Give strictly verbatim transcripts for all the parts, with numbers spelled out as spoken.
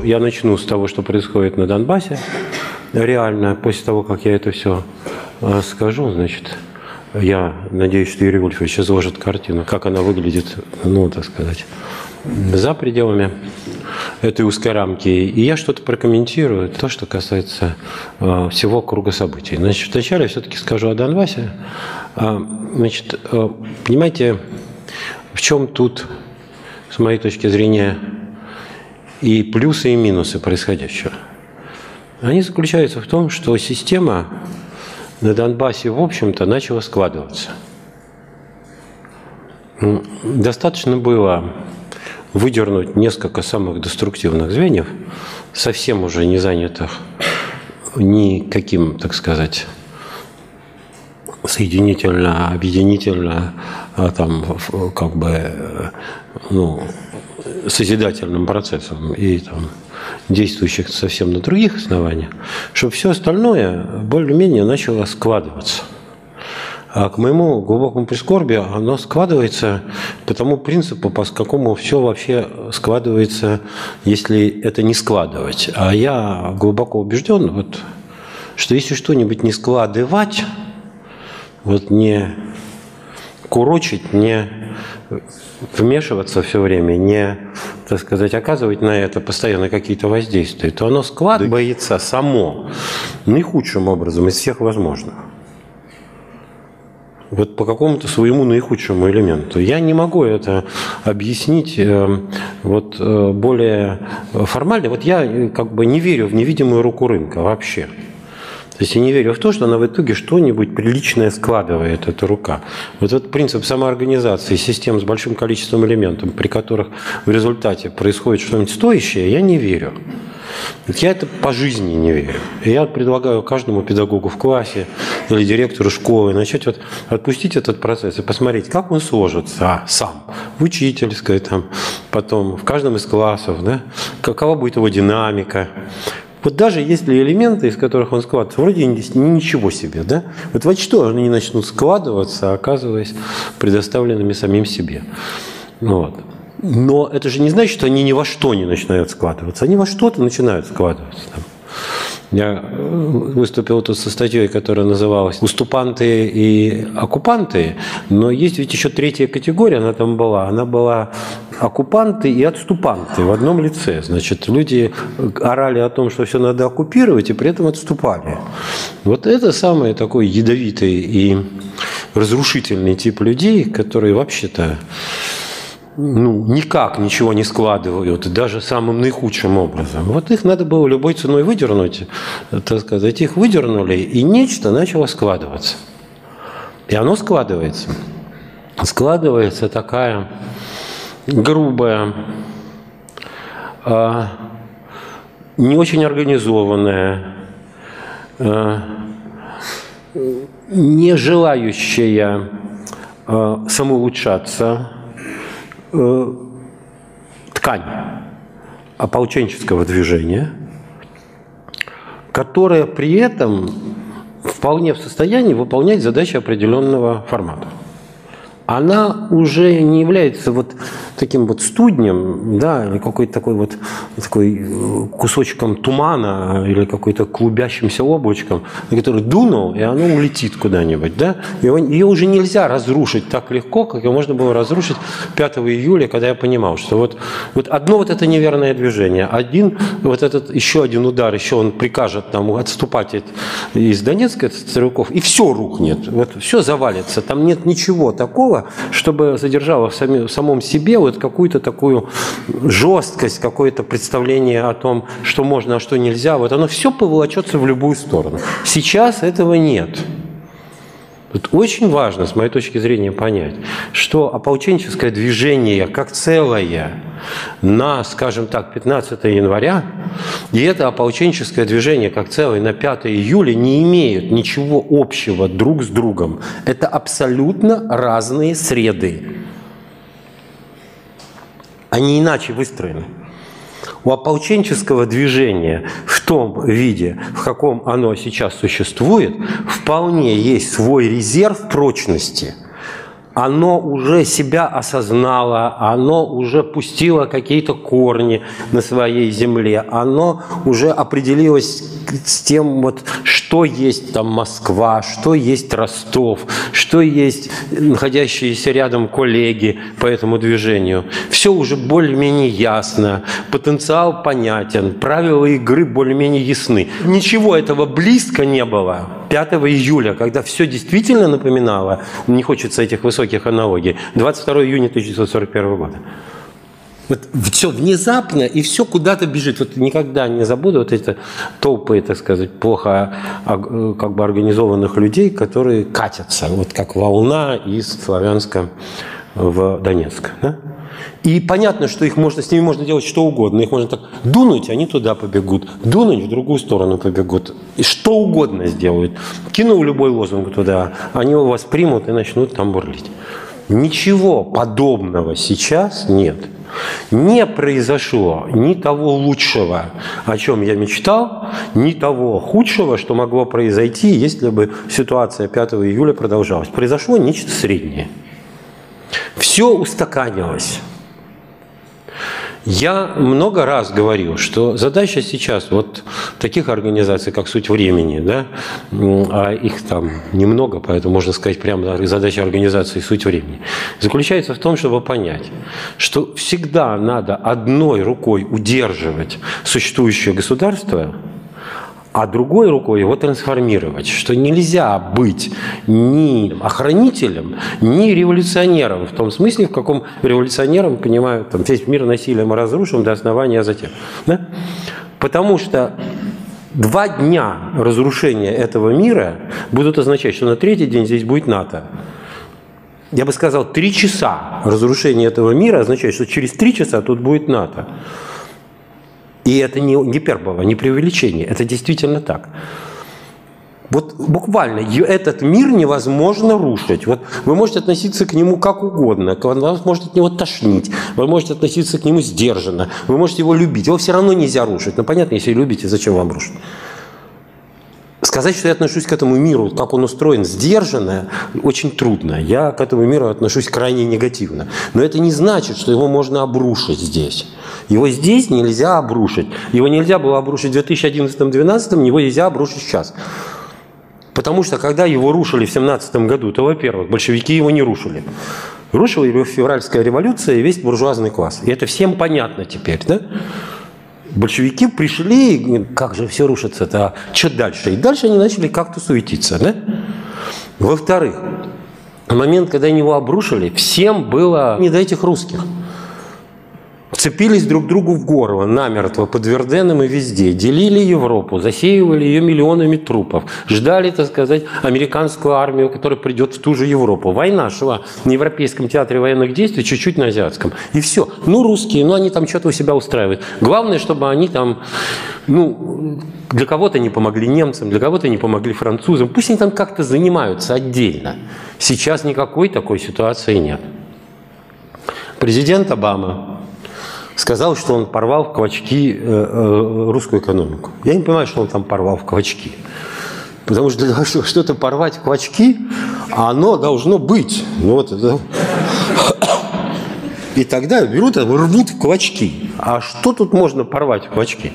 я начну с того, что происходит на Донбассе. Реально, после того, как я это все скажу, значит, я надеюсь, что Юрий Вольфович изложит картину, как она выглядит, ну, так сказать, за пределами этой узкой рамки. И я что-то прокомментирую, то, что касается э, всего круга событий. Значит, вначале я все-таки скажу о Донбассе. Э, значит, э, понимаете, в чем тут, с моей точки зрения, и плюсы, и минусы происходящего? Они заключаются в том, что система на Донбассе, в общем-то, начала складываться. Достаточно было выдернуть несколько самых деструктивных звеньев, совсем уже не занятых никаким, так сказать, соединительно, объединительно, а там, как бы, ну, созидательным процессом и там, действующих совсем на других основаниях, чтобы все остальное более-менее начало складываться. А к моему глубокому прискорбию оно складывается по тому принципу, по какому все вообще складывается, если это не складывать. А я глубоко убежден, вот, что если что-нибудь не складывать, вот не курочить, не вмешиваться все время, не, так сказать, оказывать на это постоянно какие-то воздействия, то оно складывается само наихудшим образом из всех возможных. Вот по какому-то своему наихудшему элементу. Я не могу это объяснить э, вот, э, более формально. Вот я как бы не верю в невидимую руку рынка вообще. То есть я не верю в то, что она в итоге что-нибудь приличное складывает, эта рука. Вот этот принцип самоорганизации систем с большим количеством элементов, при которых в результате происходит что-нибудь стоящее, я не верю. Я это по жизни не верю. И я предлагаю каждому педагогу в классе или директору школы начать вот отпустить этот процесс и посмотреть, как он сложится сам в учительской, там, потом в каждом из классов, да, какова будет его динамика. Вот даже если элементы, из которых он складывается, вроде ничего себе, да? Вот во что они начнут складываться, оказываясь предоставленными самим себе. Вот. Но это же не значит, что они ни во что не начинают складываться. Они во что-то начинают складываться. Я выступил тут со статьей, которая называлась «Уступанты и оккупанты», но есть ведь еще третья категория, она там была. Она была оккупанты и отступанты в одном лице. Значит, люди орали о том, что все надо оккупировать, и при этом отступали. Вот это самый такой ядовитый и разрушительный тип людей, которые вообще-то ну, никак ничего не складывают, даже самым наихудшим образом. Вот их надо было любой ценой выдернуть, так сказать. Их выдернули, и нечто начало складываться. И оно складывается. Складывается такая грубая, не очень организованная, не желающая самоулучшаться ткань ополченческого движения, которая при этом вполне в состоянии выполнять задачи определенного формата. Она уже не является вот таким вот студнем, да, или какой-то такой вот такой кусочком тумана, или какой-то клубящимся облачком, который дунул, и оно улетит куда-нибудь, да. Его, ее уже нельзя разрушить так легко, как ее можно было разрушить пятого июля, когда я понимал, что вот, вот одно вот это неверное движение, один вот этот еще один удар, еще он прикажет нам отступать из Донецка, от стрелков, и все рухнет, вот все завалится, там нет ничего такого, чтобы содержало в, сами, в самом себе вот какую-то такую жесткость, какое-то представление о том, что можно, а что нельзя. Вот оно все поволочется в любую сторону. Сейчас этого нет. Тут очень важно, с моей точки зрения, понять, что ополченческое движение как целое на, скажем так, пятнадцатое января, и это ополченческое движение как целое на пятое июля не имеют ничего общего друг с другом. Это абсолютно разные среды. Они иначе выстроены. У ополченческого движения в том виде, в каком оно сейчас существует, вполне есть свой резерв прочности, оно уже себя осознало, оно уже пустило какие-то корни на своей земле, оно уже определилось с тем, вот, что есть там Москва, что есть Ростов, что есть находящиеся рядом коллеги по этому движению. Все уже более-менее ясно, потенциал понятен, правила игры более-менее ясны. Ничего этого близко не было пятого июля, когда все действительно напоминало, не хочется этих высоких аналогий, двадцать второго июня тысяча девятьсот сорок первого года. Вот все внезапно, и все куда-то бежит. Вот никогда не забуду вот эти толпы, так сказать, плохо как бы организованных людей, которые катятся, вот как волна из Славянска в Донецк. Да? И понятно, что их можно, с ними можно делать что угодно. Их можно так дунуть, они туда побегут. Дунуть, в другую сторону побегут. И что угодно сделают. Кинул любой лозунг туда, они его воспримут и начнут там бурлить. Ничего подобного сейчас нет. Не произошло ни того лучшего, о чем я мечтал, ни того худшего, что могло произойти, если бы ситуация пятого июля продолжалась. Произошло нечто среднее. Все устаканилось. Я много раз говорил, что задача сейчас вот таких организаций, как «Суть времени», да, а их там немного, поэтому можно сказать прямо задача организации «Суть времени», заключается в том, чтобы понять, что всегда надо одной рукой удерживать существующее государство, а другой рукой его трансформировать, что нельзя быть ни охранителем, ни революционером, в том смысле, в каком революционером, понимают, там, весь мир насилием мы разрушим до основания, а затем. Да? Потому что два дня разрушения этого мира будут означать, что на третий день здесь будет НАТО. Я бы сказал, три часа разрушения этого мира означает, что через три часа тут будет НАТО. И это не гипербола, не преувеличение, это действительно так. Вот буквально этот мир невозможно рушить. Вот вы можете относиться к нему как угодно, вас может от него тошнить, вы можете относиться к нему сдержанно, вы можете его любить, его все равно нельзя рушить. Ну понятно, если любите, зачем вам рушить? Сказать, что я отношусь к этому миру, как он устроен, сдержанно, очень трудно. Я к этому миру отношусь крайне негативно. Но это не значит, что его можно обрушить здесь. Его здесь нельзя обрушить. Его нельзя было обрушить в две тысячи одиннадцатом — две тысячи двенадцатом, его нельзя обрушить сейчас. Потому что, когда его рушили в семнадцатом году, то, во-первых, большевики его не рушили. Рушила его февральская революция и весь буржуазный класс. И это всем понятно теперь, да? Большевики пришли, как же все рушится-то, а что дальше? И дальше они начали как-то суетиться. Да? Во-вторых, в момент, когда они его обрушили, всем было не до этих русских. Вцепились друг другу в горло намертво под Верденом и везде. Делили Европу, засеивали ее миллионами трупов. Ждали, так сказать, американскую армию, которая придет в ту же Европу. Война шла на Европейском театре военных действий, чуть-чуть на азиатском. И все. Ну, русские, ну, они там что-то у себя устраивают. Главное, чтобы они там, ну, для кого-то не помогли немцам, для кого-то не помогли французам. Пусть они там как-то занимаются отдельно. Сейчас никакой такой ситуации нет. Президент Обама сказал, что он порвал в клочки русскую экономику. Я не понимаю, что он там порвал в клочки. Потому что для того, чтобы что-то порвать в клочки, оно должно быть. Ну, вот это. И тогда берут и рвут в клочки. А что тут можно порвать в клочки?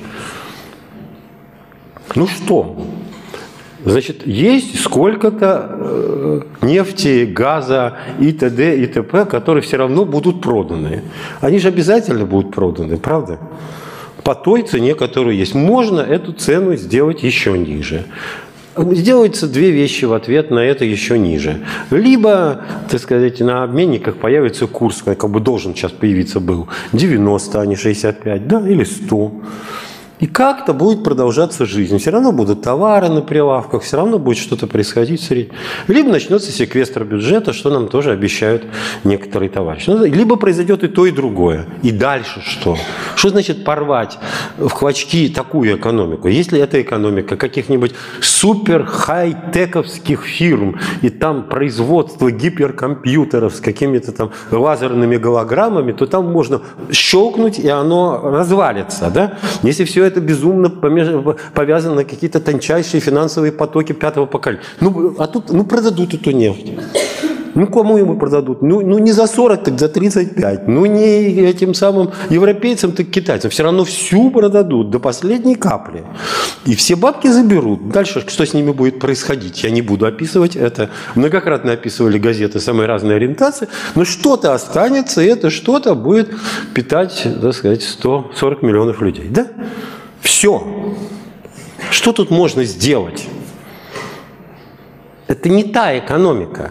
Ну что? Значит, есть сколько-то нефти, газа и т.д. и т.п., которые все равно будут проданы. Они же обязательно будут проданы, правда? По той цене, которая есть. Можно эту цену сделать еще ниже. Сделаются две вещи в ответ на это еще ниже. Либо, так сказать, на обменниках появится курс, как бы должен сейчас появиться был, девяносто, а не шестьдесят пять, да, или сто. И как-то будет продолжаться жизнь. Все равно будут товары на прилавках, все равно будет что-то происходить в среднем. Либо начнется секвестр бюджета, что нам тоже обещают некоторые товарищи. Либо произойдет и то, и другое. И дальше что? Что значит порвать в клочки такую экономику? Если это экономика каких-нибудь супер-хай-тековских фирм, и там производство гиперкомпьютеров с какими-то там лазерными голограммами, то там можно щелкнуть, и оно развалится. Да? Если все это это безумно повязано на какие-то тончайшие финансовые потоки пятого поколения. Ну, а тут ну, продадут эту нефть. Ну, кому ему продадут? Ну, ну, не за сорок, так за тридцать пять. Ну, не этим самым европейцам, так китайцам. Все равно всю продадут до последней капли. И все бабки заберут. Дальше что с ними будет происходить, я не буду описывать это. Многократно описывали газеты самой разной ориентации. Но что-то останется, и это что-то будет питать, так сказать, сто сорок миллионов людей. Да? Все. Что тут можно сделать? Это не та экономика.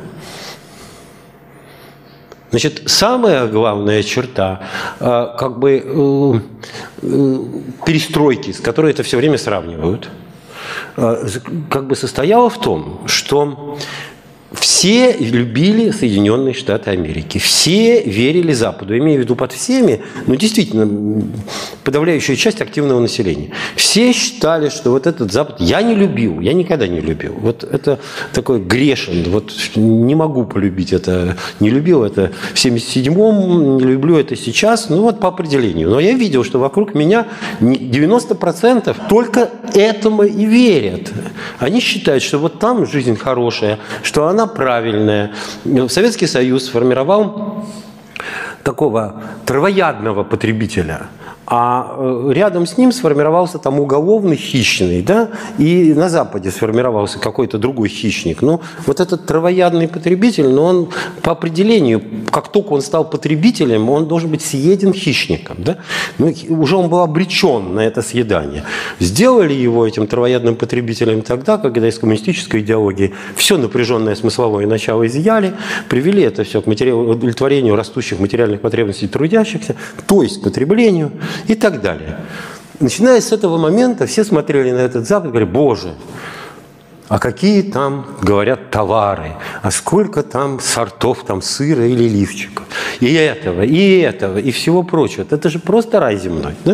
Значит, самая главная черта как бы перестройки, с которой это все время сравнивают, как бы состояла в том, что все любили Соединенные Штаты Америки. Все верили Западу. Имею в виду под всеми, ну, действительно, подавляющая часть активного населения. Все считали, что вот этот Запад я не любил, я никогда не любил. Вот это такой грешен. Вот не могу полюбить это. Не любил это в семьдесят седьмом, не люблю это сейчас. Ну, вот по определению. Но я видел, что вокруг меня девяносто процентов только этому и верят. Они считают, что вот там жизнь хорошая, что она правильная. Советский Союз сформировал такого травоядного потребителя, а рядом с ним сформировался там уголовный хищный, да, и на Западе сформировался какой-то другой хищник. Ну, вот этот травоядный потребитель, но он по определению, как только он стал потребителем, он должен быть съеден хищником, да. Ну, уже он был обречен на это съедание. Сделали его этим травоядным потребителем тогда, когда из коммунистической идеологии все напряженное смысловое начало изъяли, привели это все к удовлетворению растущих материальных потребностей трудящихся, то есть к потреблению, и так далее. Начиная с этого момента все смотрели на этот Запад и говорили: боже, а какие там, говорят, товары, а сколько там сортов там сыра или лифчиков, и этого, и этого, и всего прочего. Это же просто рай земной, да?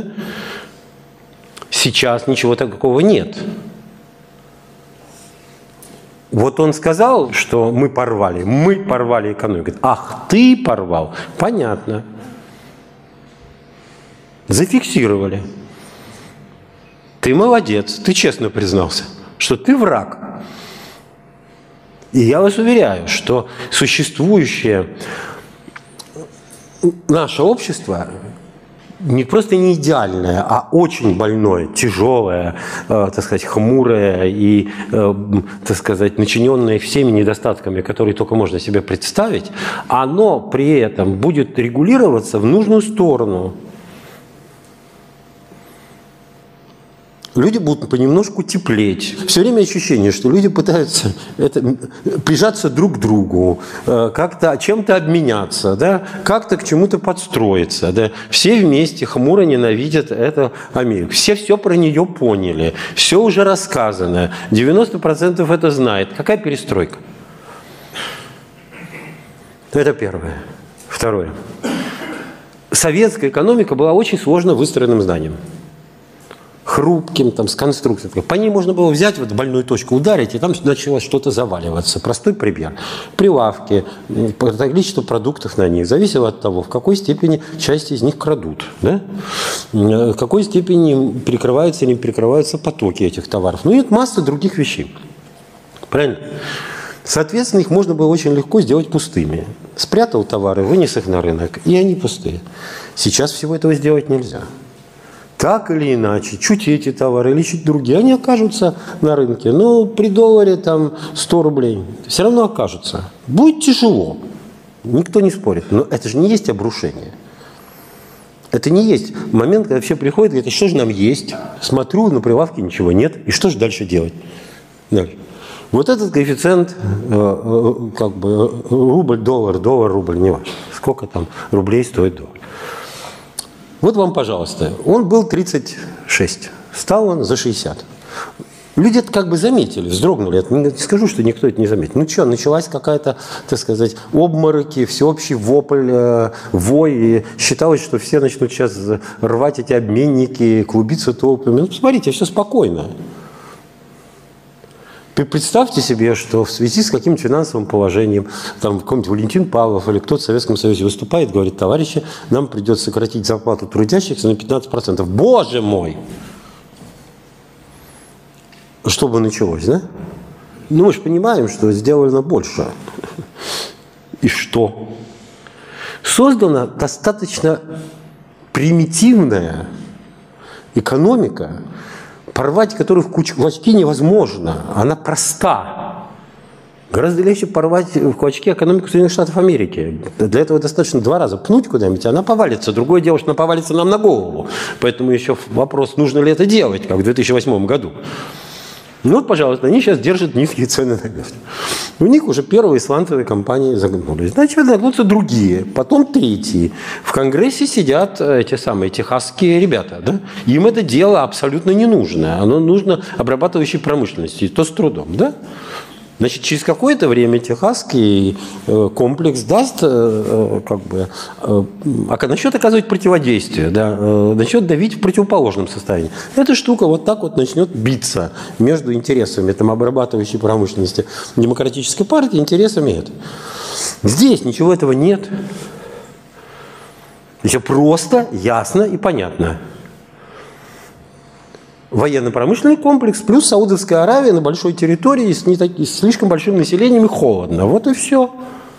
Сейчас ничего такого нет. Вот он сказал, что мы порвали, мы порвали экономику. Ах, ты порвал? Понятно. Зафиксировали. Ты молодец, ты честно признался, что ты враг. И я вас уверяю, что существующее наше общество не просто не идеальное, а очень больное, тяжелое, э, так сказать, хмурое и, э, так сказать, начиненное всеми недостатками, которые только можно себе представить, оно при этом будет регулироваться в нужную сторону. Люди будут понемножку теплеть. Все время ощущение, что люди пытаются это, прижаться друг к другу, как-то чем-то обменяться, да, как-то к чему-то подстроиться. Да. Все вместе хмуро ненавидят эту Америку. Все все про нее поняли. Все уже рассказано. девяносто процентов это знает. Какая перестройка? Это первое. Второе. Советская экономика была очень сложно выстроенным зданием. Хрупким, там, с конструкцией. По ней можно было взять, вот больную точку ударить, и там началось что-то заваливаться. Простой пример. Прилавки, количество продуктов на них зависело от того, в какой степени часть из них крадут. Да? В какой степени перекрываются или не перекрываются потоки этих товаров. Ну и масса других вещей. Правильно? Соответственно, их можно было очень легко сделать пустыми. Спрятал товары, вынес их на рынок, и они пустые. Сейчас всего этого сделать нельзя. Так или иначе, чуть эти товары или чуть другие, они окажутся на рынке. Ну, при долларе там сто рублей. Все равно окажутся. Будет тяжело. Никто не спорит. Но это же не есть обрушение. Это не есть момент, когда все приходят и говорят: что же нам есть? Смотрю, на прилавке ничего нет. И что же дальше делать? Дальше. Вот этот коэффициент, как бы рубль, доллар, доллар, рубль, не важно. Сколько там рублей стоит доллар. Вот вам, пожалуйста, он был тридцать шесть, стал он за шестьдесят. Люди это как бы заметили, вздрогнули. Я не скажу, что никто это не заметил. Ну что, началась какая-то, так сказать, обмороки, всеобщий вопль, э, вой. И считалось, что все начнут сейчас рвать эти обменники, клубиться толпами. Ну, посмотрите, все спокойно. Представьте себе, что в связи с каким-то финансовым положением, там какой-нибудь Валентин Павлов или кто-то в Советском Союзе выступает, говорит: товарищи, нам придется сократить зарплату трудящихся на пятнадцать процентов. Боже мой! Что бы началось, да? Ну, мы же понимаем, что сделано больше. что? Создана достаточно примитивная экономика, порвать которую в клочки невозможно. Она проста. Гораздо легче порвать в клочки экономику Соединенных Штатов Америки. Для этого достаточно два раза пнуть куда-нибудь, она повалится. Другое дело, что она повалится нам на голову. Поэтому еще вопрос, нужно ли это делать, как в две тысячи восьмом году. Ну вот, пожалуйста, они сейчас держат низкие цены на нефть. У них уже первые сланцевые компании загнулись. Значит, загнутся другие, потом третьи. В Конгрессе сидят эти самые техасские ребята. Да? Им это дело абсолютно не нужно. Оно нужно обрабатывающей промышленности, и то с трудом. Да? Значит, через какое-то время техасский комплекс даст, как бы, начнет оказывать противодействие, да, начнет давить в противоположном состоянии. Эта штука вот так вот начнет биться между интересами там, обрабатывающей промышленности демократической партии и интересами этой. Здесь ничего этого нет. Все просто, ясно и понятно. Военно-промышленный комплекс плюс Саудовская Аравия на большой территории с, не так, с слишком большим населением и холодно. Вот и все.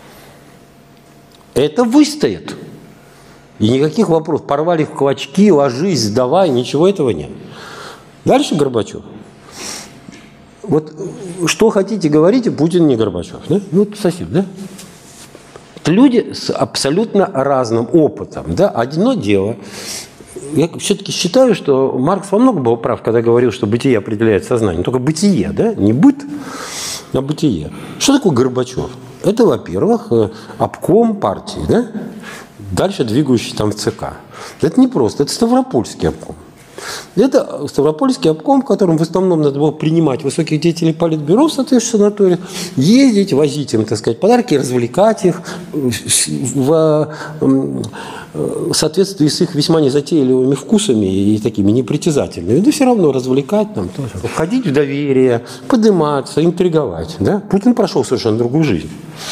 Это выстоит. И никаких вопросов. Порвали в клочки, ложись, сдавай, ничего этого нет. Дальше Горбачев. Вот что хотите, говорите, Путин не Горбачев. Да? Ну, сосед, да? Это люди с абсолютно разным опытом. Да? Одно дело... Я все-таки считаю, что Маркс во многом был прав, когда говорил, что бытие определяет сознание. Только бытие, да? Не быт, а бытие. Что такое Горбачев? Это, во-первых, обком партии, да? Дальше двигающий там в ЦК. Это не просто, это Ставропольский обком. Это Ставропольский обком, в котором в основном надо было принимать высоких деятелей политбюро в соответствующих санаториях, ездить, возить им, так сказать, подарки, развлекать их в соответствии с их весьма незатейливыми вкусами и такими непритязательными. Но все равно развлекать нам тоже. Входить в доверие, подниматься, интриговать. Да? Путин прошел совершенно другую жизнь.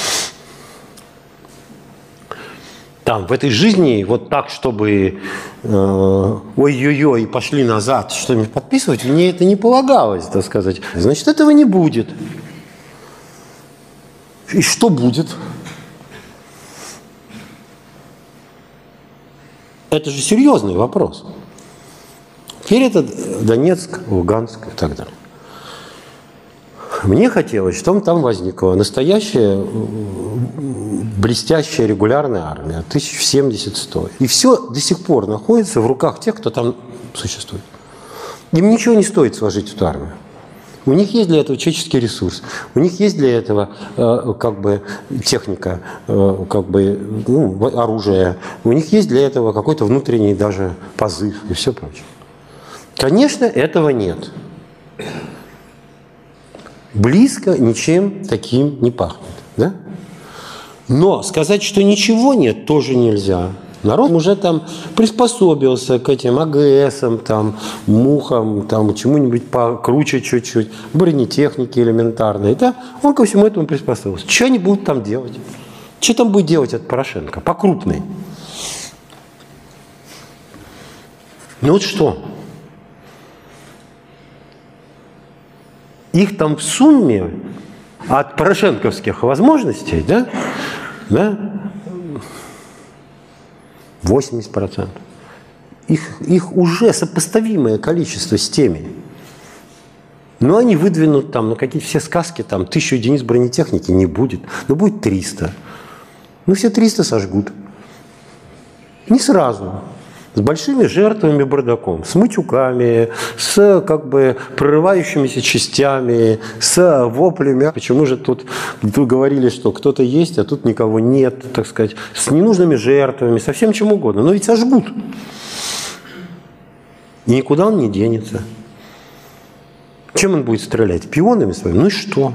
Там, в этой жизни, вот так, чтобы э, ой-ой-ой, пошли назад, что-нибудь подписывать, мне это не полагалось, так сказать. Значит, этого не будет. И что будет? Это же серьезный вопрос. Теперь это Донецк, Луганск и так далее. Мне хотелось, чтобы там возникла настоящая блестящая регулярная армия, тысяч семьдесят-сто. И все до сих пор находится в руках тех, кто там существует. Им ничего не стоит сложить эту армию. У них есть для этого человеческий ресурс, у них есть для этого э, как бы техника, э, как бы, ну, оружие, у них есть для этого какой-то внутренний даже позыв и все прочее. Конечно, этого нет. Близко ничем таким не пахнет. Да? Но сказать, что ничего нет, тоже нельзя. Народ уже там приспособился к этим АГСам, там, мухам, там, чему-нибудь покруче чуть-чуть, бронетехнике элементарной. Да? Он ко всему этому приспособился. Что они будут там делать? Что там будет делать этот Порошенко? По крупной. Ну вот что? Их там в сумме от порошенковских возможностей, да, да, восемьдесят процентов. Их, их уже сопоставимое количество с теми. Но они выдвинут там, ну какие все сказки, там, тысячу единиц бронетехники не будет. Но будет триста. Ну все триста сожгут. Не сразу. С большими жертвами бардаком, с матюками, с как бы прорывающимися частями, с воплями. Почему же тут, тут говорили, что кто-то есть, а тут никого нет, так сказать, с ненужными жертвами, со всем чем угодно. Но ведь сожгут. И никуда он не денется. Чем он будет стрелять? Пионами своими? Ну и что?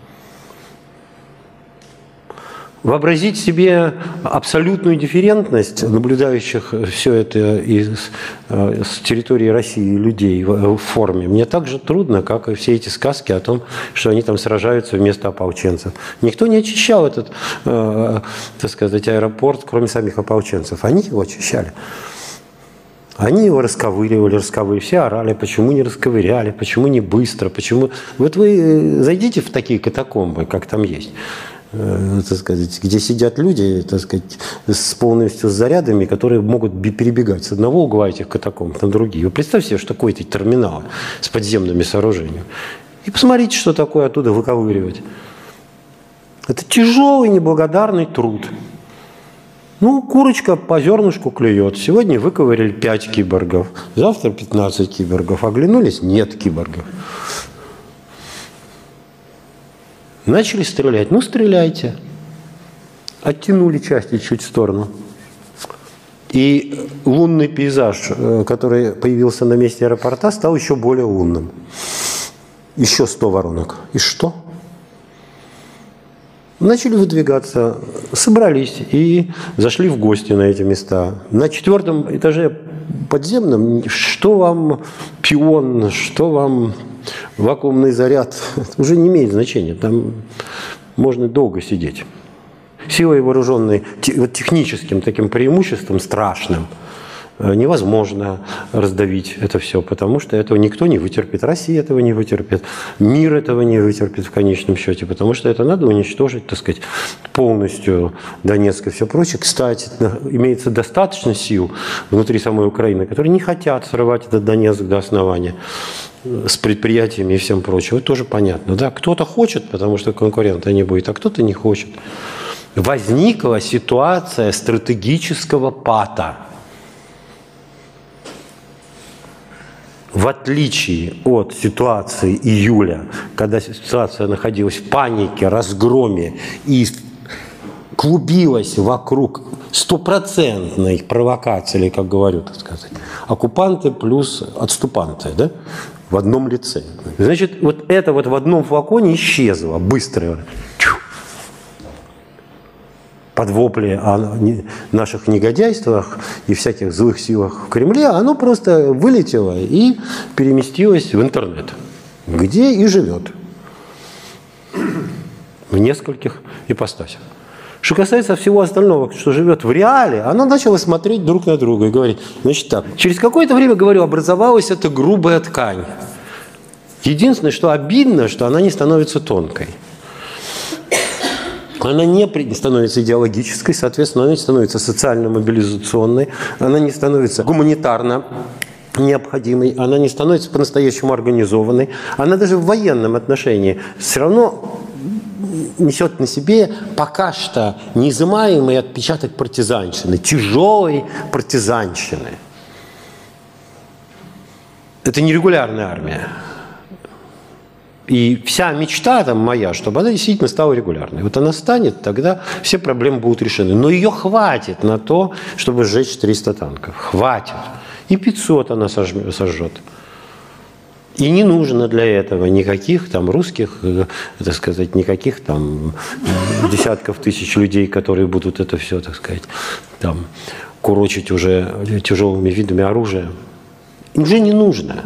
Вообразить себе абсолютную дифферентность наблюдающих все это из, с территории России людей в, в форме мне так же трудно, как и все эти сказки о том, что они там сражаются вместо ополченцев. Никто не очищал этот, э, так сказать, аэропорт, кроме самих ополченцев. Они его очищали. Они его расковыривали, расковыривали. Все орали, почему не расковыряли, почему не быстро, почему... Вот вы зайдите в такие катакомбы, как там есть. так сказать, где сидят люди, так сказать, с полностью с зарядами, которые могут перебегать с одного угла этих катакомб на другие. Вы представьте себе, что такое эти терминалы с подземными сооружениями. И посмотрите, что такое оттуда выковыривать. Это тяжелый, неблагодарный труд. Ну, курочка по зернышку клюет. Сегодня выковырили пять киборгов, завтра пятнадцать киборгов. Оглянулись – нет киборгов. Начали стрелять. Ну, стреляйте. Оттянули части чуть в сторону. И лунный пейзаж, который появился на месте аэропорта, стал еще более лунным. Еще сто воронок. И что? Начали выдвигаться, собрались и зашли в гости на эти места. На четвертом этаже подземном, что вам пион, что вам вакуумный заряд, уже не имеет значения. Там можно долго сидеть. Силой вооруженной, техническим таким преимуществом страшным, невозможно раздавить это все, потому что этого никто не вытерпит. Россия этого не вытерпит, мир этого не вытерпит в конечном счете, потому что это надо уничтожить, так сказать, полностью Донецк и все прочее. Кстати, имеется достаточно сил внутри самой Украины, которые не хотят срывать этот Донецк до основания с предприятиями и всем прочим. Это тоже понятно. Да? Кто-то хочет, потому что конкурента не будет, а кто-то не хочет. Возникла ситуация стратегического пата. В отличие от ситуации июля, когда ситуация находилась в панике, разгроме и клубилась вокруг стопроцентной провокации, или, как говорю, так сказать, оккупанты плюс отступанты, да, в одном лице. Значит, вот это вот в одном флаконе исчезло быстро. Под вопли о наших негодяйствах и всяких злых силах в Кремле, оно просто вылетело и переместилось в интернет, где и живет в нескольких ипостасях. Что касается всего остального, что живет в реале, оно начало смотреть друг на друга и говорить, значит так, через какое-то время, говорю, образовалась эта грубая ткань. Единственное, что обидно, что она не становится тонкой. Она не становится идеологической, соответственно, она не становится социально-мобилизационной, она не становится гуманитарно необходимой, она не становится по-настоящему организованной, она даже в военном отношении все равно несет на себе пока что неизымаемый отпечаток партизанщины, тяжелой партизанщины. Это нерегулярная армия. И вся мечта там моя, чтобы она действительно стала регулярной. Вот она станет, тогда все проблемы будут решены. Но ее хватит на то, чтобы сжечь триста танков. Хватит. И пятьсот она сожжет. И не нужно для этого никаких там русских, так сказать, никаких там десятков тысяч людей, которые будут это все, так сказать, там курочить уже тяжелыми видами оружия. Уже не нужно.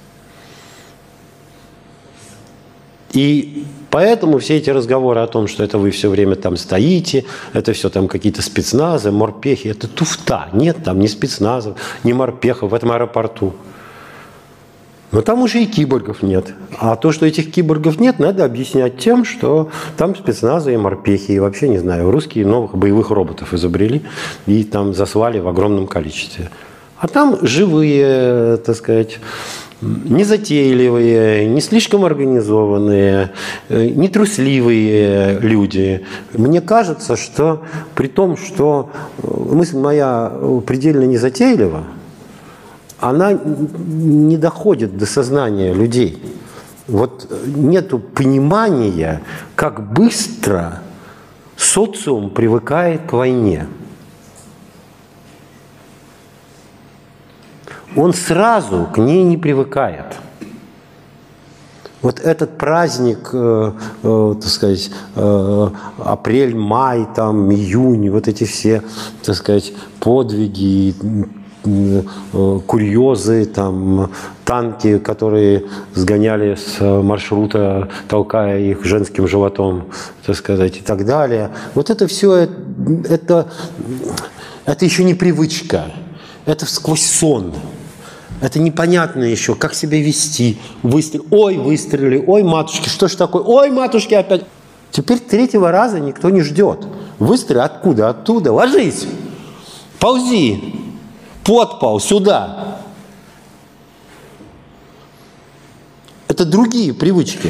И поэтому все эти разговоры о том, что это вы все время там стоите, это все там какие-то спецназы, морпехи, это туфта. Нет там ни спецназов, ни морпехов в этом аэропорту. Но там уже и киборгов нет. А то, что этих киборгов нет, надо объяснять тем, что там спецназы и морпехи, и вообще, не знаю, русские новых боевых роботов изобрели и там заслали в огромном количестве. А там живые, так сказать, незатейливые, не слишком организованные, нетрусливые люди. Мне кажется, что при том, что мысль моя предельно незатейлива, она не доходит до сознания людей. Вот нету понимания, как быстро социум привыкает к войне. Он сразу к ней не привыкает. Вот этот праздник, э, э, так сказать, э, апрель, май, там, июнь, вот эти все, так сказать, подвиги, э, э, курьезы, там, танки, которые сгоняли с маршрута, толкая их женским животом, так сказать, и так далее. Вот это все, это, это еще не привычка, это сквозь сон. Это непонятно еще, как себя вести. Выстрел... Ой, выстрелили, ой, матушки, что ж такое? Ой, матушки, опять... Теперь третьего раза никто не ждет. Выстрел откуда? Оттуда. Ложись. Ползи. Подпол. Сюда. Это другие привычки.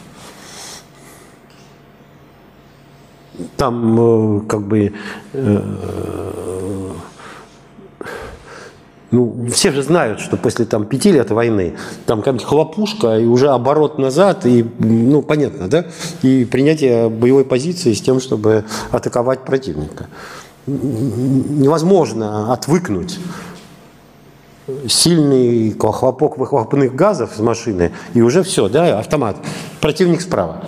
Там как бы... Ну, все же знают, что после там, пяти лет войны там какая-нибудь хлопушка и уже оборот назад, и, ну, понятно, да? И принятие боевой позиции с тем, чтобы атаковать противника. Невозможно отвыкнуть. Сильный хлопок выхлопных газов с машины, и уже все, да, автомат. Противник справа.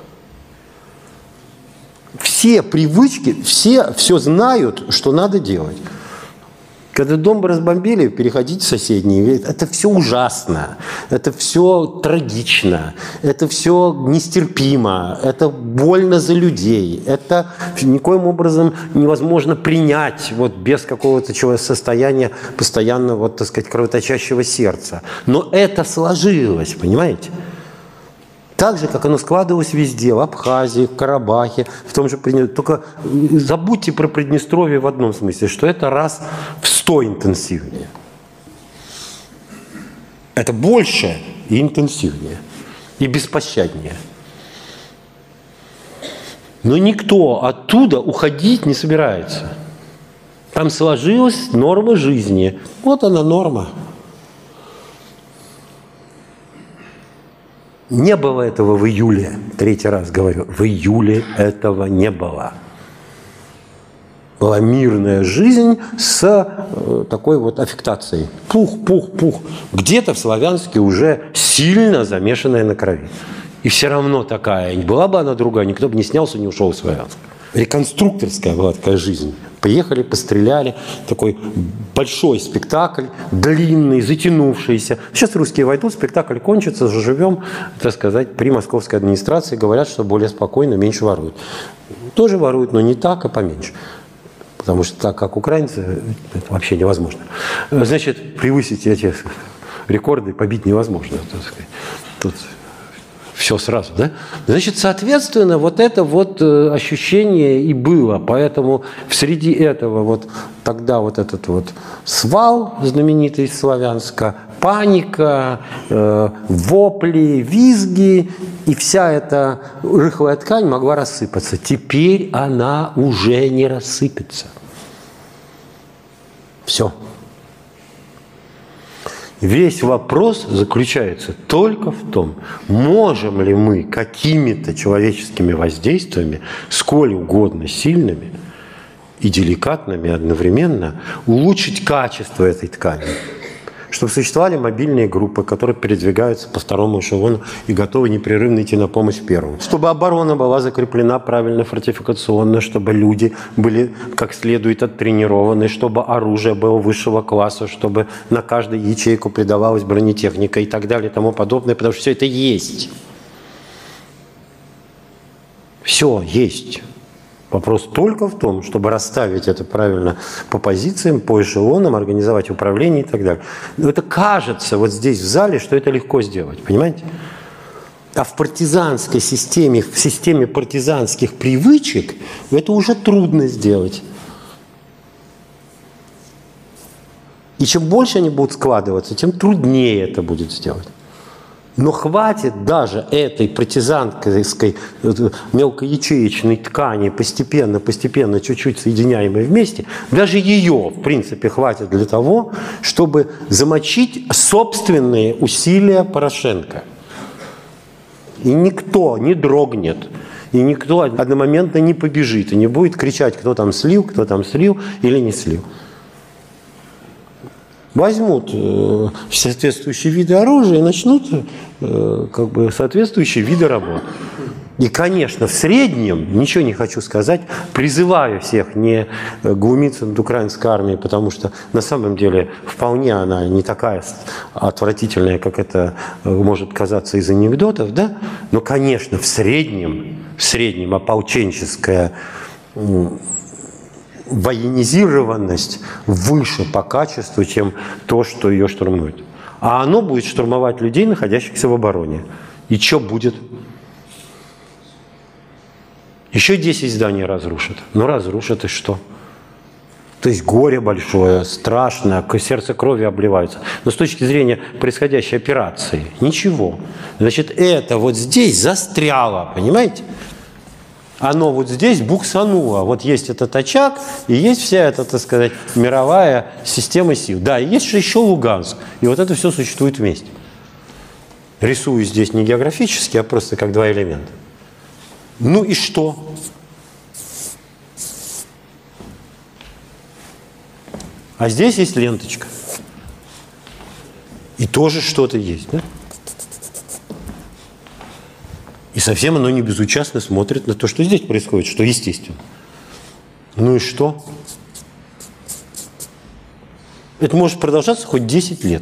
Все привычки, все все знают, что надо делать. Когда дом разбомбили, переходите в соседний. Это все ужасно, это все трагично, это все нестерпимо, это больно за людей. Это никоим образом невозможно принять вот, без какого-то состояния постоянно, вот, так сказать, кровоточащего сердца. Но это сложилось, понимаете? Так же, как оно складывалось везде, в Абхазии, в Карабахе, в том же Приднестровье. Только забудьте про Приднестровье в одном смысле, что это раз в сто интенсивнее. Это больше и интенсивнее, и беспощаднее. Но никто оттуда уходить не собирается. Там сложилась норма жизни. Вот она норма. Не было этого в июле, третий раз говорю, в июле этого не было. Была мирная жизнь с э, такой вот аффектацией. Пух, пух, пух. Где-то в Славянске уже сильно замешанная на крови. И все равно такая. Была бы она другая, никто бы не снялся, не ушел в Славянск. Реконструкторская была такая жизнь. Приехали, постреляли. Такой большой спектакль, длинный, затянувшийся. Сейчас русские войдут, спектакль кончится, заживем, так сказать, при московской администрации. Говорят, что более спокойно, меньше воруют. Тоже воруют, но не так, а поменьше. Потому что так, как украинцы, это вообще невозможно. Значит, превысить эти рекорды побить невозможно. Так сказать. Тут... Все сразу, да? Значит, соответственно, вот это вот ощущение и было. Поэтому среди этого вот тогда вот этот вот свал знаменитый из Славянска, паника, э, вопли, визги, и вся эта рыхлая ткань могла рассыпаться. Теперь она уже не рассыпется. Все. Весь вопрос заключается только в том, можем ли мы какими-то человеческими воздействиями, сколь угодно сильными и деликатными одновременно, улучшить качество этой ткани. Чтобы существовали мобильные группы, которые передвигаются по второму эшелону и готовы непрерывно идти на помощь первому. Чтобы оборона была закреплена правильно фортификационно, чтобы люди были как следует оттренированы, чтобы оружие было высшего класса, чтобы на каждую ячейку придавалась бронетехника и так далее и тому подобное, потому что все это есть. Все есть. Вопрос только в том, чтобы расставить это правильно по позициям, по эшелонам, организовать управление и так далее. Но это кажется вот здесь в зале, что это легко сделать, понимаете? А в партизанской системе, в системе партизанских привычек это уже трудно сделать. И чем больше они будут складываться, тем труднее это будет сделать. Но хватит даже этой партизанской мелкоячеечной ткани, постепенно, постепенно, чуть-чуть соединяемой вместе, даже ее, в принципе, хватит для того, чтобы замочить собственные усилия Порошенко. И никто не дрогнет, и никто одномоментно не побежит, и не будет кричать, кто там слил, кто там слил или не слил. Возьмут э, соответствующие виды оружия и начнут э, как бы соответствующие виды работ. И, конечно, в среднем, ничего не хочу сказать, призываю всех не глумиться над украинской армией, потому что на самом деле вполне она не такая отвратительная, как это может казаться из анекдотов, да? Но, конечно, в среднем, в среднем ополченческая военизированность выше по качеству, чем то, что ее штурмует. А оно будет штурмовать людей, находящихся в обороне. И что будет? Еще десять зданий разрушат. Ну, разрушат и что? То есть горе большое, страшное, сердце крови обливается. Но с точки зрения происходящей операции ничего. Значит, это вот здесь застряло, понимаете? Оно вот здесь буксануло. Вот есть этот очаг, и есть вся эта, так сказать, мировая система сил. Да, и есть же еще Луганск. И вот это все существует вместе. Рисую здесь не географически, а просто как два элемента. Ну и что? А здесь есть ленточка. И тоже что-то есть, да? И совсем оно не безучастно смотрит на то, что здесь происходит, что естественно. Ну и что? Это может продолжаться хоть десять лет.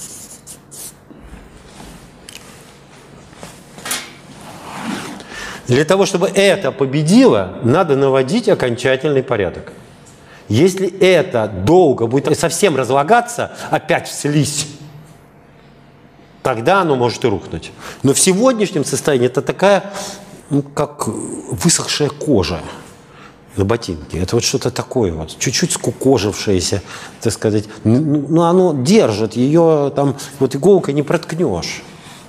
Для того, чтобы это победило, надо наводить окончательный порядок. Если это долго будет совсем разлагаться, опять в слизь, тогда оно может и рухнуть. Но в сегодняшнем состоянии это такая, ну, как высохшая кожа на ботинке. Это вот что-то такое вот, чуть-чуть скукожившееся, так сказать. Ну, оно держит, ее там вот иголкой не проткнешь.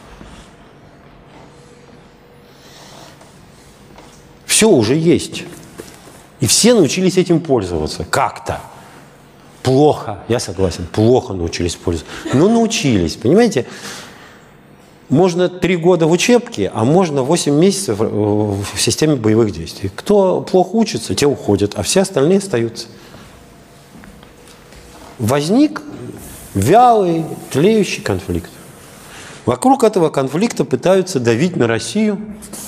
Все уже есть. И все научились этим пользоваться. Как-то. Плохо. Я согласен. Плохо научились пользоваться. Но научились. Понимаете? Можно три года в учебке, а можно восемь месяцев в системе боевых действий. Кто плохо учится, те уходят, а все остальные остаются. Возник вялый, тлеющий конфликт. Вокруг этого конфликта пытаются давить на Россию.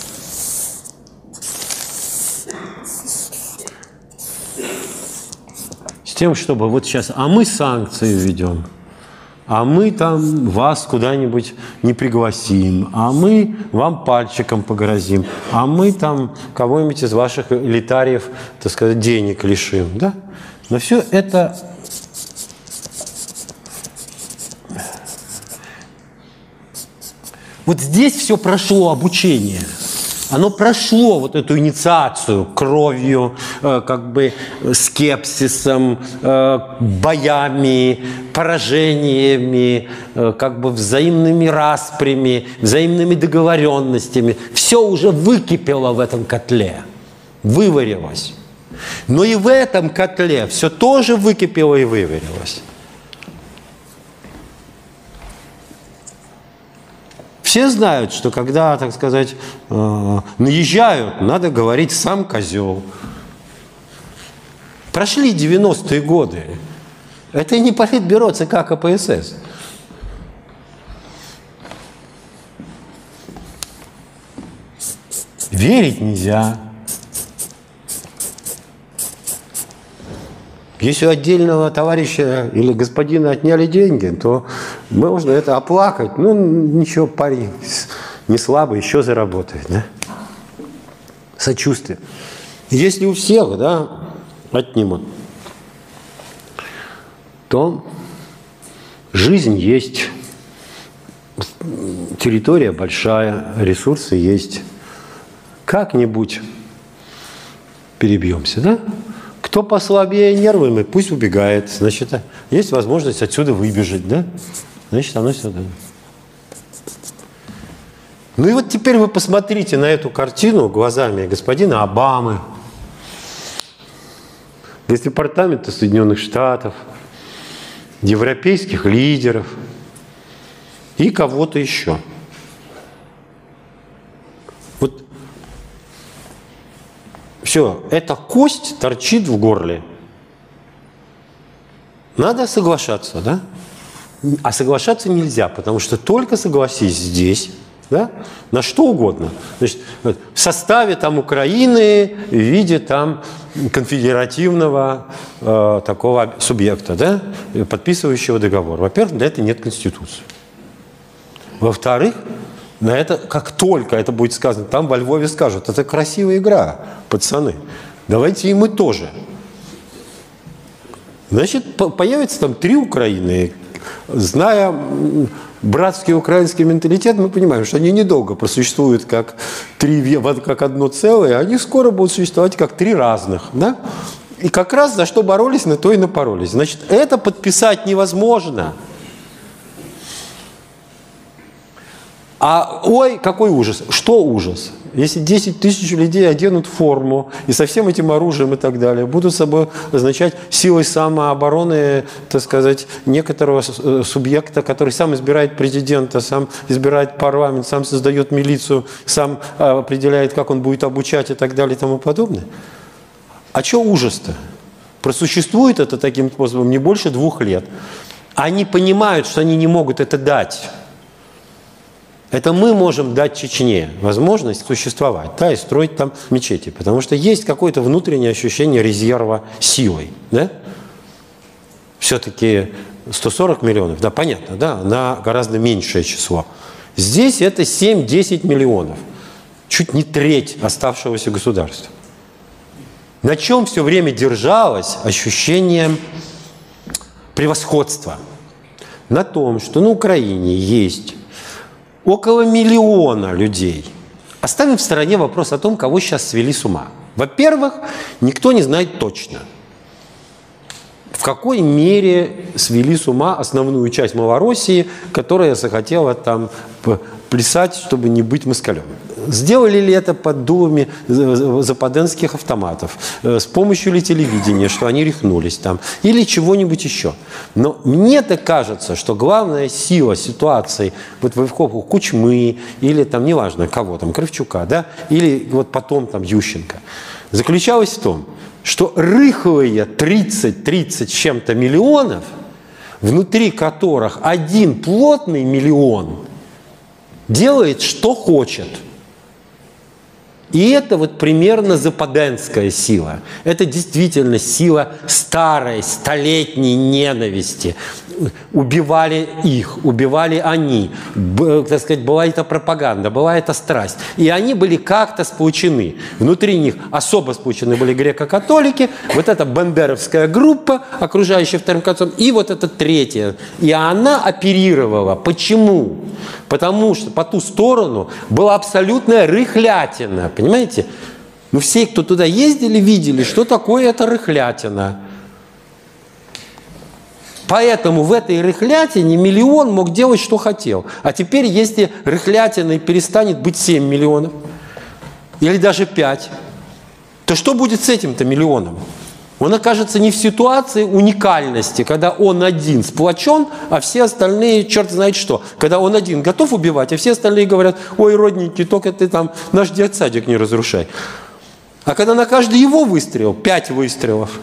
Тем, чтобы вот сейчас, а мы санкции введем, а мы там вас куда-нибудь не пригласим, а мы вам пальчиком погрозим, а мы там кого-нибудь из ваших элитариев, так сказать, денег лишим. Да? Но все это вот здесь все прошло обучение. Оно прошло вот эту инициацию кровью, э, как бы скепсисом, э, боями, поражениями, э, как бы взаимными распрями, взаимными договоренностями. Все уже выкипело в этом котле, выварилось. Но и в этом котле все тоже выкипело и выварилось. Все знают, что когда, так сказать, наезжают, надо говорить «сам козел». Прошли девяностые годы. Это и не политбюро ЦК КПСС. Верить нельзя. Если у отдельного товарища или господина отняли деньги, то можно это оплакать. Ну, ничего, парень не слабый, еще заработает. Да? Сочувствие. Если у всех, да, отнимут, то жизнь есть, территория большая, ресурсы есть. Как-нибудь перебьемся, да? Кто послабее нервами, пусть убегает. Значит, есть возможность отсюда выбежать, да? Значит, оно сюда. Ну и вот теперь вы посмотрите на эту картину глазами господина Обамы, Департамента Соединенных Штатов, европейских лидеров и кого-то еще. Вот все, эта кость торчит в горле. Надо соглашаться, да? А соглашаться нельзя, потому что только согласись здесь, да, на что угодно. Значит, в составе там Украины, в виде там конфедеративного э, такого субъекта, да, подписывающего договор. Во-первых, для этого нет Конституции. Во-вторых, на это, как только это будет сказано, там во Львове скажут, это красивая игра, пацаны, давайте и мы тоже. Значит, появится там три Украины, зная братский украинский менталитет, мы понимаем, что они недолго просуществуют как, три, как одно целое, они скоро будут существовать как три разных. Да? И как раз за что боролись, на то и напоролись. Значит, это подписать невозможно. А ой, какой ужас. Что ужас? Если десять тысяч людей оденут форму и со всем этим оружием и так далее, будут собой означать силой самообороны, так сказать, некоторого субъекта, который сам избирает президента, сам избирает парламент, сам создает милицию, сам определяет, как он будет обучать и так далее и тому подобное. А что ужас-то? Просуществует это таким способом не больше двух лет. Они понимают, что они не могут это дать. Это мы можем дать Чечне возможность существовать, да, и строить там мечети. Потому что есть какое-то внутреннее ощущение резерва силой. Да? Все-таки сто сорок миллионов, да, понятно, да, на гораздо меньшее число. Здесь это семь-десять миллионов. Чуть не треть оставшегося государства. На чем все время держалось ощущение превосходства? На том, что на Украине есть около миллиона людей. Оставим в стороне вопрос о том, кого сейчас свели с ума. Во-первых, никто не знает точно, в какой мере свели с ума основную часть Малороссии, которая захотела там плясать, чтобы не быть москалем. Сделали ли это под дулами западенских автоматов, с помощью ли телевидения, что они рехнулись там, или чего-нибудь еще. Но мне-то кажется, что главная сила ситуации вот в эпоху Кучмы, или там, неважно кого там, Кравчука, да, или вот потом там Ющенко, заключалась в том, что рыхлые тридцать-тридцать с чем-то миллионов, внутри которых один плотный миллион делает, что хочет. И это вот примерно западенская сила. Это действительно сила старой, столетней ненависти. Убивали их, убивали они. Б, так сказать, была эта пропаганда, была эта страсть. И они были как-то сплочены. Внутри них особо сплочены были греко-католики, вот эта бандеровская группа, окружающая вторым кольцом, и вот эта третья. И она оперировала. Почему? Потому что по ту сторону была абсолютная рыхлятина. Понимаете? Ну, все, кто туда ездили, видели, что такое эта рыхлятина. Поэтому в этой рыхлятине миллион мог делать, что хотел. А теперь, если рыхлятиной перестанет быть семь миллионов, или даже пять, то что будет с этим-то миллионом? Он окажется не в ситуации уникальности, когда он один сплочен, а все остальные черт знает что. Когда он один готов убивать, а все остальные говорят: ой, родненький, только ты там наш детсадик не разрушай. А когда на каждый его выстрел, пять выстрелов.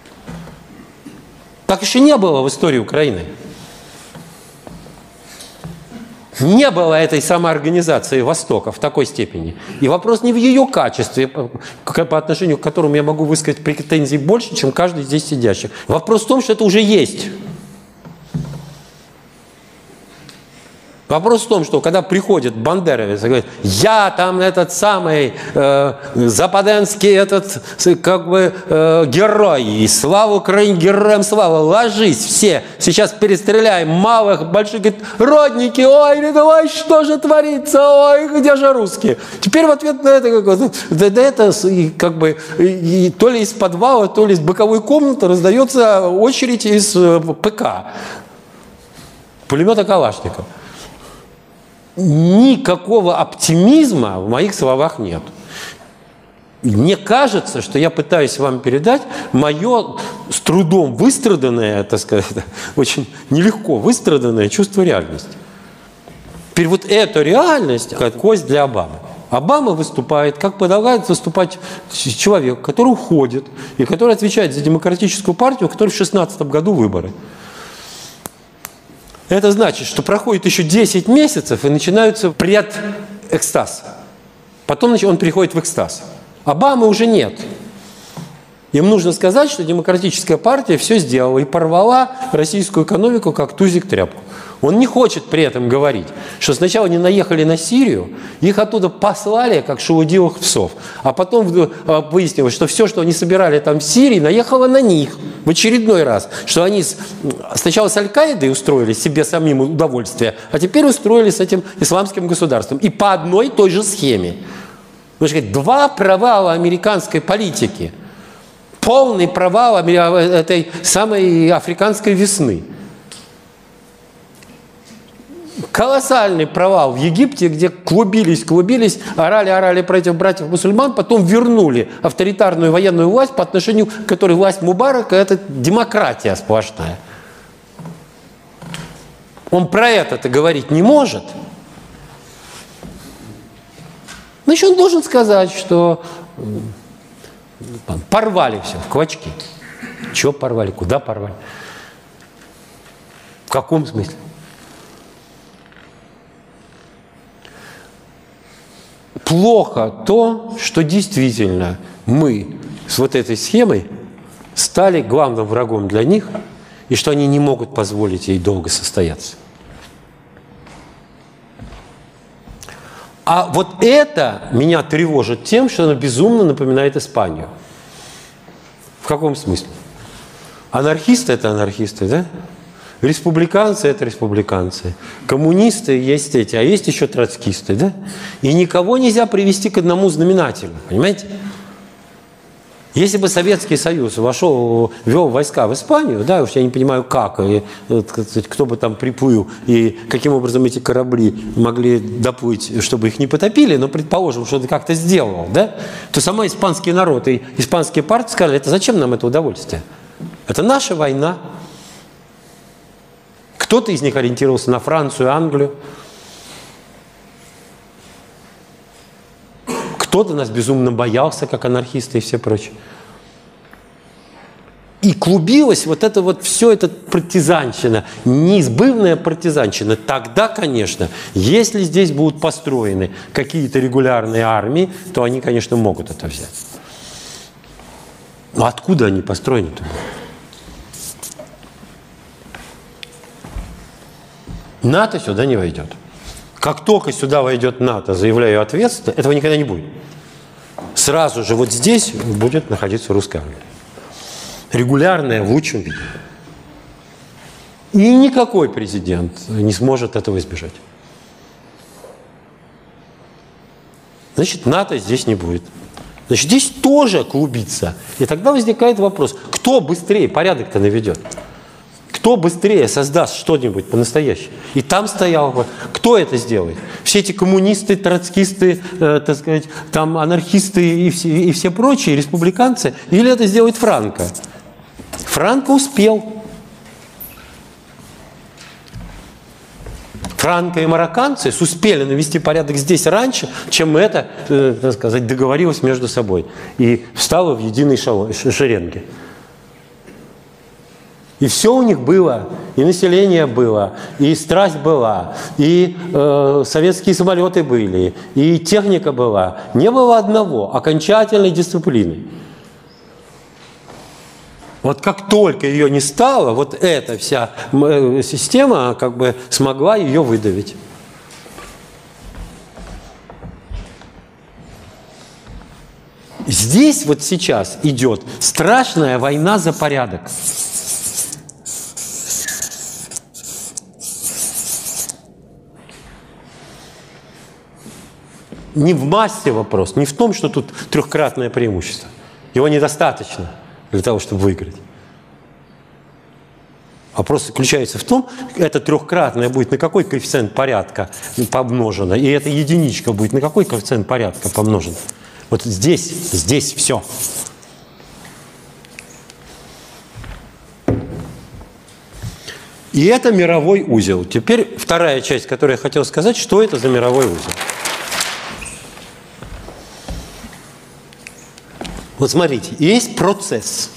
Так еще не было в истории Украины. Не было этой самоорганизации Востока в такой степени. И вопрос не в ее качестве, по отношению к которому я могу высказать претензий больше, чем каждый здесь сидящий. Вопрос в том, что это уже есть. Вопрос в том, что когда приходит бандеровец и говорит: я там этот самый э, западенский этот как бы э, герой, и слава Украине, героям слава, ложись все, сейчас перестреляем малых, больших, говорит: родники, ой, давай, что же творится, ой, где же русские? Теперь в ответ на это, как, да, да это как бы и, то ли из подвала, то ли из боковой комнаты раздается очередь из ПК, пулемета Калашникова. Никакого оптимизма в моих словах нет. Мне кажется, что я пытаюсь вам передать мое с трудом выстраданное, так сказать, очень нелегко выстраданное чувство реальности. Теперь вот эту реальность, как кость для Обамы. Обама выступает, как подобает выступать человек, который уходит и который отвечает за демократическую партию, у которой в две тысячи шестнадцатом году выборы. Это значит, что проходит еще десять месяцев и начинается предэкстаз. Потом он переходит в экстаз. Обамы уже нет. Им нужно сказать, что демократическая партия все сделала и порвала российскую экономику как тузик тряпку. Он не хочет при этом говорить, что сначала они наехали на Сирию, их оттуда послали, как шелудивых псов, а потом выяснилось, что все, что они собирали там в Сирии, наехало на них в очередной раз, что они сначала с Аль-Каидой устроили себе самим удовольствие, а теперь устроили с этим исламским государством. И по одной и той же схеме. Можно сказать, два провала американской политики. Полный провал этой самой африканской весны. Колоссальный провал в Египте, где клубились, клубились, орали, орали против братьев-мусульман, потом вернули авторитарную военную власть, по отношению к которой власть Мубарака – это демократия сплошная. Он про это-то говорить не может. Значит, он должен сказать, что порвали все в клочки. Чего порвали? Куда порвали? В каком смысле? Плохо то, что действительно мы с вот этой схемой стали главным врагом для них, и что они не могут позволить ей долго состояться. А вот это меня тревожит тем, что оно безумно напоминает Испанию. В каком смысле? Анархисты – это анархисты, да? Республиканцы – это республиканцы. Коммунисты есть эти, а есть еще троцкисты, да? И никого нельзя привести к одному знаменателю, понимаете? Если бы Советский Союз вошел, вел войска в Испанию, да, уж я не понимаю как, и, кто бы там приплыл, и каким образом эти корабли могли доплыть, чтобы их не потопили, но предположим, что ты как-то сделал, да, то сама испанский народ и испанские партии сказали, это зачем нам это удовольствие? Это наша война. Кто-то из них ориентировался на Францию, Англию. Кто-то нас безумно боялся, как анархисты и все прочее. И клубилась вот это вот все, это партизанщина, неизбывная партизанщина. Тогда, конечно, если здесь будут построены какие-то регулярные армии, то они, конечно, могут это взять. Но откуда они построены-то? НАТО сюда не войдет. Как только сюда войдет НАТО, заявляю ответственно, этого никогда не будет. Сразу же вот здесь будет находиться русская армия. Регулярная в лучшем виде. И никакой президент не сможет этого избежать. Значит, НАТО здесь не будет. Значит, здесь тоже клубится. И тогда возникает вопрос, кто быстрее порядок-то наведет? Кто быстрее создаст что-нибудь по-настоящему? И там стоял, кто это сделает? Все эти коммунисты, троцкисты, э, так сказать, там анархисты и все, и все прочие, республиканцы, или это сделает Франко? Франко успел. Франко и марокканцы успели навести порядок здесь раньше, чем это, э, так сказать, договорилось между собой и встало в единой шеренге. И все у них было, и население было, и страсть была, и э, советские самолеты были, и техника была. Не было одного – окончательной дисциплины. Вот как только ее не стало, вот эта вся система как бы смогла ее выдавить. Здесь вот сейчас идет страшная война за порядок. Не в массе вопрос, не в том, что тут трехкратное преимущество. Его недостаточно для того, чтобы выиграть. Вопрос заключается в том, это трехкратное будет на какой коэффициент порядка помножено, и эта единичка будет на какой коэффициент порядка помножена. Вот здесь, здесь все. И это мировой узел. Теперь вторая часть, которую я хотел сказать, что это за мировой узел. Вот смотрите, есть процесс.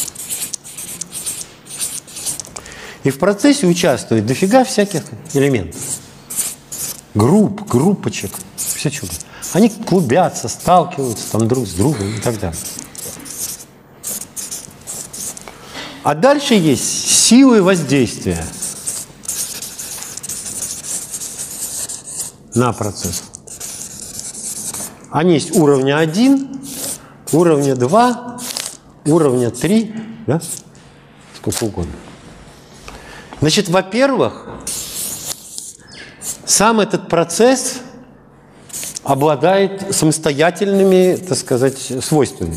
И в процессе участвует дофига всяких элементов. Групп, группочек, все чудо. Они клубятся, сталкиваются там друг с другом и так далее. А дальше есть силы воздействия. на процесс. Они есть уровня один, уровня два, уровня три, да? Сколько угодно. Значит, во-первых, сам этот процесс обладает самостоятельными, так сказать, свойствами.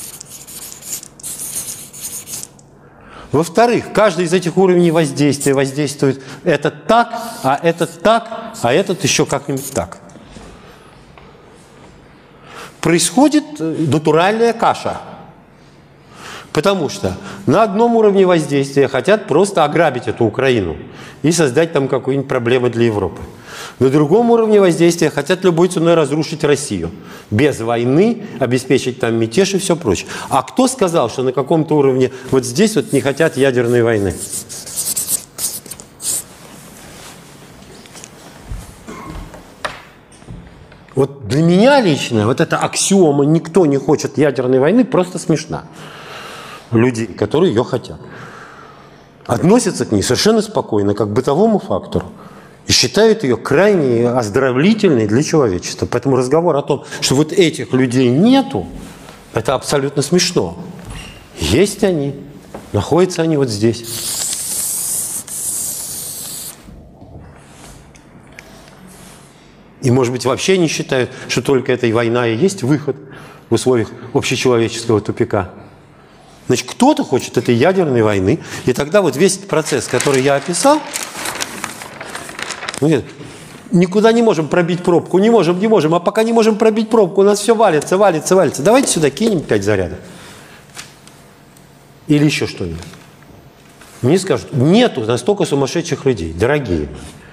Во-вторых, каждый из этих уровней воздействия воздействует этот так, а этот так, а этот еще как-нибудь так. Происходит натуральная каша. Потому что на одном уровне воздействия хотят просто ограбить эту Украину и создать там какую-нибудь проблему для Европы. На другом уровне воздействия хотят любой ценой разрушить Россию. Без войны, обеспечить там мятеж и все прочее. А кто сказал, что на каком-то уровне вот здесь вот не хотят ядерной войны? Вот для меня лично вот эта аксиома «никто не хочет ядерной войны» просто смешна. Людей, которые ее хотят. Относятся к ней совершенно спокойно, как к бытовому фактору. И считают ее крайне оздоровительной для человечества. Поэтому разговор о том, что вот этих людей нету, это абсолютно смешно. Есть они, находятся они вот здесь. И, может быть, вообще не считают, что только эта война и есть выход в условиях общечеловеческого тупика. Значит, кто-то хочет этой ядерной войны, и тогда вот весь этот процесс, который я описал, ну, нет, никуда не можем пробить пробку, не можем, не можем, а пока не можем пробить пробку, у нас все валится, валится, валится. Давайте сюда кинем пять зарядов. Или еще что-нибудь. Мне скажут, нету настолько сумасшедших людей, дорогие.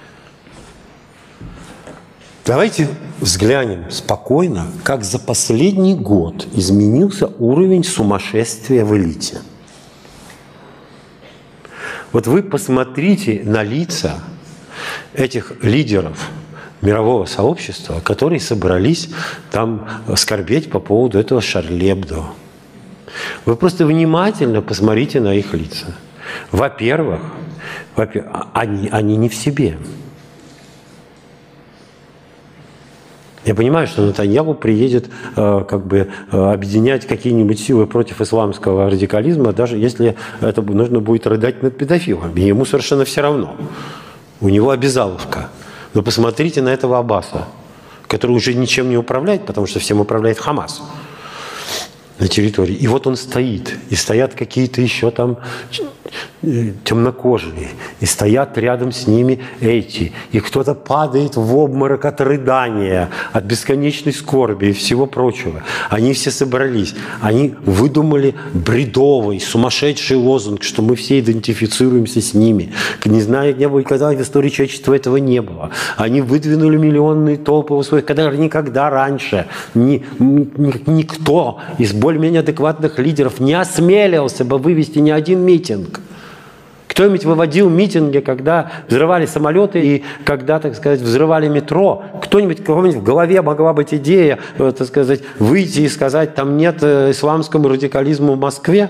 Давайте взглянем спокойно, как за последний год изменился уровень сумасшествия в элите. Вот вы посмотрите на лица этих лидеров мирового сообщества, которые собрались там скорбеть по поводу этого Шарли Эбдо. Вы просто внимательно посмотрите на их лица. Во-первых, во-первых они, они не в себе. Я понимаю, что Нетаньяху приедет э, как бы э, объединять какие-нибудь силы против исламского радикализма, даже если это нужно будет рыдать над педофилами. Ему совершенно все равно. У него обязаловка. Но посмотрите на этого Аббаса, который уже ничем не управляет, потому что всем управляет Хамас на территории. И вот он стоит, и стоят какие-то еще там темнокожие, и стоят рядом с ними эти, и кто-то падает в обморок от рыдания, от бесконечной скорби и всего прочего. Они все собрались, они выдумали бредовый, сумасшедший лозунг, что мы все идентифицируемся с ними. Не знаю, не было, когда в истории человечества этого не было. Они выдвинули миллионные толпы в условиях, когда никогда раньше ни, ни, никто из более-менее адекватных лидеров не осмелился бы вывести ни один митинг. Кто-нибудь выводил митинги, когда взрывали самолеты и когда, так сказать, взрывали метро? Кто-нибудь, кого-нибудь в голове могла быть идея, так сказать, выйти и сказать, там нет исламскому радикализму в Москве?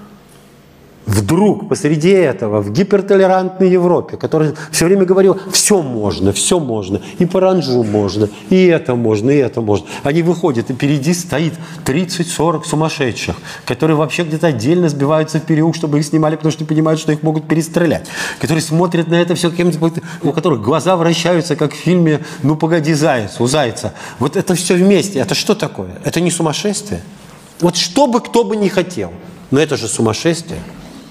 Вдруг посреди этого, в гипертолерантной Европе, которая все время говорила, все можно, все можно, и паранджу можно, и это можно, и это можно. Они выходят, и впереди стоит тридцать-сорок сумасшедших, которые вообще где-то отдельно сбиваются в переулок, чтобы их снимали, потому что понимают, что их могут перестрелять. Которые смотрят на это все каким-то, у которых глаза вращаются, как в фильме «Ну, погоди, заяц», у зайца. Вот это все вместе. Это что такое? Это не сумасшествие? Вот что бы кто бы ни хотел, но это же сумасшествие.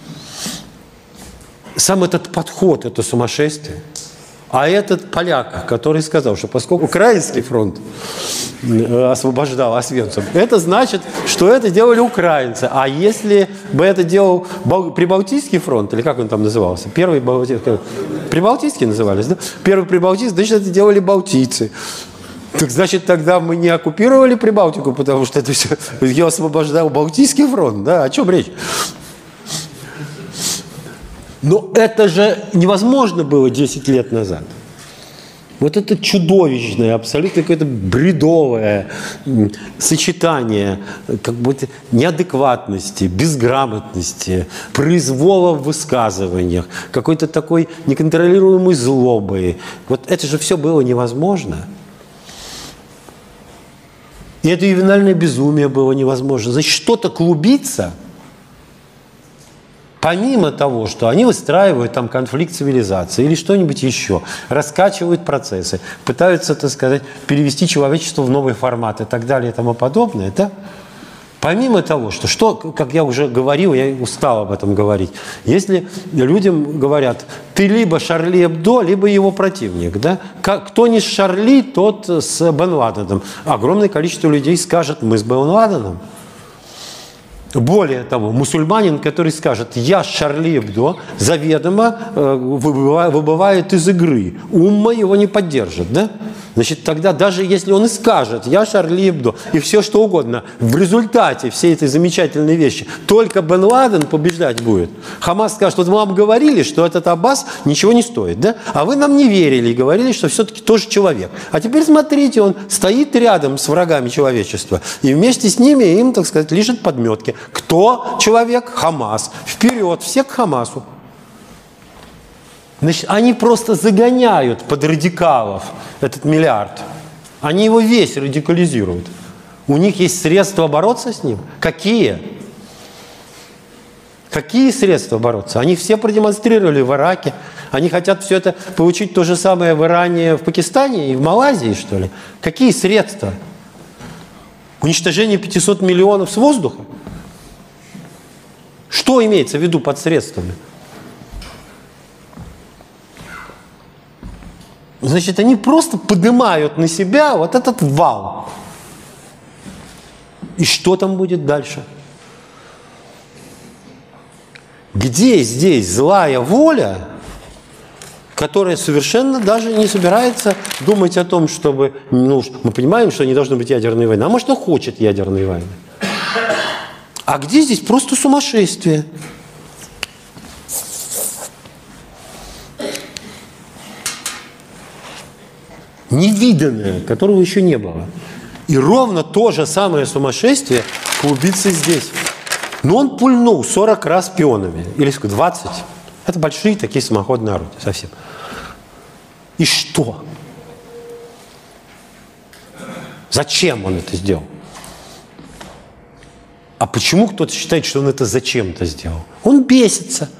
Сам этот подход – это сумасшествие. А этот поляк, который сказал, что поскольку Украинский фронт освобождал Освенцим, это значит, что это делали украинцы. А если бы это делал Прибалтийский фронт, или как он там назывался? Первый Балтийский, Прибалтийский назывались, да? Первый Прибалтийский, значит, это делали балтийцы. Так значит, тогда мы не оккупировали Прибалтику, потому что это все ее освобождал Балтийский фронт, да? О чем речь? Но это же невозможно было десять лет назад. Вот это чудовищное, абсолютно какое-то бредовое сочетание как бы неадекватности, безграмотности, произвола в высказываниях, какой-то такой неконтролируемой злобы. Вот это же все было невозможно. И это ювенальное безумие было невозможно. Значит, что-то клубится, помимо того, что они выстраивают там конфликт цивилизации или что-нибудь еще, раскачивают процессы, пытаются, так сказать, перевести человечество в новый формат и так далее и тому подобное, да? Помимо того, что, что, как я уже говорил, я устал об этом говорить, если людям говорят, ты либо Шарли Эбдо, либо его противник, да? Кто не с Шарли, тот с Бен Ладеном. Огромное количество людей скажет, мы с Бен Ладеном. Более того, мусульманин, который скажет, я Шарли Эбдо, заведомо э, выбывает из игры. Умма его не поддержит, да? Значит, тогда даже если он и скажет, я Шарли Эбдо, и все что угодно, в результате всей этой замечательной вещи только Бен Ладен побеждать будет. Хамас скажет, вот мы вам говорили, что этот Аббас ничего не стоит, да? А вы нам не верили и говорили, что все-таки тоже человек. А теперь смотрите, он стоит рядом с врагами человечества, и вместе с ними им, так сказать, лижет подметки. Кто человек? Хамас. Вперед, все к Хамасу. Значит, они просто загоняют под радикалов этот миллиард. Они его весь радикализируют. У них есть средства бороться с ним? Какие? Какие средства бороться? Они все продемонстрировали в Ираке. Они хотят все это получить то же самое в Иране, в Пакистане и в Малайзии, что ли? Какие средства? Уничтожение пятисот миллионов с воздуха? Что имеется в виду под средствами? Значит, они просто поднимают на себя вот этот вал. И что там будет дальше? Где здесь злая воля, которая совершенно даже не собирается думать о том, чтобы... Ну, мы понимаем, что не должно быть ядерной войны. А может, он хочет ядерной войны. А где здесь просто сумасшествие? Невиданное, которого еще не было. И ровно то же самое сумасшествие клубится здесь. Но он пульнул сорок раз пионами. Или двадцать. Это большие такие самоходные орудия совсем. И что? Зачем он это сделал? А почему кто-то считает, что он это зачем-то сделал? Он бесится.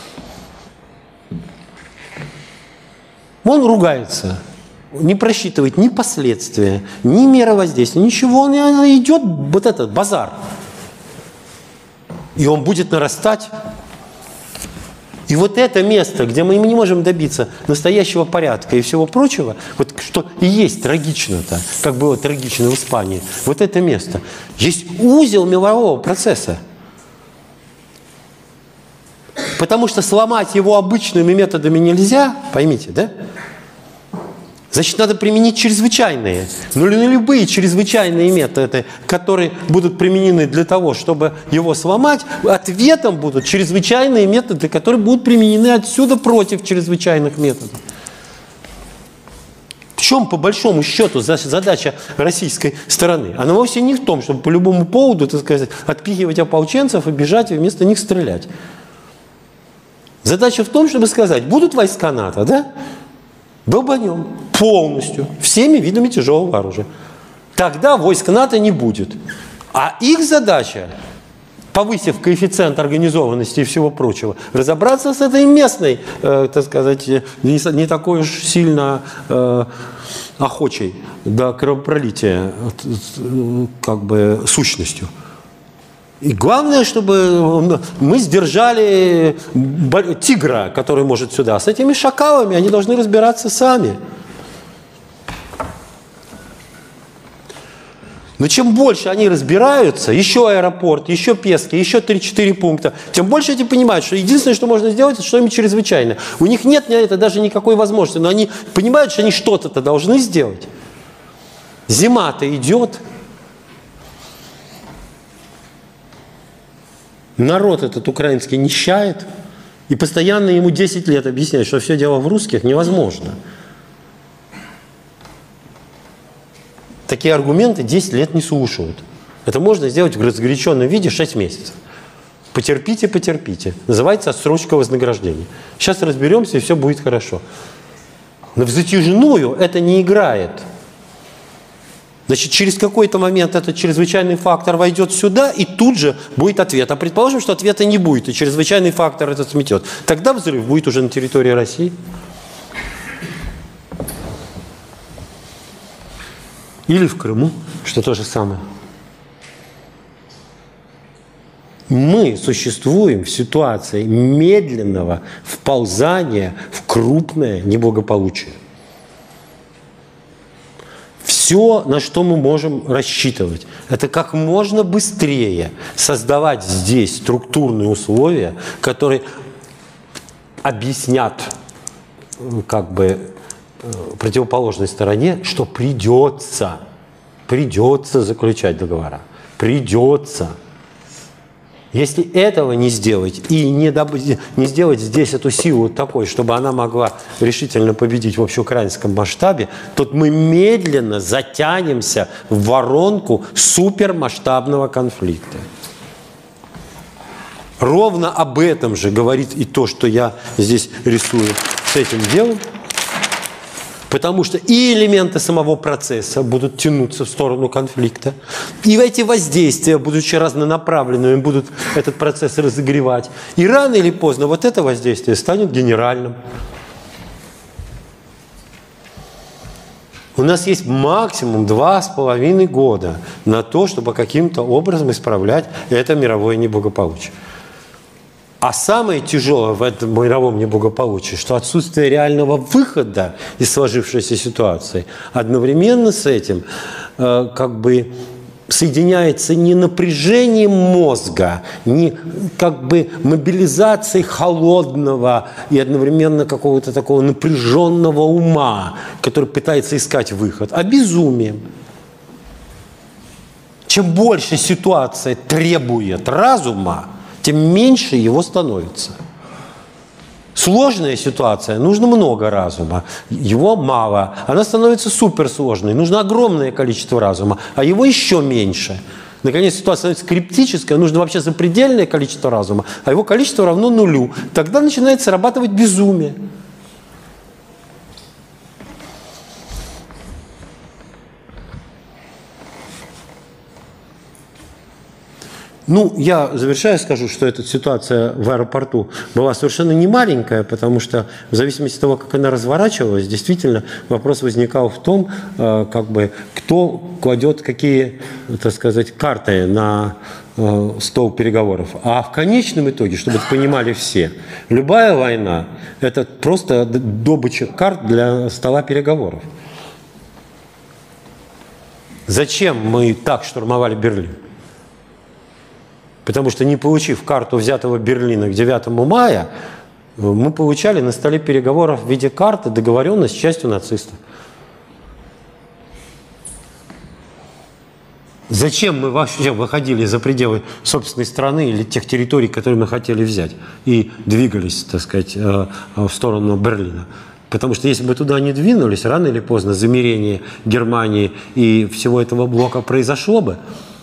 Он ругается. Не просчитывает ни последствия, ни меры воздействия, ничего. Он идет, вот этот базар. И он будет нарастать. И вот это место, где мы не можем добиться настоящего порядка и всего прочего, вот что и есть трагично-то, как было трагично в Испании, вот это место, есть узел мирового процесса. Потому что сломать его обычными методами нельзя, поймите, да? Значит, надо применить чрезвычайные. Но любые чрезвычайные методы, которые будут применены для того, чтобы его сломать, ответом будут чрезвычайные методы, которые будут применены отсюда против чрезвычайных методов. В чем, по большому счету, задача российской стороны? Она вовсе не в том, чтобы по любому поводу, так сказать, отпихивать ополченцев и бежать и вместо них стрелять. Задача в том, чтобы сказать, будут войска НАТО, да? Долбанем полностью, всеми видами тяжелого оружия. Тогда войск НАТО не будет. А их задача, повысив коэффициент организованности и всего прочего, разобраться с этой местной, э, так сказать, не, не такой уж сильно э, охочей до кровопролития э, как бы сущностью. И главное, чтобы мы сдержали тигра, который может сюда. С этими шакалами они должны разбираться сами. Но чем больше они разбираются, еще аэропорт, еще Пески, еще три-четыре пункта, тем больше эти понимают, что единственное, что можно сделать, это что-нибудь чрезвычайное. У них нет это даже никакой возможности, но они понимают, что они что-то-то должны сделать. Зима-то идет. Народ этот украинский нищает, и постоянно ему десять лет объясняют, что все дело в русских, невозможно. такие аргументы десять лет не слушают. Это можно сделать в разгоряченном виде шесть месяцев. Потерпите, потерпите. Называется отсрочка вознаграждения. Сейчас разберемся, и все будет хорошо. Но в затяжную это не играет. Значит, через какой-то момент этот чрезвычайный фактор войдет сюда, и тут же будет ответ. А предположим, что ответа не будет, и чрезвычайный фактор этот сметет. Тогда взрыв будет уже на территории России. Или в Крыму, что то же самое. Мы существуем в ситуации медленного вползания в крупное неблагополучие. Все, на что мы можем рассчитывать, это как можно быстрее создавать здесь структурные условия, которые объяснят как бы противоположной стороне, что придется, придется заключать договора, придется. Если этого не сделать и не, доб... не сделать здесь эту силу такой, чтобы она могла решительно победить в общеукраинском масштабе, то мы медленно затянемся в воронку супермасштабного конфликта. Ровно об этом же говорит и то, что я здесь рисую с этим делом. Потому что и элементы самого процесса будут тянуться в сторону конфликта, и эти воздействия, будучи разнонаправленными, будут этот процесс разогревать. И рано или поздно вот это воздействие станет генеральным. У нас есть максимум два с половиной года на то, чтобы каким-то образом исправлять это мировое неблагополучие. А самое тяжелое в этом мировом неблагополучии, что отсутствие реального выхода из сложившейся ситуации одновременно с этим э, как бы соединяется не напряжением мозга, не как бы мобилизацией холодного и одновременно какого-то такого напряженного ума, который пытается искать выход, а безумием. Чем больше ситуация требует разума, тем меньше его становится. Сложная ситуация, нужно много разума, его мало, она становится суперсложной, нужно огромное количество разума, а его еще меньше. Наконец ситуация становится криптическая, нужно вообще запредельное количество разума, а его количество равно нулю. Тогда начинает срабатывать безумие. Ну, я завершая скажу, что эта ситуация в аэропорту была совершенно не маленькая, потому что в зависимости от того, как она разворачивалась, действительно вопрос возникал в том, как бы, кто кладет какие, так сказать, карты на стол переговоров. А в конечном итоге, чтобы это понимали все, любая война – это просто добыча карт для стола переговоров. Зачем мы так штурмовали Берлин? Потому что, не получив карту взятого Берлина к девятому мая, мы получали на столе переговоров в виде карты договоренность с частью нацистов. Зачем мы вообще выходили за пределы собственной страны или тех территорий, которые мы хотели взять, и двигались, так сказать, в сторону Берлина? Потому что если бы туда не двинулись, рано или поздно замирение Германии и всего этого блока произошло бы.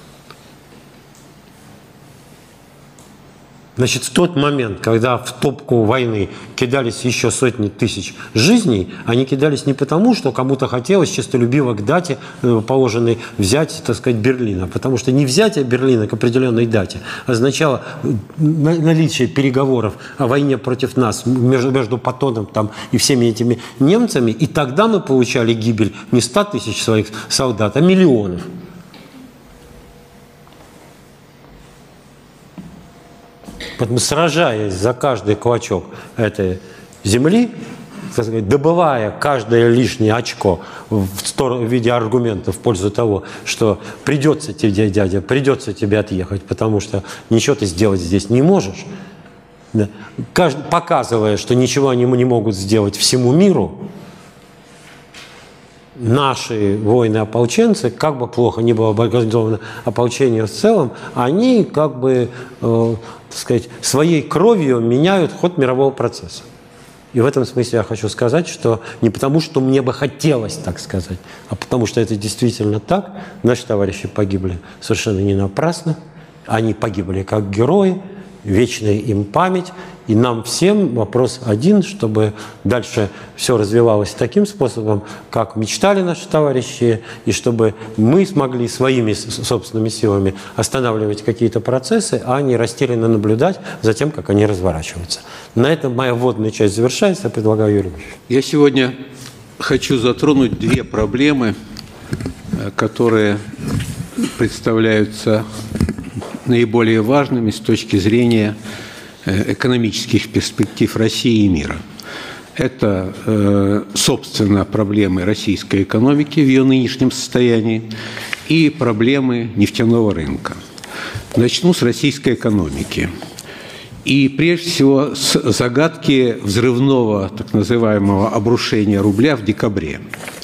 Значит, в тот момент, когда в топку войны кидались еще сотни тысяч жизней, они кидались не потому, что кому-то хотелось честолюбиво к дате положенной взять, так сказать, Берлин, а потому что не взятие Берлина к определенной дате означало наличие переговоров о войне против нас между, между Паттоном там, и всеми этими немцами, и тогда мы получали гибель не ста тысяч своих солдат, а миллионов. Поэтому, сражаясь за каждый клочок этой земли, так сказать, добывая каждое лишнее очко в, сторону, в виде аргумента в пользу того, что придется тебе, дядя, придется тебе отъехать, потому что ничего ты сделать здесь не можешь, да, каждый, показывая, что ничего они не могут сделать всему миру, наши воины-ополченцы, как бы плохо ни было организовано ополчение в целом, они как бы, э, так сказать, своей кровью меняют ход мирового процесса. И в этом смысле я хочу сказать, что не потому, что мне бы хотелось так сказать, а потому что это действительно так. Наши товарищи погибли совершенно не напрасно. Они погибли как герои, вечная им память. И нам всем вопрос один, чтобы дальше все развивалось таким способом, как мечтали наши товарищи, и чтобы мы смогли своими собственными силами останавливать какие-то процессы, а не растерянно наблюдать за тем, как они разворачиваются. На этом моя вводная часть завершается. Я предлагаю Юрию Ильичу. Я сегодня хочу затронуть две проблемы, которые представляются наиболее важными с точки зрения экономических перспектив России и мира. Это, собственно, проблемы российской экономики в ее нынешнем состоянии и проблемы нефтяного рынка. Начну с российской экономики. И прежде всего с загадки взрывного, так называемого, обрушения рубля в декабре.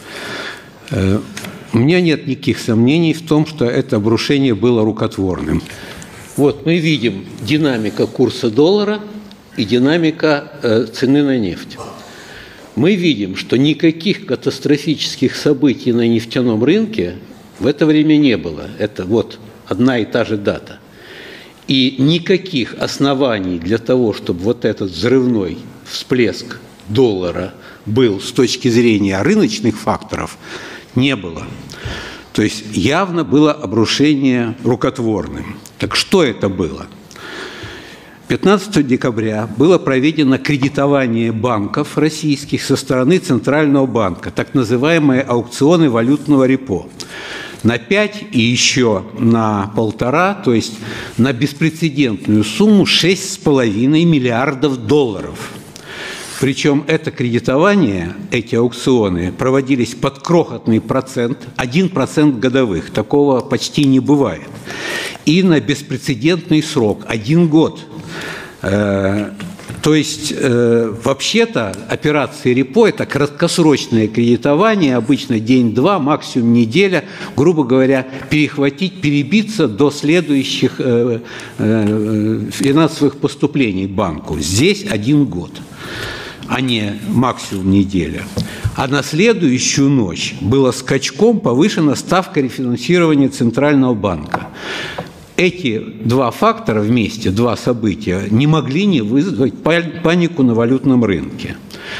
У меня нет никаких сомнений в том, что это обрушение было рукотворным. Вот мы видим динамика курса доллара и динамика э, цены на нефть. Мы видим, что никаких катастрофических событий на нефтяном рынке в это время не было. Это вот одна и та же дата. И никаких оснований для того, чтобы вот этот взрывной всплеск доллара был с точки зрения рыночных факторов, не было. То есть явно было обрушение рукотворным. Так что это было? пятнадцатого декабря было проведено кредитование банков российских со стороны Центрального банка, так называемые аукционы валютного репо. На пять и еще на полтора, то есть на беспрецедентную сумму шесть с половиной миллиардов долларов. Причем это кредитование, эти аукционы проводились под крохотный процент, один процент годовых. Такого почти не бывает. И на беспрецедентный срок, один год. То есть, вообще-то, операции репо – это краткосрочное кредитование, обычно день-два, максимум неделя, грубо говоря, перехватить, перебиться до следующих финансовых поступлений банку. Здесь один год, а не максимум неделя. А на следующую ночь была скачком повышена ставка рефинансирования Центрального банка. Эти два фактора вместе, два события, не могли не вызвать панику на валютном рынке.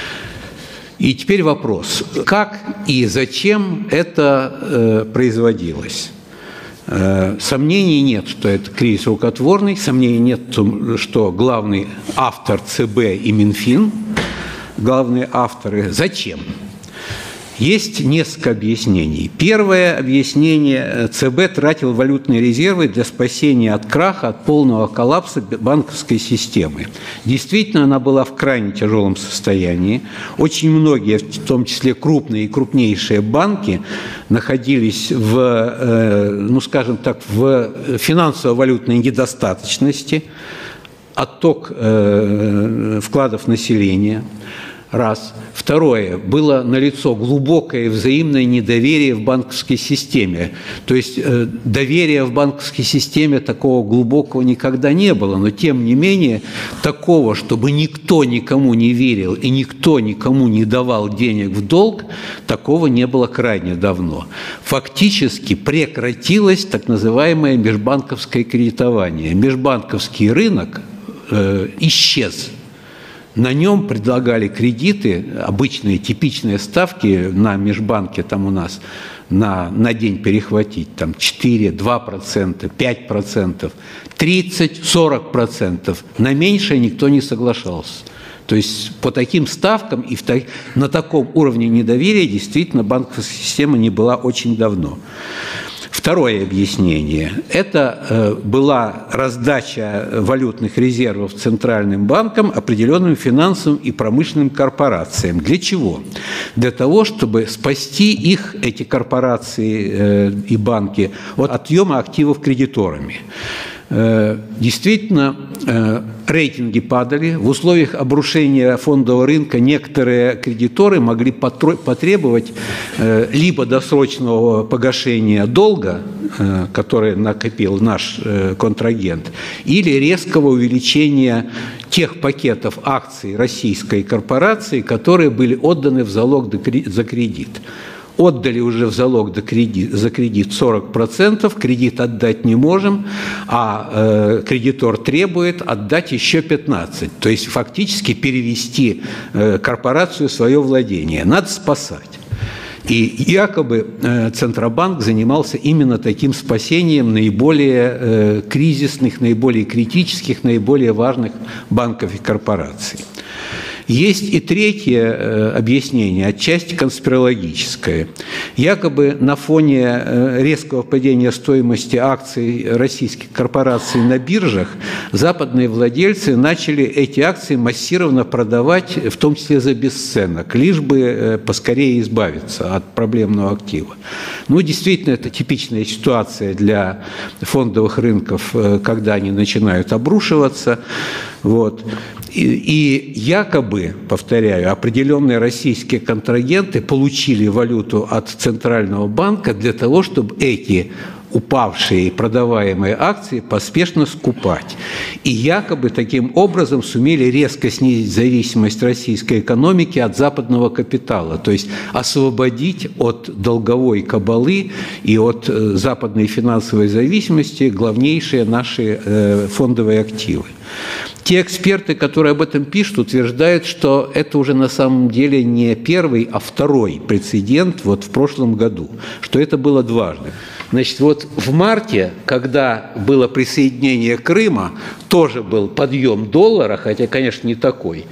И теперь вопрос, как и зачем это э, производилось? Э, сомнений нет, что это кризис рукотворный, сомнений нет, что главный автор ЦБ и Минфин, главные авторы. Зачем? Есть несколько объяснений. Первое объяснение: ЦБ тратил валютные резервы для спасения от краха, от полного коллапса банковской системы. Действительно, она была в крайне тяжелом состоянии. Очень многие, в том числе крупные и крупнейшие банки, находились в, ну, скажем так, в финансово-валютной недостаточности, отток вкладов населения. Раз. Второе. Было налицо глубокое взаимное недоверие в банковской системе. То есть э, доверия в банковской системе такого глубокого никогда не было. Но тем не менее, такого, чтобы никто никому не верил и никто никому не давал денег в долг, такого не было крайне давно. Фактически прекратилось так называемое межбанковское кредитование. Межбанковский рынок э, исчез. На нем предлагали кредиты, обычные типичные ставки на межбанке там у нас на, на день перехватить, там четыре, два процента, пять процентов, тридцать, сорок процентов. На меньшее никто не соглашался. То есть по таким ставкам и в та... на таком уровне недоверия действительно банковская система не была очень давно. Второе объяснение – это э, была раздача валютных резервов Центральным банком определенным финансовым и промышленным корпорациям. Для чего? Для того, чтобы спасти их, эти корпорации э, и банки, от отъема активов кредиторами. Действительно, рейтинги падали. В условиях обрушения фондового рынка некоторые кредиторы могли потребовать либо досрочного погашения долга, который накопил наш контрагент, или резкого увеличения тех пакетов акций российской корпорации, которые были отданы в залог за кредит. Отдали уже в залог за кредит, за кредит сорок процентов, кредит отдать не можем, а э, кредитор требует отдать еще пятнадцать процентов. То есть фактически перевести э, корпорацию в свое владение. Надо спасать. И якобы э, Центробанк занимался именно таким спасением наиболее э, кризисных, наиболее критических, наиболее важных банков и корпораций. Есть и третье э, объяснение, отчасти конспирологическое. Якобы на фоне э, резкого падения стоимости акций российских корпораций на биржах западные владельцы начали эти акции массированно продавать, в том числе за бесценок, лишь бы э, поскорее избавиться от проблемного актива. Ну, действительно, это типичная ситуация для фондовых рынков, э, когда они начинают обрушиваться. Вот. И, и якобы, повторяю, определенные российские контрагенты получили валюту от Центрального банка для того, чтобы эти упавшие продаваемые акции поспешно скупать. И якобы таким образом сумели резко снизить зависимость российской экономики от западного капитала, то есть освободить от долговой кабалы и от западной финансовой зависимости главнейшие наши фондовые активы. Те эксперты, которые об этом пишут, утверждают, что это уже на самом деле не первый, а второй прецедент вот в прошлом году, что это было дважды. Значит, вот в марте, когда было присоединение Крыма, тоже был подъем доллара, хотя, конечно, не такой,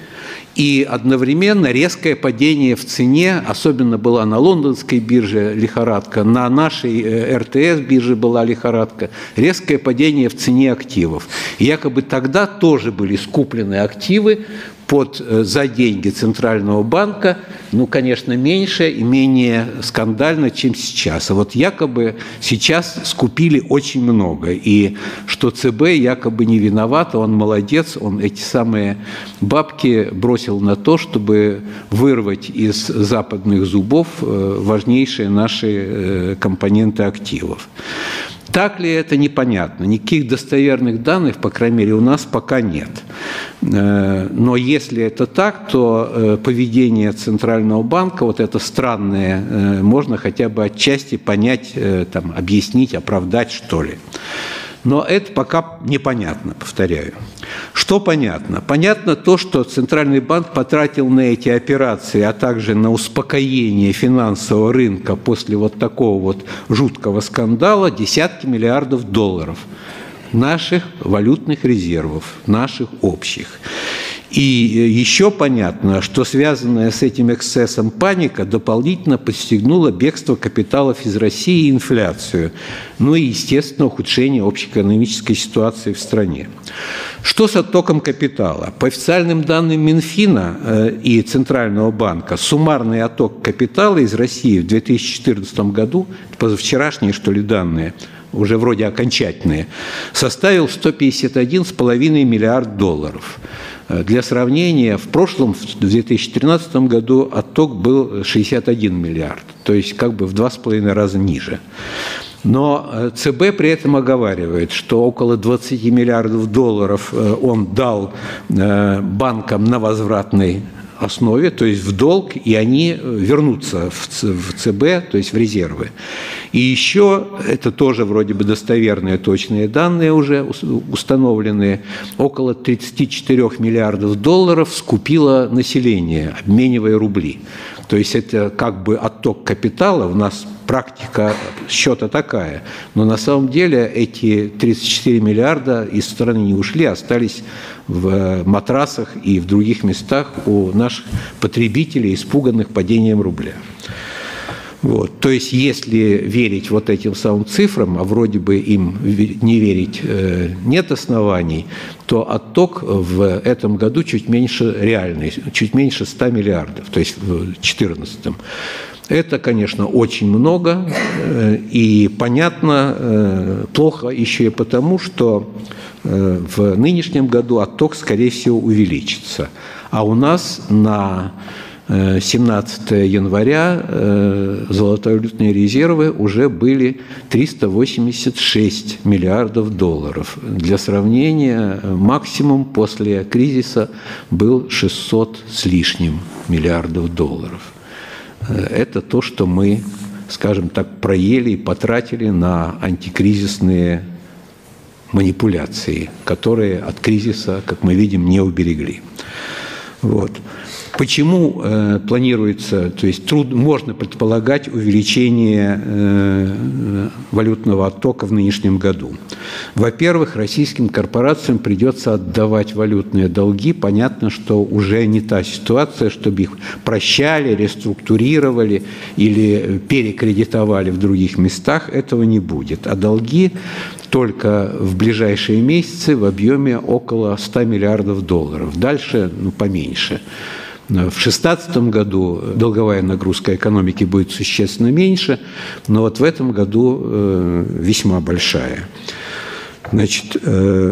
и одновременно резкое падение в цене, особенно была на лондонской бирже лихорадка, на нашей эр тэ эс бирже была лихорадка, резкое падение в цене активов. И якобы тогда тоже были скуплены активы под, за деньги Центрального банка, ну, конечно, меньше и менее скандально, чем сейчас. А вот якобы сейчас скупили очень много. И что ЦБ якобы не виноват, он молодец, он эти самые бабки бросил на то, чтобы вырвать из западных зубов важнейшие наши компоненты активов. Так ли это, непонятно. Никаких достоверных данных, по крайней мере, у нас пока нет. Но если это так, то поведение Центрального банка, вот это странное, можно хотя бы отчасти понять, там, объяснить, оправдать, что ли. Но это пока непонятно, повторяю. Что понятно? Понятно то, что Центральный банк потратил на эти операции, а также на успокоение финансового рынка после вот такого вот жуткого скандала десятки миллиардов долларов наших валютных резервов, наших общих. И еще понятно, что связанная с этим эксцессом паника дополнительно подстегнула бегство капиталов из России и инфляцию, ну и, естественно, ухудшение общеэкономической ситуации в стране. Что с оттоком капитала? По официальным данным Минфина и Центрального банка, суммарный отток капитала из России в две тысячи четырнадцатом году, позавчерашние, что ли, данные, уже вроде окончательные, составил сто пятьдесят один целых пять десятых миллиарда долларов. Для сравнения, в прошлом, в две тысячи тринадцатом году, отток был шестьдесят один миллиард, то есть как бы в два с половиной раза ниже. Но ЦБ при этом оговаривает, что около двадцати миллиардов долларов он дал банкам на возвратной основе, то есть в долг, и они вернутся в ЦБ, то есть в резервы. И еще, это тоже вроде бы достоверные, точные данные уже установленные, около тридцати четырёх миллиардов долларов скупило население, обменивая рубли. То есть это как бы отток капитала, у нас практика счета такая, но на самом деле эти тридцать четыре миллиарда из страны не ушли, остались в матрасах и в других местах у наших потребителей, испуганных падением рубля. Вот. То есть, если верить вот этим самым цифрам, а вроде бы им не верить э, нет оснований, то отток в этом году чуть меньше реальный, чуть меньше ста миллиардов, то есть в две тысячи четырнадцатом. Это, конечно, очень много, и понятно, плохо еще и потому, что в нынешнем году отток, скорее всего, увеличится. А у нас на семнадцатое января золотовалютные резервы уже были триста восемьдесят шесть миллиардов долларов. Для сравнения, максимум после кризиса был шестьсот с лишним миллиардов долларов. Это то, что мы, скажем так, проели и потратили на антикризисные манипуляции, которые от кризиса, как мы видим, не уберегли. Вот. Почему э, планируется, то есть труд, можно предполагать увеличение э, валютного оттока в нынешнем году? Во-первых, российским корпорациям придется отдавать валютные долги. Понятно, что уже не та ситуация, чтобы их прощали, реструктурировали или перекредитовали в других местах. Этого не будет. А долги только в ближайшие месяцы в объеме около ста миллиардов долларов. Дальше ну, поменьше. В две тысячи шестнадцатом году долговая нагрузка экономики будет существенно меньше, но вот в этом году э, весьма большая. Значит, э,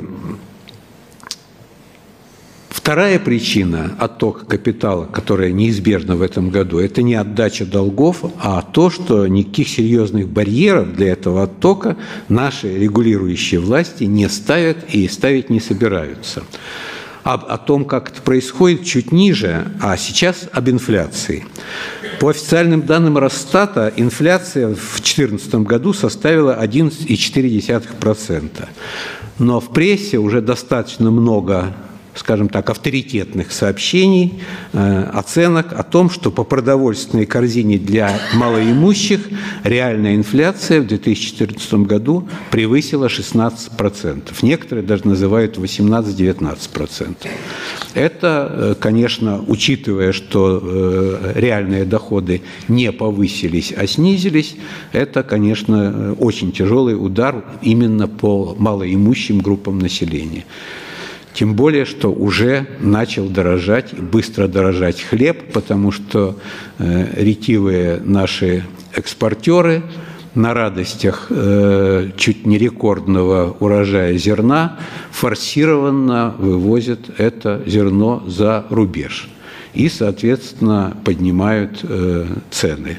вторая причина оттока капитала, которая неизбежна в этом году, это не отдача долгов, а то, что никаких серьезных барьеров для этого оттока наши регулирующие власти не ставят и ставить не собираются. Об, о том, как это происходит, чуть ниже, а сейчас об инфляции. По официальным данным Росстата, инфляция в две тысячи четырнадцатом году составила одиннадцать целых четыре десятых процента. Но в прессе уже достаточно много, скажем так, авторитетных сообщений, э, оценок о том, что по продовольственной корзине для малоимущих реальная инфляция в две тысячи четырнадцатом году превысила шестнадцать процентов. Некоторые даже называют восемнадцать-девятнадцать процентов. Это, э, конечно, учитывая, что э, реальные доходы не повысились, а снизились, это, конечно, очень тяжелый удар именно по малоимущим группам населения. Тем более, что уже начал дорожать, быстро дорожать хлеб, потому что э, ретивые наши экспортеры на радостях э, чуть не рекордного урожая зерна форсированно вывозят это зерно за рубеж и, соответственно, поднимают э, цены.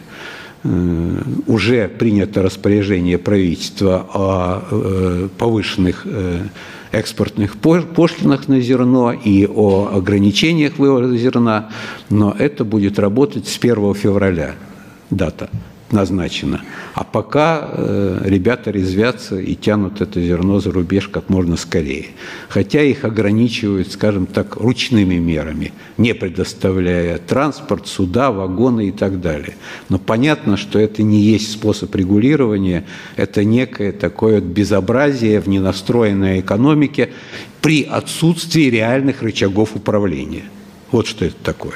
Э, уже принято распоряжение правительства о э, повышенных э, экспортных пошлинах на зерно и о ограничениях вывоза зерна, но это будет работать с первого февраля, дата назначена. А пока э, ребята резвятся и тянут это зерно за рубеж как можно скорее. Хотя их ограничивают, скажем так, ручными мерами, не предоставляя транспорт, суда, вагоны и так далее. Но понятно, что это не есть способ регулирования, это некое такое безобразие в ненастроенной экономике при отсутствии реальных рычагов управления. Вот что это такое.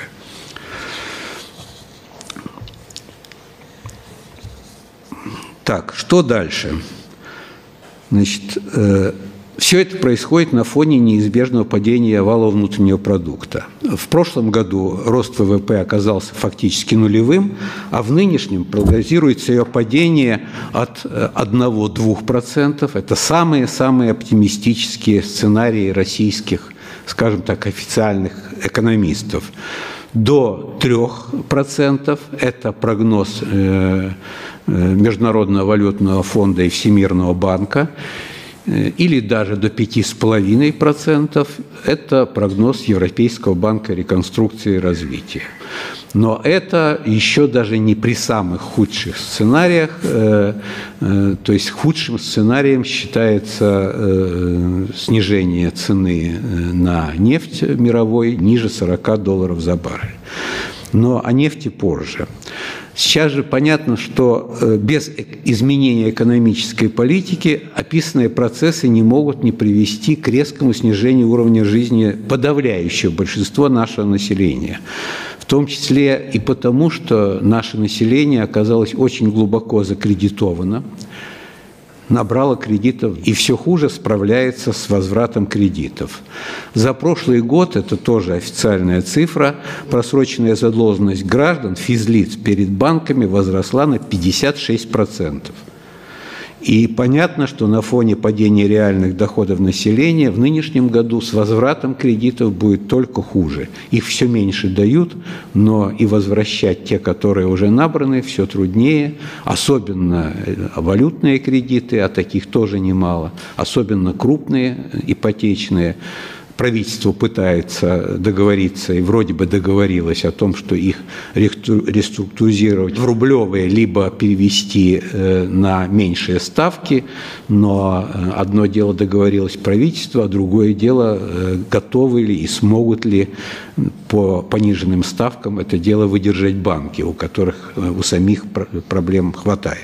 Так, что дальше? Значит, э, все это происходит на фоне неизбежного падения валового внутреннего продукта. В прошлом году рост вэ вэ пэ оказался фактически нулевым, а в нынешнем прогнозируется ее падение от одного-двух процентов. Это самые-самые оптимистические сценарии российских, скажем так, официальных экономистов. До трех процентов – это прогноз э, Международного валютного фонда и Всемирного банка, или даже до пяти с половиной процентов – это прогноз Европейского банка реконструкции и развития. Но это еще даже не при самых худших сценариях, э, э, то есть худшим сценарием считается э, снижение цены на нефть мировой ниже сорока долларов за баррель. Но о нефти позже. Сейчас же понятно, что без изменения экономической политики описанные процессы не могут не привести к резкому снижению уровня жизни подавляющего большинства нашего населения. В том числе и потому, что наше население оказалось очень глубоко закредитовано. набрала кредитов и все хуже справляется с возвратом кредитов. За прошлый год, это тоже официальная цифра, просроченная задолженность граждан, физлиц перед банками возросла на пятьдесят шесть процентов. И понятно, что на фоне падения реальных доходов населения в нынешнем году с возвратом кредитов будет только хуже. Их все меньше дают, но и возвращать те, которые уже набраны, все труднее. Особенно валютные кредиты, а таких тоже немало. Особенно крупные, ипотечные. Правительство пытается договориться и вроде бы договорилось о том, что их реструктуризировать в рублевые, либо перевести на меньшие ставки, но одно дело договорилось правительство, а другое дело, готовы ли и смогут ли по пониженным ставкам это дело выдержать банки, у которых у самих проблем хватает.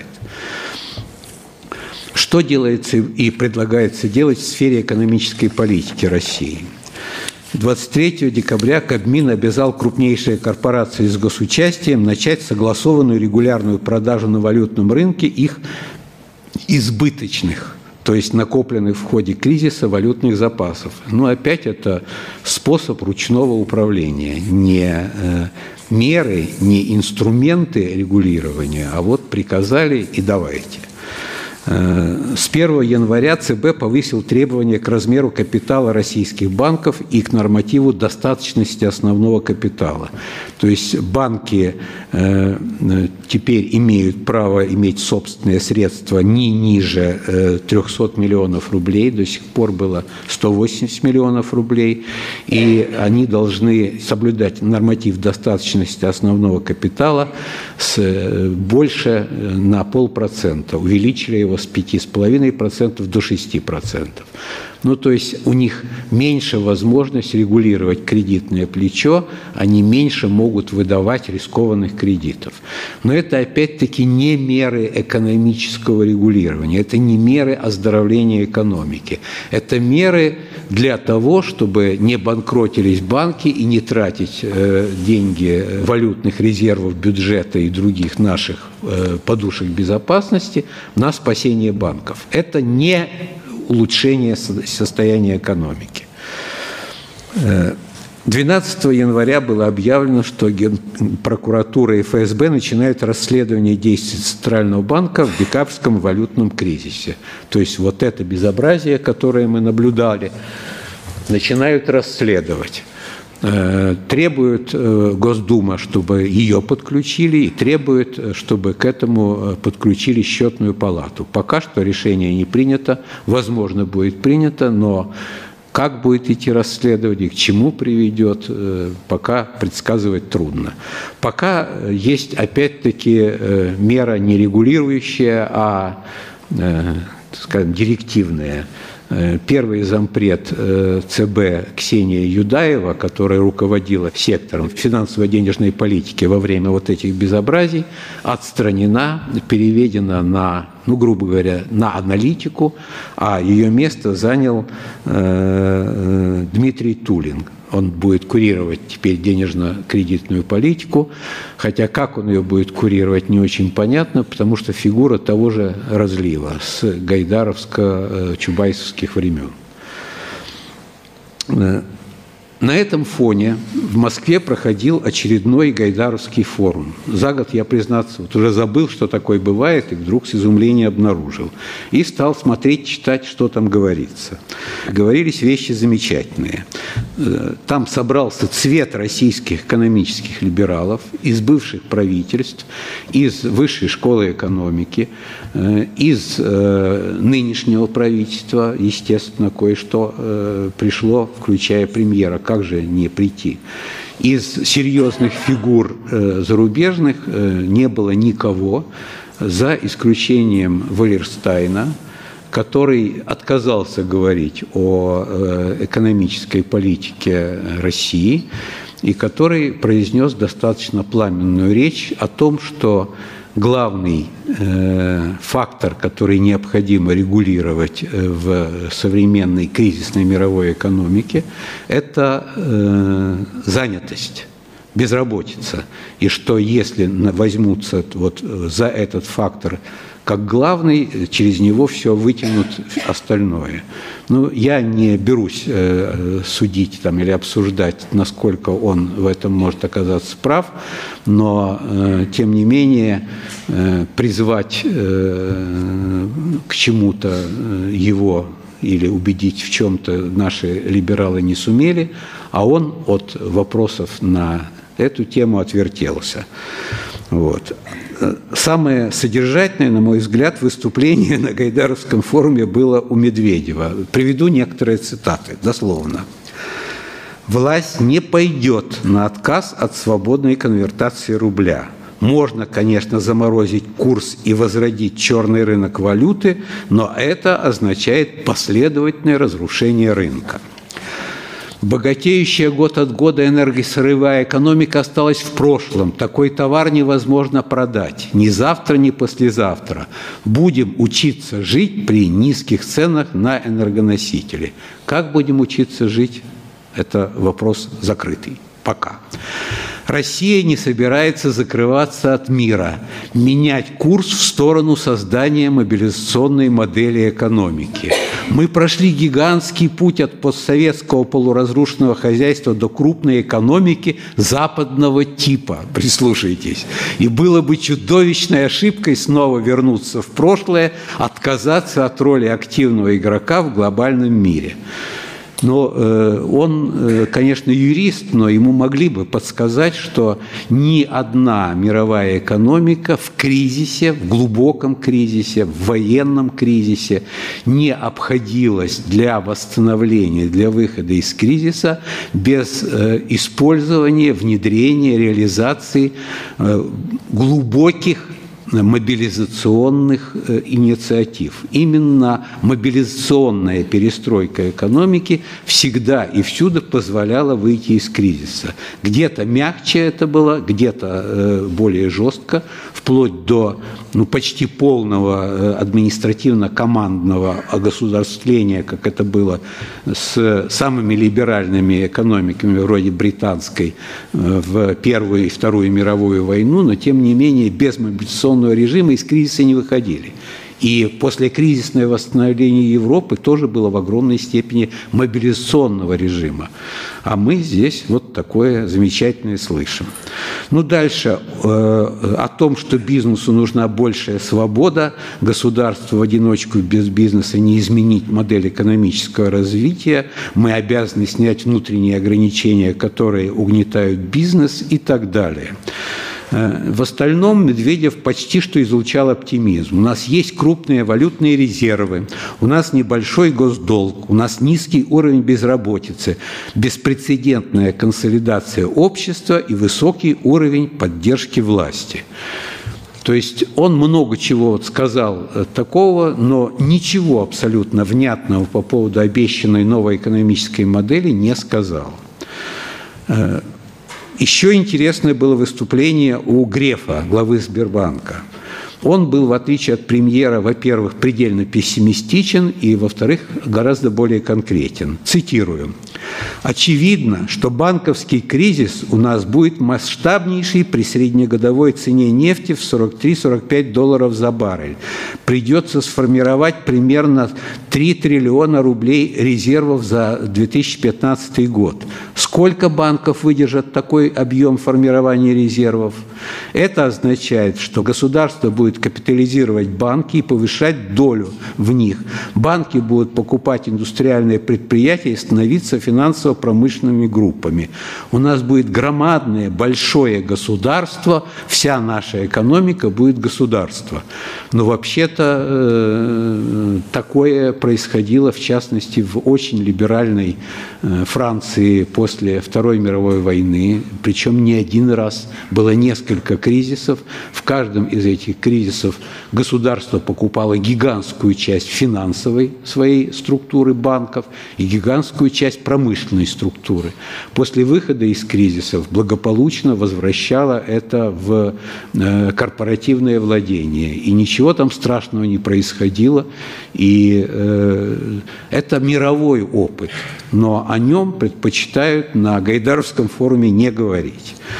Что делается и предлагается делать в сфере экономической политики России? двадцать третьего декабря Кабмин обязал крупнейшие корпорации с госучастием начать согласованную регулярную продажу на валютном рынке их избыточных, то есть накопленных в ходе кризиса валютных запасов. Но опять это способ ручного управления, не меры, не инструменты регулирования, а вот приказали и давайте. С первого января ЦБ повысил требования к размеру капитала российских банков и к нормативу достаточности основного капитала. То есть банки э, теперь имеют право иметь собственные средства не ниже э, трехсот миллионов рублей, до сих пор было сто восемьдесят миллионов рублей, и они должны соблюдать норматив достаточности основного капитала с, э, больше на полпроцента, увеличили его с пяти с половиной процентов до шести процентов. Ну, то есть у них меньше возможность регулировать кредитное плечо, они меньше могут выдавать рискованных кредитов. Но это опять-таки не меры экономического регулирования, это не меры оздоровления экономики. Это меры для того, чтобы не банкротились банки и не тратить э, деньги валютных резервов бюджета и других наших э, подушек безопасности на спасение банков. Это не улучшение состояния экономики. двенадцатого января было объявлено, что Генпрокуратура и эф эс бэ начинают расследование действий Центрального банка в декабрьском валютном кризисе. То есть вот это безобразие, которое мы наблюдали, начинают расследовать. Требует Госдума, чтобы ее подключили, и требует, чтобы к этому подключили счетную палату. Пока что решение не принято, возможно, будет принято, но как будет идти расследование, к чему приведет, пока предсказывать трудно. Пока есть, опять-таки, мера не регулирующая, а, скажем, директивная. Первый зампред ЦБ Ксения Юдаева, которая руководила сектором финансово-денежной политики во время вот этих безобразий, отстранена, переведена на, ну, грубо говоря, на аналитику, а ее место занял э, Дмитрий Тулин. Он будет курировать теперь денежно-кредитную политику, хотя как он ее будет курировать, не очень понятно, потому что фигура того же разлива с гайдаровско-чубайсовских времен. На этом фоне в Москве проходил очередной гайдаровский форум. За год, я, признаться, вот уже забыл, что такое бывает, и вдруг с изумлением обнаружил. И стал смотреть, читать, что там говорится. Говорились вещи замечательные. Там собрался цвет российских экономических либералов из бывших правительств, из высшей школы экономики, из нынешнего правительства, естественно, кое-что пришло, включая премьера. Как же не прийти? Из серьезных фигур э, зарубежных э, не было никого, за исключением Валерстайна, который отказался говорить о э, экономической политике России и который произнес достаточно пламенную речь о том, что главный э, фактор, который необходимо регулировать э, в современной кризисной мировой экономике, это э, занятость, безработица. И что если возьмутся вот за этот фактор как главный, через него все вытянут остальное. Ну, я не берусь э, судить там, или обсуждать, насколько он в этом может оказаться прав, но, э, тем не менее, э, призвать э, к чему-то его или убедить в чем-то наши либералы не сумели, а он от вопросов на эту тему отвертелся. Вот. Самое содержательное, на мой взгляд, выступление на Гайдаровском форуме было у Медведева. Приведу некоторые цитаты, дословно. «Власть не пойдет на отказ от свободной конвертации рубля. Можно, конечно, заморозить курс и возродить черный рынок валюты, но это означает последовательное разрушение рынка. Богатеющая год от года энергосырьевая экономика осталась в прошлом. Такой товар невозможно продать. Ни завтра, ни послезавтра. Будем учиться жить при низких ценах на энергоносители». Как будем учиться жить? Это вопрос закрытый. Пока. Россия не собирается закрываться от мира, менять курс в сторону создания мобилизационной модели экономики. Мы прошли гигантский путь от постсоветского полуразрушенного хозяйства до крупной экономики западного типа. Прислушайтесь. И было бы чудовищной ошибкой снова вернуться в прошлое, отказаться от роли активного игрока в глобальном мире. Но э, он, э, конечно, юрист, но ему могли бы подсказать, что ни одна мировая экономика в кризисе, в глубоком кризисе, в военном кризисе не обходилась для восстановления, для выхода из кризиса без э, использования, внедрения, реализации э, глубоких мобилизационных инициатив. Именно мобилизационная перестройка экономики всегда и всюду позволяла выйти из кризиса. Где-то мягче это было, где-то более жестко, вплоть до ну, почти полного административно-командного огосударствления, как это было с самыми либеральными экономиками, вроде британской, в Первую и Вторую мировую войну, но тем не менее без мобилизационного режима из кризиса не выходили. И послекризисное восстановление Европы тоже было в огромной степени мобилизационного режима. А мы здесь вот такое замечательное слышим. Ну, дальше. Э, о том, что бизнесу нужна большая свобода, государству в одиночку без бизнеса не изменить модель экономического развития, мы обязаны снять внутренние ограничения, которые угнетают бизнес и так далее. В остальном Медведев почти что излучал оптимизм. У нас есть крупные валютные резервы, у нас небольшой госдолг, у нас низкий уровень безработицы, беспрецедентная консолидация общества и высокий уровень поддержки власти. То есть он много чего сказал такого, но ничего абсолютно внятного по поводу обещанной новой экономической модели не сказал. Еще интересное было выступление у Грефа, главы Сбербанка. Он был, в отличие от премьера, во-первых, предельно пессимистичен и, во-вторых, гораздо более конкретен. Цитирую. «Очевидно, что банковский кризис у нас будет масштабнейший при среднегодовой цене нефти в сорок три - сорок пять долларов за баррель. Придется сформировать примерно три триллиона рублей резервов за две тысячи пятнадцатый год. Сколько банков выдержат такой объем формирования резервов? Это означает, что государство будет капитализировать банки и повышать долю в них. Банки будут покупать индустриальные предприятия и становиться финансово-промышленными группами. У нас будет громадное, большое государство, вся наша экономика будет государство». Но вообще-то э, такое происходило, в частности, в очень либеральной э, Франции после Второй мировой войны, причем не один раз, было несколько кризисов. В каждом из этих кризисов государство покупало гигантскую часть финансовой своей структуры банков и гигантскую часть промышленной структуры. После выхода из кризисов благополучно возвращало это в э, корпоративное владение. И ничего там страшного не происходило. И э, это мировой опыт. Но о нем предпочитают на Гайдаровском форуме не говорить.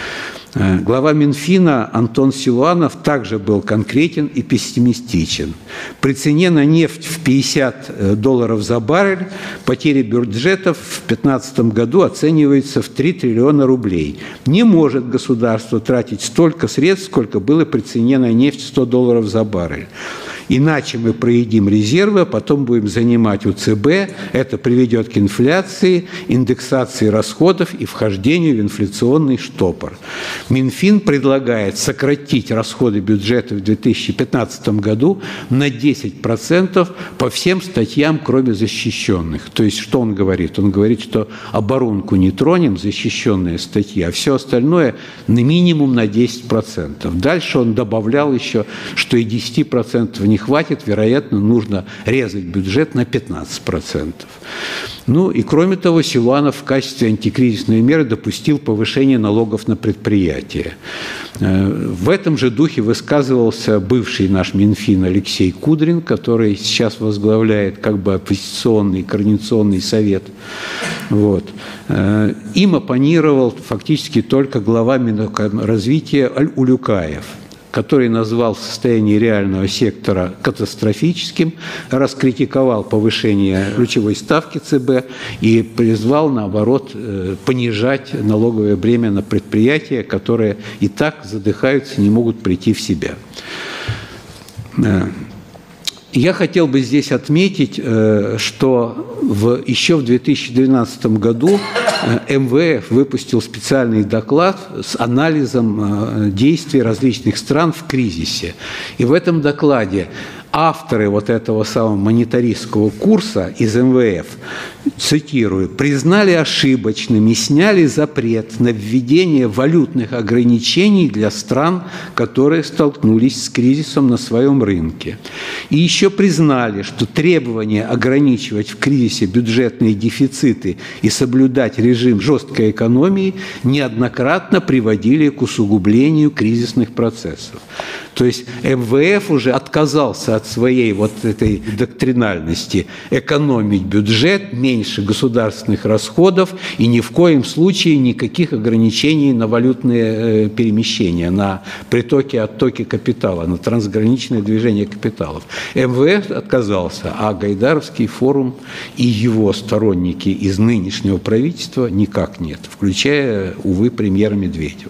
Глава Минфина Антон Силуанов также был конкретен и пессимистичен. При цене на нефть в пятьдесят долларов за баррель потери бюджетов в две тысячи пятнадцатом году оцениваются в три триллиона рублей. Не может государство тратить столько средств, сколько было при цене на нефть сто долларов за баррель. Иначе мы проедим резервы, а потом будем занимать у ЦБ. Это приведет к инфляции, индексации расходов и вхождению в инфляционный штопор. Минфин предлагает сократить расходы бюджета в две тысячи пятнадцатом году на десять процентов по всем статьям, кроме защищенных. То есть, что он говорит? Он говорит, что оборонку не тронем, защищенные статьи, а все остальное на минимум на десять процентов. Дальше он добавлял еще, что и десяти процентов не хватит, вероятно, нужно резать бюджет на пятнадцать процентов. Ну и кроме того, Силуанов в качестве антикризисной меры допустил повышение налогов на предприятия. В этом же духе высказывался бывший наш Минфин Алексей Кудрин, который сейчас возглавляет как бы оппозиционный координационный совет. Вот. Им оппонировал фактически только глава Минэкономразвития Улюкаев, который назвал состояние реального сектора катастрофическим, раскритиковал повышение ключевой ставки ЦБ и призвал, наоборот, понижать налоговое бремя на предприятия, которые и так задыхаются, не могут прийти в себя. Я хотел бы здесь отметить, что в, еще в две тысячи двенадцатом году эм вэ эф выпустил специальный доклад с анализом действий различных стран в кризисе. И в этом докладе авторы вот этого самого монетаристского курса из эм вэ эф, цитирую, признали ошибочным и сняли запрет на введение валютных ограничений для стран, которые столкнулись с кризисом на своем рынке. И еще признали, что требование ограничивать в кризисе бюджетные дефициты и соблюдать режим жесткой экономии неоднократно приводили к усугублению кризисных процессов. То есть эм вэ эф уже отказался от своей вот этой доктринальности экономить бюджет, меньше государственных расходов и ни в коем случае никаких ограничений на валютные перемещения, на притоки, оттоки капитала, на трансграничное движение капиталов. эм вэ эф отказался, а Гайдаровский форум и его сторонники из нынешнего правительства никак нет, включая, увы, премьера Медведева.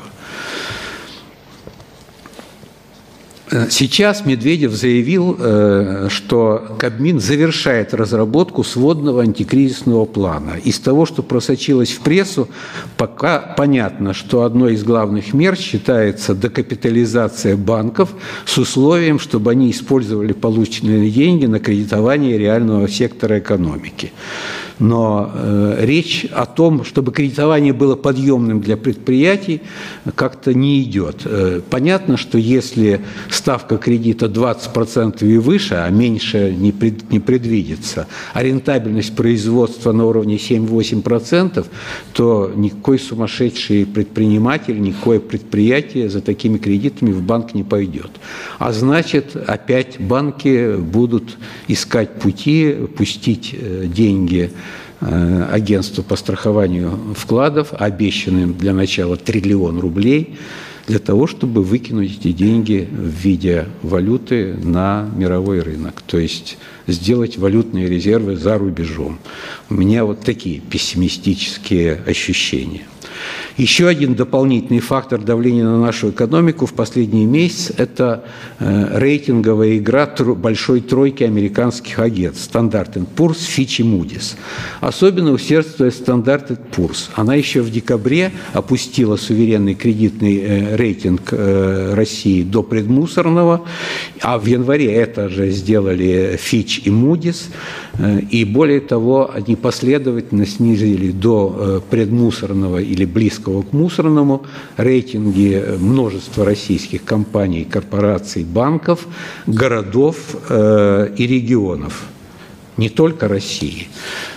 Сейчас Медведев заявил, что Кабмин завершает разработку сводного антикризисного плана. Из того, что просочилось в прессу, пока понятно, что одной из главных мер считается докапитализация банков с условием, чтобы они использовали полученные деньги на кредитование реального сектора экономики. Но э, речь о том, чтобы кредитование было подъемным для предприятий, как-то не идет. Э, понятно, что если ставка кредита двадцать процентов и выше, а меньше не, пред, не предвидится, а рентабельность производства на уровне семь-восемь процентов, то никакой сумасшедший предприниматель, никакое предприятие за такими кредитами в банк не пойдет. А значит, опять банки будут искать пути, пустить э, деньги агентству по страхованию вкладов, обещанным для начала триллион рублей, для того, чтобы выкинуть эти деньги в виде валюты на мировой рынок. То есть сделать валютные резервы за рубежом. У меня вот такие пессимистические ощущения. Еще один дополнительный фактор давления на нашу экономику в последние месяцы – это э, рейтинговая игра тро, большой тройки американских агентств Standard энд Poor's, Fitch и Moody's. Особенно усердствует Standard энд Poor's. Она еще в декабре опустила суверенный кредитный э, рейтинг э, России до предмусорного, а в январе это же сделали Fitch и Moody's. Э, и более того, они последовательно снизили до э, предмусорного или близкого к мусорному рейтинги множества российских компаний, корпораций, банков, городов э, и регионов, не только России.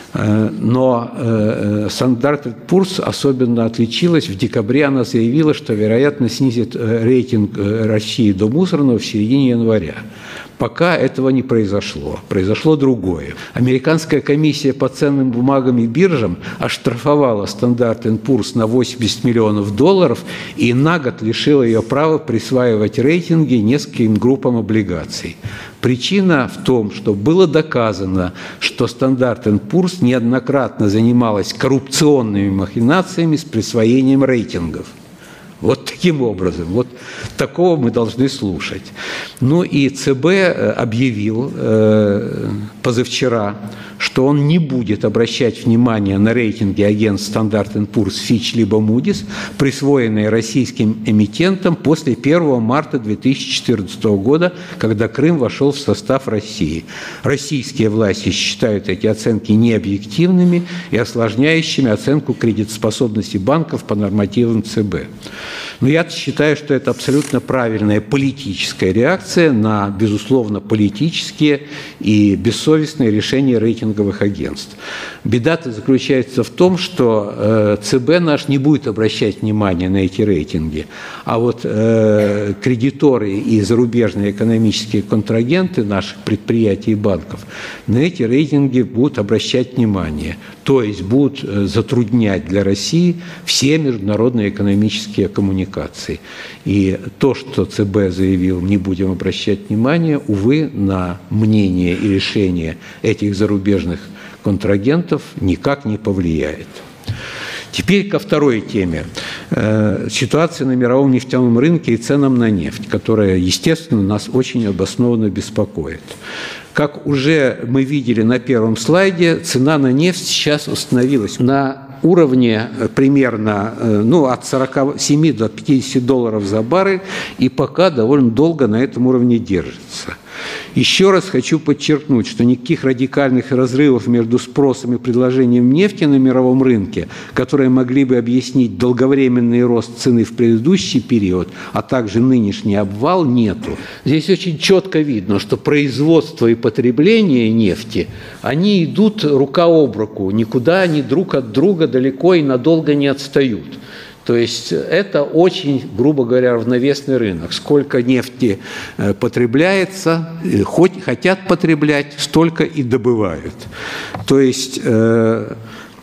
Но Standard энд Poor's особенно отличилась. В декабре она заявила, что, вероятно, снизит рейтинг России до мусорного в середине января. Пока этого не произошло. Произошло другое. Американская комиссия по ценным бумагам и биржам оштрафовала Standard энд Poor's на восемьдесят миллионов долларов и на год лишила ее права присваивать рейтинги нескольким группам облигаций. Причина в том, что было доказано, что Standard энд Poor's неоднократно занималась коррупционными махинациями с присвоением рейтингов. Вот таким образом, вот такого мы должны слушать. Ну и ЦБ объявил э, позавчера, что он не будет обращать внимание на рейтинги агентств Standard энд Poor's, Fitch либо Moody's, присвоенные российским эмитентам после первого марта две тысячи четырнадцатого года, когда Крым вошел в состав России. Российские власти считают эти оценки необъективными и осложняющими оценку кредитоспособности банков по нормативам ЦБ. Но я считаю, что это абсолютно правильная политическая реакция на, безусловно, политические и бессовестные решения рейтинговых агентств. Беда-то заключается в том, что э, ЦБ наш не будет обращать внимание на эти рейтинги, а вот э, кредиторы и зарубежные экономические контрагенты наших предприятий и банков на эти рейтинги будут обращать внимание, то есть будут затруднять для России все международные экономические коммуникации. И то, что ЦБ заявил, не будем обращать внимания, увы, на мнение и решение этих зарубежных контрагентов никак не повлияет. Теперь ко второй теме. Ситуация на мировом нефтяном рынке и ценам на нефть, которая, естественно, нас очень обоснованно беспокоит. Как уже мы видели на первом слайде, цена на нефть сейчас установилась на уровне примерно ну, от сорока семи до пятидесяти долларов за баррель и пока довольно долго на этом уровне держится. Еще раз хочу подчеркнуть, что никаких радикальных разрывов между спросом и предложением нефти на мировом рынке, которые могли бы объяснить долговременный рост цены в предыдущий период, а также нынешний обвал, нету. Здесь очень четко видно, что производство и потребление нефти, они идут рука об руку, никуда они друг от друга далеко и надолго не отстают. То есть это очень, грубо говоря, равновесный рынок. Сколько нефти потребляется, хоть хотят потреблять, столько и добывают. То есть э,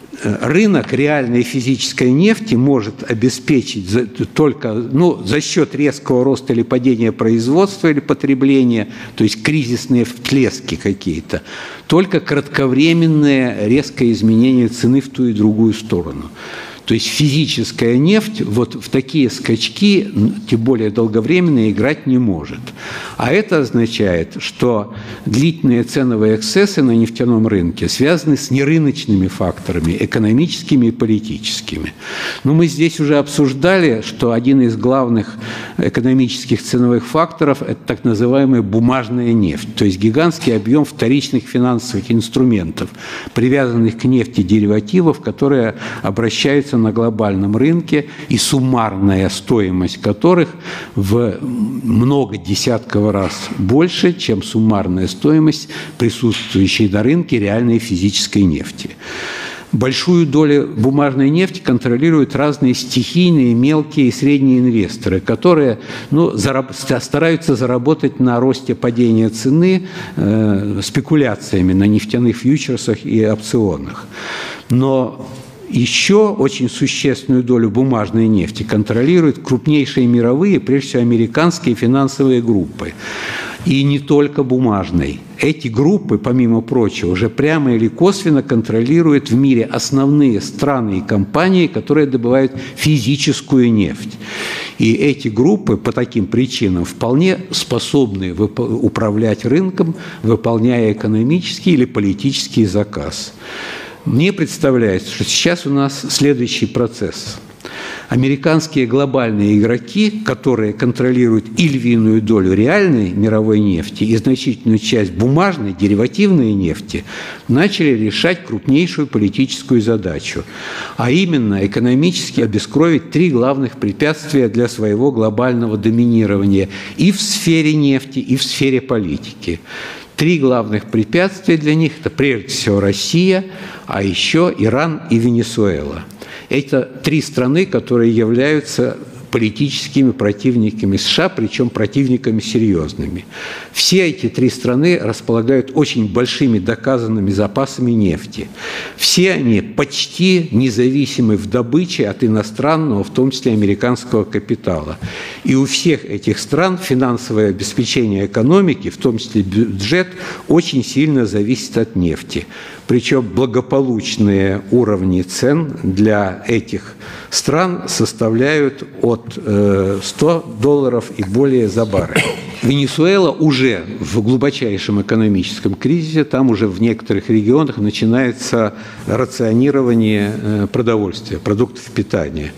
рынок реальной физической нефти может обеспечить за, только ну, за счет резкого роста или падения производства или потребления, то есть кризисные всплески какие-то, только кратковременное резкое изменение цены в ту и другую сторону. То есть физическая нефть вот в такие скачки, тем более долговременные, играть не может. А это означает, что длительные ценовые эксцессы на нефтяном рынке связаны с нерыночными факторами, экономическими и политическими. Но мы здесь уже обсуждали, что один из главных экономических ценовых факторов – это так называемая бумажная нефть, то есть гигантский объем вторичных финансовых инструментов, привязанных к нефти деривативов, которые обращаются на глобальном рынке и суммарная стоимость которых в много десятков раз больше, чем суммарная стоимость присутствующей на рынке реальной физической нефти. Большую долю бумажной нефти контролируют разные стихийные, мелкие и средние инвесторы, которые ну, зараб- стараются заработать на росте падения цены э, спекуляциями на нефтяных фьючерсах и опционах. Но еще очень существенную долю бумажной нефти контролируют крупнейшие мировые, прежде всего американские финансовые группы. И не только бумажной. Эти группы, помимо прочего, уже прямо или косвенно контролируют в мире основные страны и компании, которые добывают физическую нефть. И эти группы по таким причинам вполне способны управлять рынком, выполняя экономический или политический заказ. Мне представляется, что сейчас у нас следующий процесс. Американские глобальные игроки, которые контролируют и львиную долю реальной мировой нефти, и значительную часть бумажной, деривативной нефти, начали решать крупнейшую политическую задачу, а именно экономически обескровить три главных препятствия для своего глобального доминирования и в сфере нефти, и в сфере политики. Три главных препятствия для них – это прежде всего Россия, а еще Иран и Венесуэла. Это три страны, которые являются политическими противниками США, причем противниками серьезными. Все эти три страны располагают очень большими доказанными запасами нефти. Все они почти независимы в добыче от иностранного, в том числе американского капитала. И у всех этих стран финансовое обеспечение экономики, в том числе бюджет, очень сильно зависит от нефти. Причем благополучные уровни цен для этих стран составляют от ста долларов и более за баррель. Венесуэла уже в глубочайшем экономическом кризисе, там уже в некоторых регионах начинается рационирование продовольствия, продуктов питания.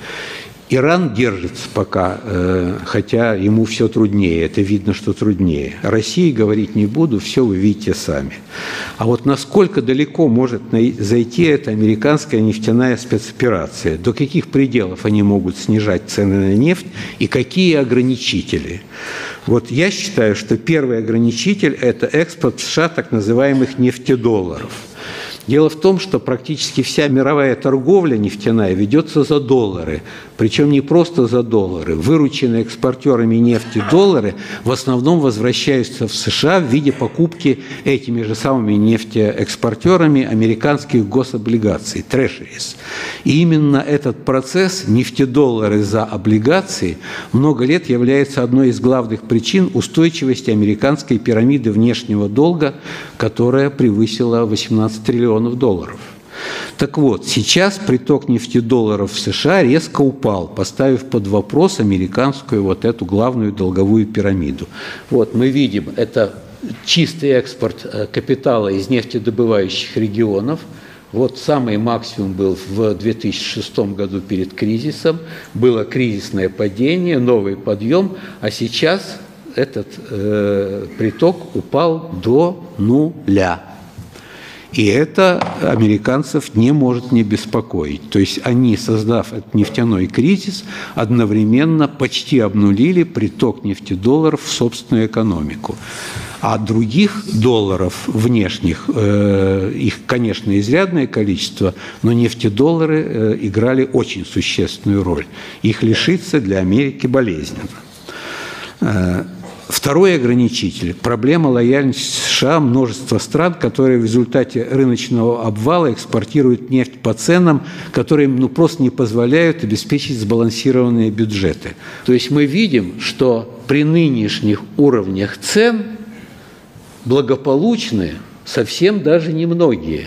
Иран держится пока, хотя ему все труднее, это видно, что труднее. О России говорить не буду, все вы видите сами. А вот насколько далеко может зайти эта американская нефтяная спецоперация, до каких пределов они могут снижать цены на нефть и какие ограничители? Вот я считаю, что первый ограничитель – это экспорт в США так называемых нефтедолларов. Дело в том, что практически вся мировая торговля нефтяная ведется за доллары, причем не просто за доллары. Вырученные экспортерами нефти доллары в основном возвращаются в США в виде покупки этими же самыми нефтеэкспортерами американских гособлигаций, treasuries. И именно этот процесс нефтедоллары за облигации много лет является одной из главных причин устойчивости американской пирамиды внешнего долга, которая превысила восемнадцать триллионов долларов. Так вот, сейчас приток нефтедолларов в США резко упал, поставив под вопрос американскую вот эту главную долговую пирамиду. Вот мы видим, это чистый экспорт капитала из нефтедобывающих регионов. Вот самый максимум был в две тысячи шестом году перед кризисом. Было кризисное падение, новый подъем, а сейчас этот э, приток упал до нуля. И это американцев не может не беспокоить. То есть они, создав этот нефтяной кризис, одновременно почти обнулили приток нефтедолларов в собственную экономику. А других долларов внешних, э, их, конечно, изрядное количество, но нефтедоллары э, играли очень существенную роль. Их лишиться для Америки болезненно. Э, Второй ограничитель – проблема лояльности США множества стран, которые в результате рыночного обвала экспортируют нефть по ценам, которые им ну, просто не позволяют обеспечить сбалансированные бюджеты. То есть мы видим, что при нынешних уровнях цен благополучны совсем даже немногие,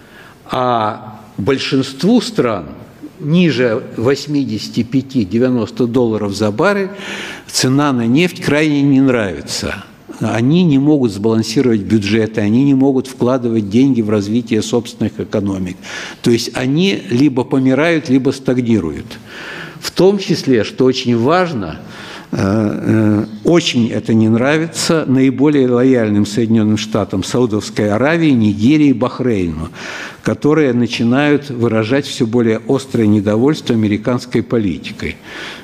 а большинству стран ниже восьмидесяти пяти — девяноста долларов за баррель цена на нефть крайне не нравится. Они не могут сбалансировать бюджеты, они не могут вкладывать деньги в развитие собственных экономик. То есть они либо помирают, либо стагнируют. В том числе, что очень важно, очень это не нравится наиболее лояльным Соединенным Штатам, Саудовской Аравии, Нигерии, Бахрейну, которые начинают выражать все более острое недовольство американской политикой.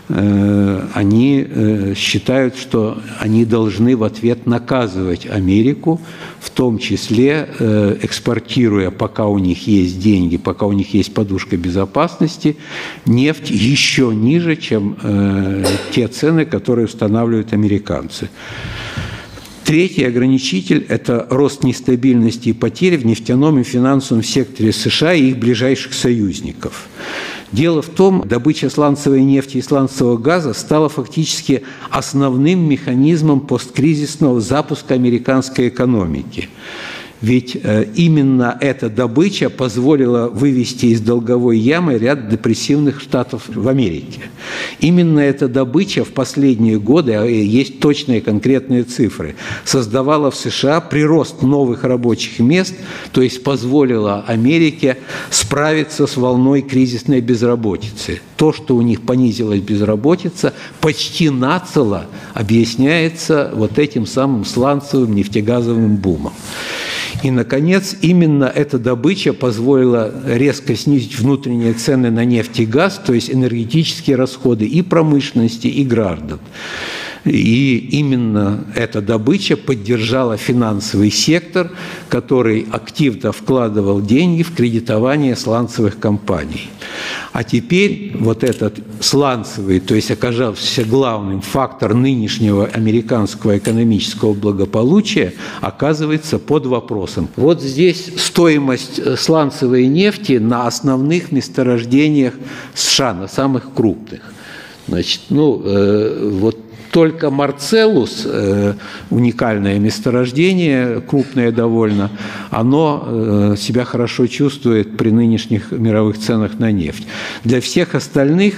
Они считают, что они должны в ответ наказывать Америку, в том числе экспортируя, пока у них есть деньги, пока у них есть подушка безопасности, нефть еще ниже, чем те цены, которые устанавливают американцы. Третий ограничитель – это рост нестабильности и потери в нефтяном и финансовом секторе США и их ближайших союзников. Дело в том, добыча сланцевой нефти и сланцевого газа стала фактически основным механизмом посткризисного запуска американской экономики. Ведь именно эта добыча позволила вывести из долговой ямы ряд депрессивных штатов в Америке. Именно эта добыча в последние годы, а есть точные конкретные цифры, создавала в США прирост новых рабочих мест, то есть позволила Америке справиться с волной кризисной безработицы. То, что у них понизилась безработица, почти нацело объясняется вот этим самым сланцевым нефтегазовым бумом. И, наконец, именно эта добыча позволила резко снизить внутренние цены на нефть и газ, то есть энергетические расходы и промышленности, и граждан. И именно эта добыча поддержала финансовый сектор, который активно вкладывал деньги в кредитование сланцевых компаний. А теперь вот этот сланцевый, то есть оказавшийся главным фактор нынешнего американского экономического благополучия, оказывается под вопросом. Вот здесь стоимость сланцевой нефти на основных месторождениях США, на самых крупных. Значит, ну, э, вот только Марцеллус, э, уникальное месторождение, крупное довольно, оно э, себя хорошо чувствует при нынешних мировых ценах на нефть. Для всех остальных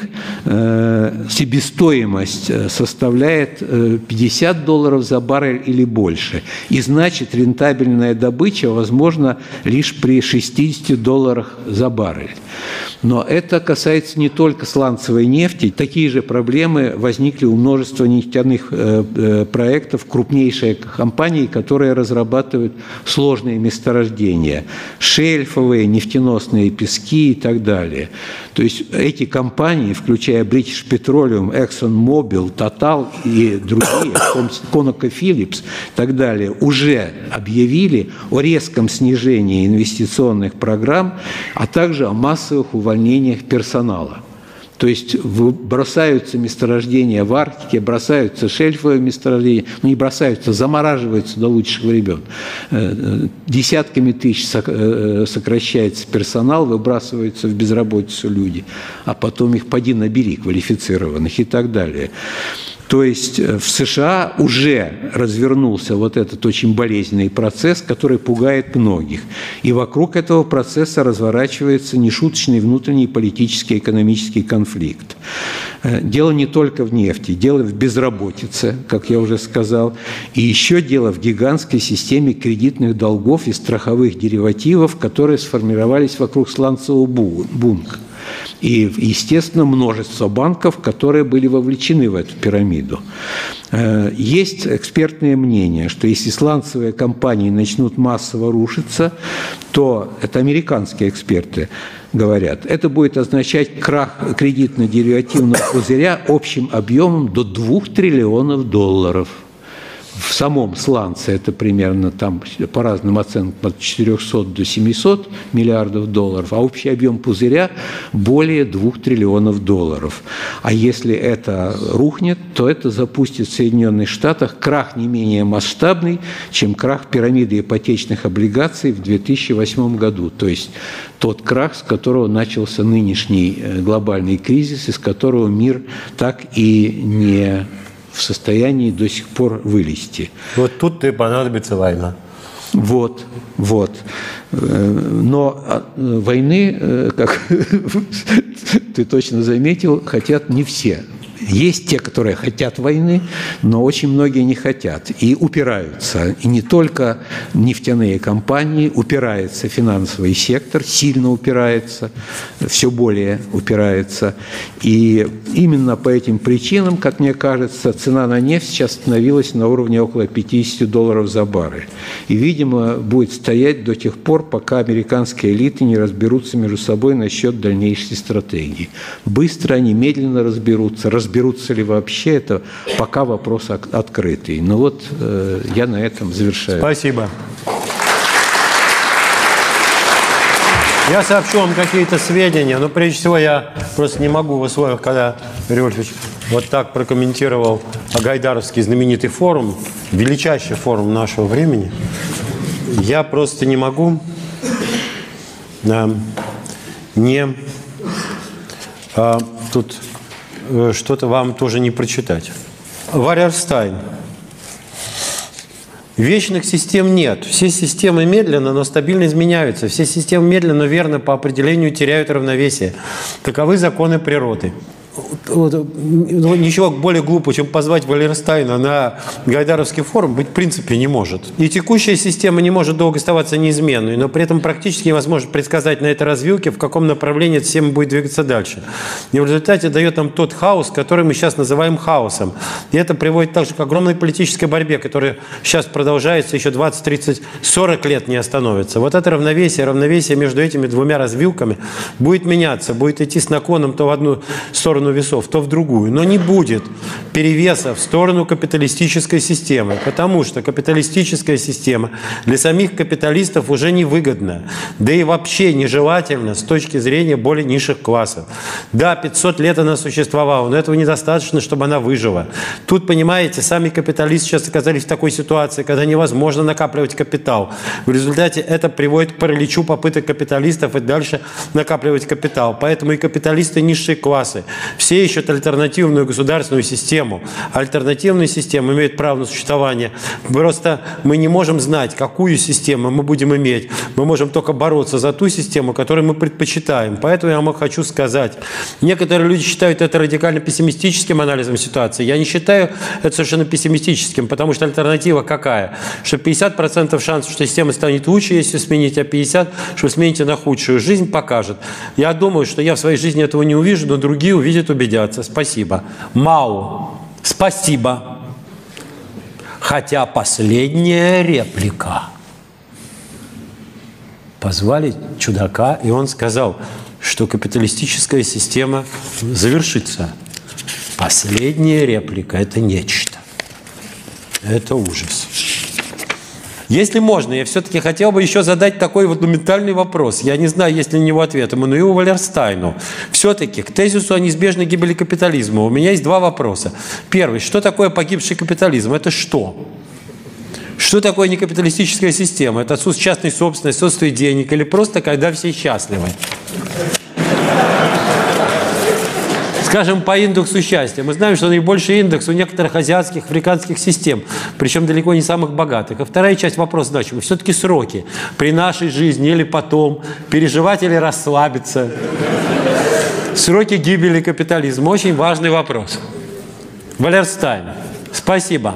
э, себестоимость составляет э, пятьдесят долларов за баррель или больше. И значит, рентабельная добыча возможна лишь при шестидесяти долларах за баррель. Но это касается не только сланцевой нефти. Такие же проблемы возникли у множества нефтяных э, э, проектов, крупнейшие компании, которые разрабатывают сложные месторождения, шельфовые, нефтеносные пески и так далее. То есть эти компании, включая British Petroleum, ExxonMobil, Total и другие, ConocoPhillips и так далее, уже объявили о резком снижении инвестиционных программ, а также о массовых увольнениях персонала. То есть бросаются месторождения в Арктике, бросаются шельфовые месторождения, ну не бросаются, замораживаются до лучших времен. Десятками тысяч сокращается персонал, выбрасываются в безработицу люди, а потом их поди набери квалифицированных и так далее. То есть в США уже развернулся вот этот очень болезненный процесс, который пугает многих. И вокруг этого процесса разворачивается нешуточный внутренний политический и экономический конфликт. Дело не только в нефти, дело в безработице, как я уже сказал, и еще дело в гигантской системе кредитных долгов и страховых деривативов, которые сформировались вокруг сланцевого бункера. И, естественно, множество банков, которые были вовлечены в эту пирамиду. Есть экспертное мнение, что если сланцевые компании начнут массово рушиться, то, это американские эксперты говорят, это будет означать крах кредитно-деривативного пузыря общим объемом до двух триллионов долларов. В самом сланце это примерно там по разным оценкам от четырёхсот до семисот миллиардов долларов, а общий объем пузыря более двух триллионов долларов. А если это рухнет, то это запустит в Соединенных Штатах крах не менее масштабный, чем крах пирамиды ипотечных облигаций в две тысячи восьмом году. То есть тот крах, с которого начался нынешний глобальный кризис, из которого мир так и не в состоянии до сих пор вылезти. Вот тут и понадобится война. Вот, вот. Но войны, как ты точно заметил, хотят не все. Есть те, которые хотят войны, но очень многие не хотят и упираются. И не только нефтяные компании, упирается финансовый сектор, сильно упирается, все более упирается. И именно по этим причинам, как мне кажется, цена на нефть сейчас остановилась на уровне около пятидесяти долларов за баррель. И, видимо, будет стоять до тех пор, пока американские элиты не разберутся между собой насчет дальнейшей стратегии. Быстро они, медленно разберутся, разберутся. Разберутся ли вообще, это пока вопрос открытый. Но вот э, я на этом завершаю. Спасибо. Я сообщу вам какие-то сведения, но прежде всего я просто не могу в условиях, когда Юрий Вольфович вот так прокомментировал Гайдаровский знаменитый форум, величайший форум нашего времени, я просто не могу э, не э, тут что-то вам тоже не прочитать. Варерстайн. Вечных систем нет. Все системы медленно, но стабильно изменяются. Все системы медленно, но верно по определению теряют равновесие. Таковы законы природы. Ничего более глупого, чем позвать Валерстайна на Гайдаровский форум, быть в принципе не может. И текущая система не может долго оставаться неизменной, но при этом практически невозможно предсказать на этой развилке, в каком направлении эта система будет двигаться дальше. И в результате дает нам тот хаос, который мы сейчас называем хаосом. И это приводит также к огромной политической борьбе, которая сейчас продолжается еще двадцать, тридцать, сорок лет не остановится. Вот это равновесие, равновесие между этими двумя развилками будет меняться, будет идти с наклоном то в одну сторону сторону весов, то в другую. Но не будет перевеса в сторону капиталистической системы, потому что капиталистическая система для самих капиталистов уже невыгодна, да и вообще нежелательна с точки зрения более низших классов. Да, пятьсот лет она существовала, но этого недостаточно, чтобы она выжила. Тут, понимаете, сами капиталисты сейчас оказались в такой ситуации, когда невозможно накапливать капитал. В результате это приводит к параличу попыток капиталистов и дальше накапливать капитал. Поэтому и капиталисты низшие классы все ищут альтернативную государственную систему. Альтернативные системы имеют право на существование. Просто мы не можем знать, какую систему мы будем иметь. Мы можем только бороться за ту систему, которую мы предпочитаем. Поэтому я вам хочу сказать, некоторые люди считают это радикально пессимистическим анализом ситуации. Я не считаю это совершенно пессимистическим, потому что альтернатива какая? Что пятьдесят процентов шансов, что система станет лучше, если сменить, а пятьдесят процентов, что смените на худшую. Жизнь покажет. Я думаю, что я в своей жизни этого не увижу, но другие увидят, убедятся. Спасибо. Мау. Спасибо. Хотя последняя реплика. Позвали чудака, и он сказал, что капиталистическая система завершится. Последняя реплика – это нечто. Это ужас. Если можно, я все-таки хотел бы еще задать такой вот фундаментальный вопрос. Я не знаю, есть ли на него ответ. Эммануилу Валерстайну. Все-таки к тезису о неизбежной гибели капитализма у меня есть два вопроса. Первый. Что такое погибший капитализм? Это что? Что такое некапиталистическая система? Это отсутствие частной собственности, отсутствие денег или просто когда все счастливы? Скажем, по индексу счастья. Мы знаем, что наибольший индекс у некоторых азиатских, африканских систем, причем далеко не самых богатых. А вторая часть вопроса значимая. Все-таки сроки. При нашей жизни или потом. Переживать или расслабиться. Сроки гибели капитализма. Очень важный вопрос. Валерстайн. Спасибо.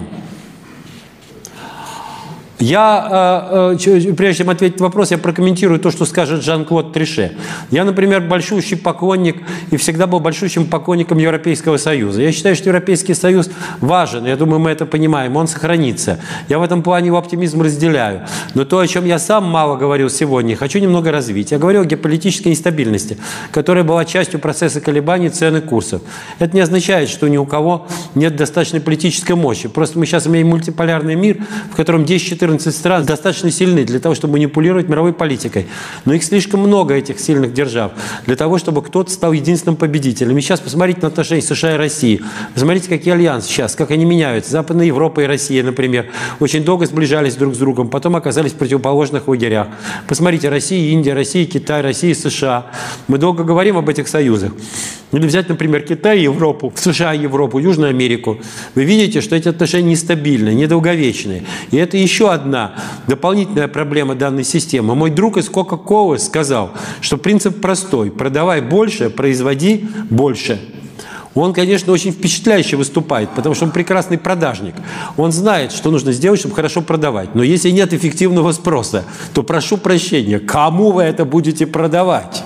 Я, прежде чем ответить на вопрос, я прокомментирую то, что скажет Жан-Клод Трише. Я, например, большущий поклонник и всегда был большущим поклонником Европейского Союза. Я считаю, что Европейский Союз важен, я думаю, мы это понимаем, он сохранится. Я в этом плане его оптимизм разделяю. Но то, о чем я сам мало говорил сегодня, хочу немного развить. Я говорил о геополитической нестабильности, которая была частью процесса колебаний цен и курсов. Это не означает, что ни у кого нет достаточной политической мощи. Просто мы сейчас имеем мультиполярный мир, в котором десять-четырнадцать стран достаточно сильны для того, чтобы манипулировать мировой политикой. Но их слишком много, этих сильных держав, для того, чтобы кто-то стал единственным победителем. И сейчас посмотрите на отношения США и России. Посмотрите, какие альянсы сейчас, как они меняются. Западная Европа и Россия, например, очень долго сближались друг с другом, потом оказались в противоположных лагерях. Посмотрите, Россия, Индия, Россия, Китай, Россия, США. Мы долго говорим об этих союзах. Или взять, например, Китай и Европу, США и Европу, Южную Америку. Вы видите, что эти отношения нестабильные, недолговечные. И это еще одна дополнительная проблема данной системы. Мой друг из Кока-Колы сказал, что принцип простой. Продавай больше, производи больше. Он, конечно, очень впечатляюще выступает, потому что он прекрасный продажник. Он знает, что нужно сделать, чтобы хорошо продавать. Но если нет эффективного спроса, то прошу прощения, кому вы это будете продавать?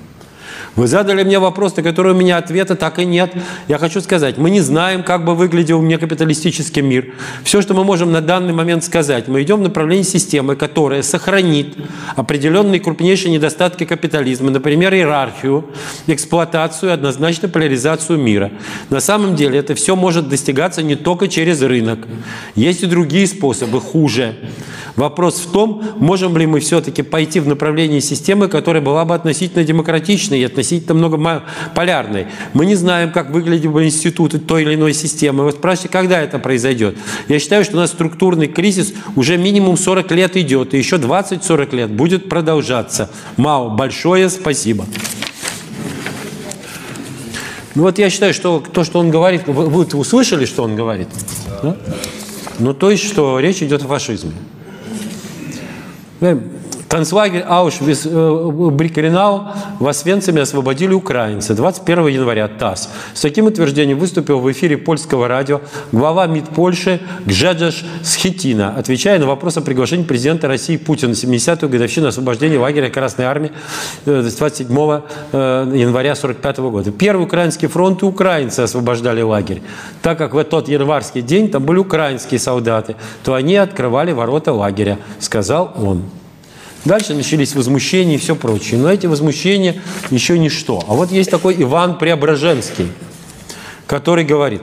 Вы задали мне вопрос, на который у меня ответа так и нет. Я хочу сказать, мы не знаем, как бы выглядел некапиталистический мир. Все, что мы можем на данный момент сказать, мы идем в направлении системы, которая сохранит определенные крупнейшие недостатки капитализма, например, иерархию, эксплуатацию, однозначно поляризацию мира. На самом деле это все может достигаться не только через рынок. Есть и другие способы, хуже. Вопрос в том, можем ли мы все-таки пойти в направлении системы, которая была бы относительно демократичной и относительно многополярной. Мы не знаем, как выглядят институты той или иной системы. Вы спрашиваете, когда это произойдет? Я считаю, что у нас структурный кризис уже минимум сорок лет идет, и еще двадцать-сорок лет будет продолжаться. Мао, большое спасибо. Ну вот я считаю, что то, что он говорит, вы, вы услышали, что он говорит? Да? Ну то есть, что речь идет о фашизме. Концлагерь Аушвиц-Биркенау в Освенциме освободили украинцы. двадцать первого января ТАСС. С таким утверждением выступил в эфире польского радио глава МИД Польши Гжегорz Schetyna, отвечая на вопрос о приглашении президента России Путина на семидесятую годовщину освобождения лагеря Красной Армии двадцать седьмого января сорок пятого года. Первый украинский фронт и украинцы освобождали лагерь. Так как в тот январский день там были украинские солдаты, то они открывали ворота лагеря, сказал он. Дальше начались возмущения и все прочее. Но эти возмущения еще ничто. А вот есть такой Иван Преображенский. который говорит: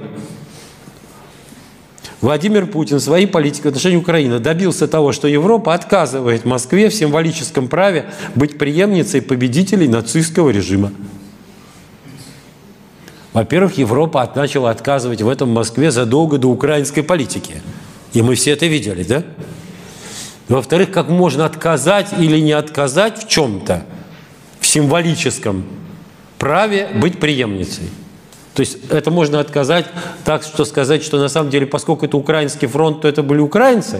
Владимир Путин своей политикой в отношении Украины добился того, что Европа отказывает Москве в символическом праве быть преемницей победителей нацистского режима. Во-первых, Европа начала отказывать в этом Москве задолго до украинской политики. И мы все это видели, да? Во-вторых, как можно отказать или не отказать в чем-то, в символическом праве быть преемницей? То есть это можно отказать так, что сказать, что на самом деле, поскольку это украинский фронт, то это были украинцы?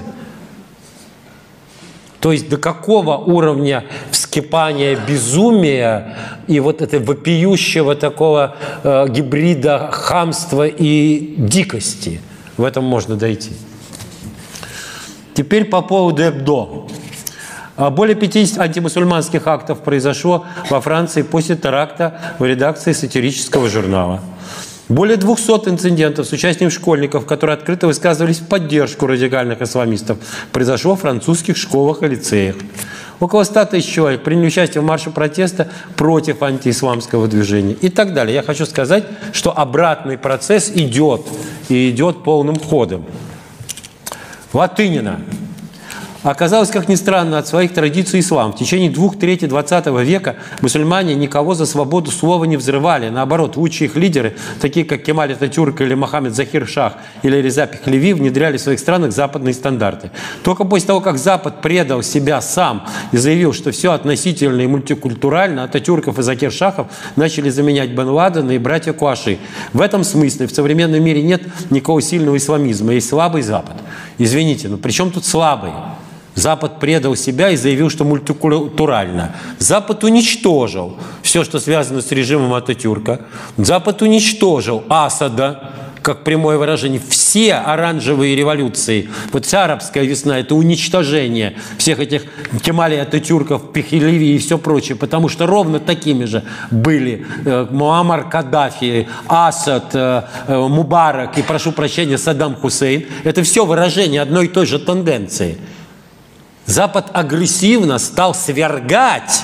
То есть до какого уровня вскипания безумия и вот этого вопиющего такого э, гибрида хамства и дикости в этом можно дойти? Теперь по поводу Эбдо. Более пятидесяти антимусульманских актов произошло во Франции после теракта в редакции сатирического журнала. Более двухсот инцидентов с участием школьников, которые открыто высказывались в поддержку радикальных исламистов, произошло в французских школах и лицеях. Около ста тысяч человек приняли участие в марше протеста против антиисламского движения и так далее. Я хочу сказать, что обратный процесс идет, и идет полным ходом. Латынина. Оказалось, как ни странно, от своих традиций ислам. В течение двух трети двадцатого века мусульмане никого за свободу слова не взрывали. Наоборот, лучшие их лидеры, такие как Кемаль Ататюрк или Мохаммед Захир Шах или Реза Пехлеви, внедряли в своих странах западные стандарты. Только после того, как Запад предал себя сам и заявил, что все относительно и мультикультурально, Ататюрков и Захир Шахов начали заменять Бен Ладена и братья Куаши. В этом смысле в современном мире нет никакого сильного исламизма, есть слабый Запад. Извините, но при чем тут слабый? Запад предал себя и заявил, что мультикультурально. Запад уничтожил все, что связано с режимом Ататюрка. Запад уничтожил Асада, как прямое выражение. Все оранжевые революции, вот вся арабская весна, это уничтожение всех этих Кемалей Ататюрков, Пехлеви и все прочее, потому что ровно такими же были э, Муаммар Каддафи, Асад, э, э, Мубарак и, прошу прощения, Саддам Хусейн. Это все выражение одной и той же тенденции. Запад агрессивно стал свергать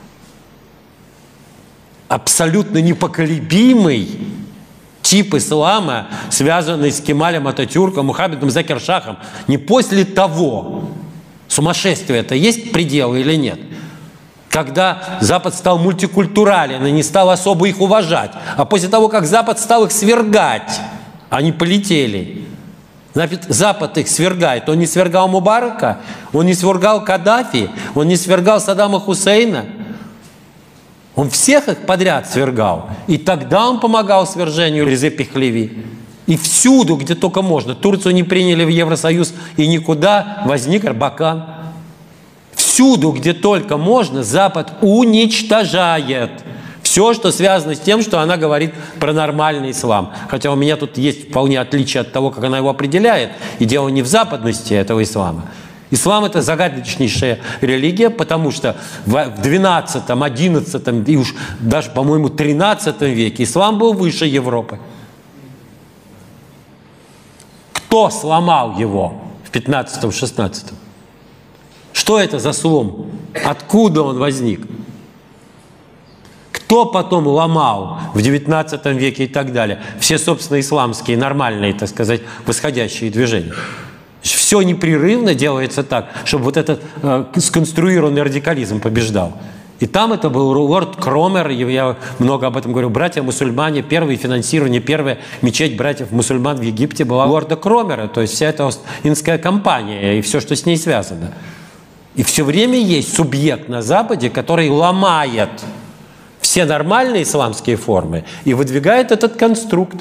абсолютно непоколебимый тип ислама, связанный с Кемалем Ататюрком, Мухаммедом Захир Шахом. Не после того, сумасшествие это есть пределы или нет, когда Запад стал мультикультурален и не стал особо их уважать, а после того, как Запад стал их свергать, они полетели. Значит, Запад их свергает. Он не свергал Мубарака, он не свергал Каддафи, он не свергал Саддама Хусейна. Он всех их подряд свергал. И тогда он помогал свержению Резы Пехлеви. И всюду, где только можно. Турцию не приняли в Евросоюз, и никуда возник Эрбакан. Всюду, где только можно, Запад уничтожает все, что связано с тем, что она говорит про нормальный ислам. Хотя у меня тут есть вполне отличие от того, как она его определяет. И дело не в западности этого ислама. Ислам – это загадочнейшая религия, потому что в двенадцатом, одиннадцатом и уж даже, по-моему, тринадцатом веке ислам был выше Европы. Кто сломал его в пятнадцатом-шестнадцатом? Что это за слом? Откуда он возник? Кто потом ломал в девятнадцатом веке и так далее? Все, собственно, исламские, нормальные, так сказать, восходящие движения. Все непрерывно делается так, чтобы вот этот э, сконструированный радикализм побеждал. И там это был лорд Кромер, я много об этом говорю, братья-мусульмане, первое финансирование, первая мечеть братьев-мусульман в Египте была лорда Кромера, то есть вся эта Ост-Индская компания и все, что с ней связано. И все время есть субъект на Западе, который ломает все нормальные исламские формы и выдвигает этот конструкт.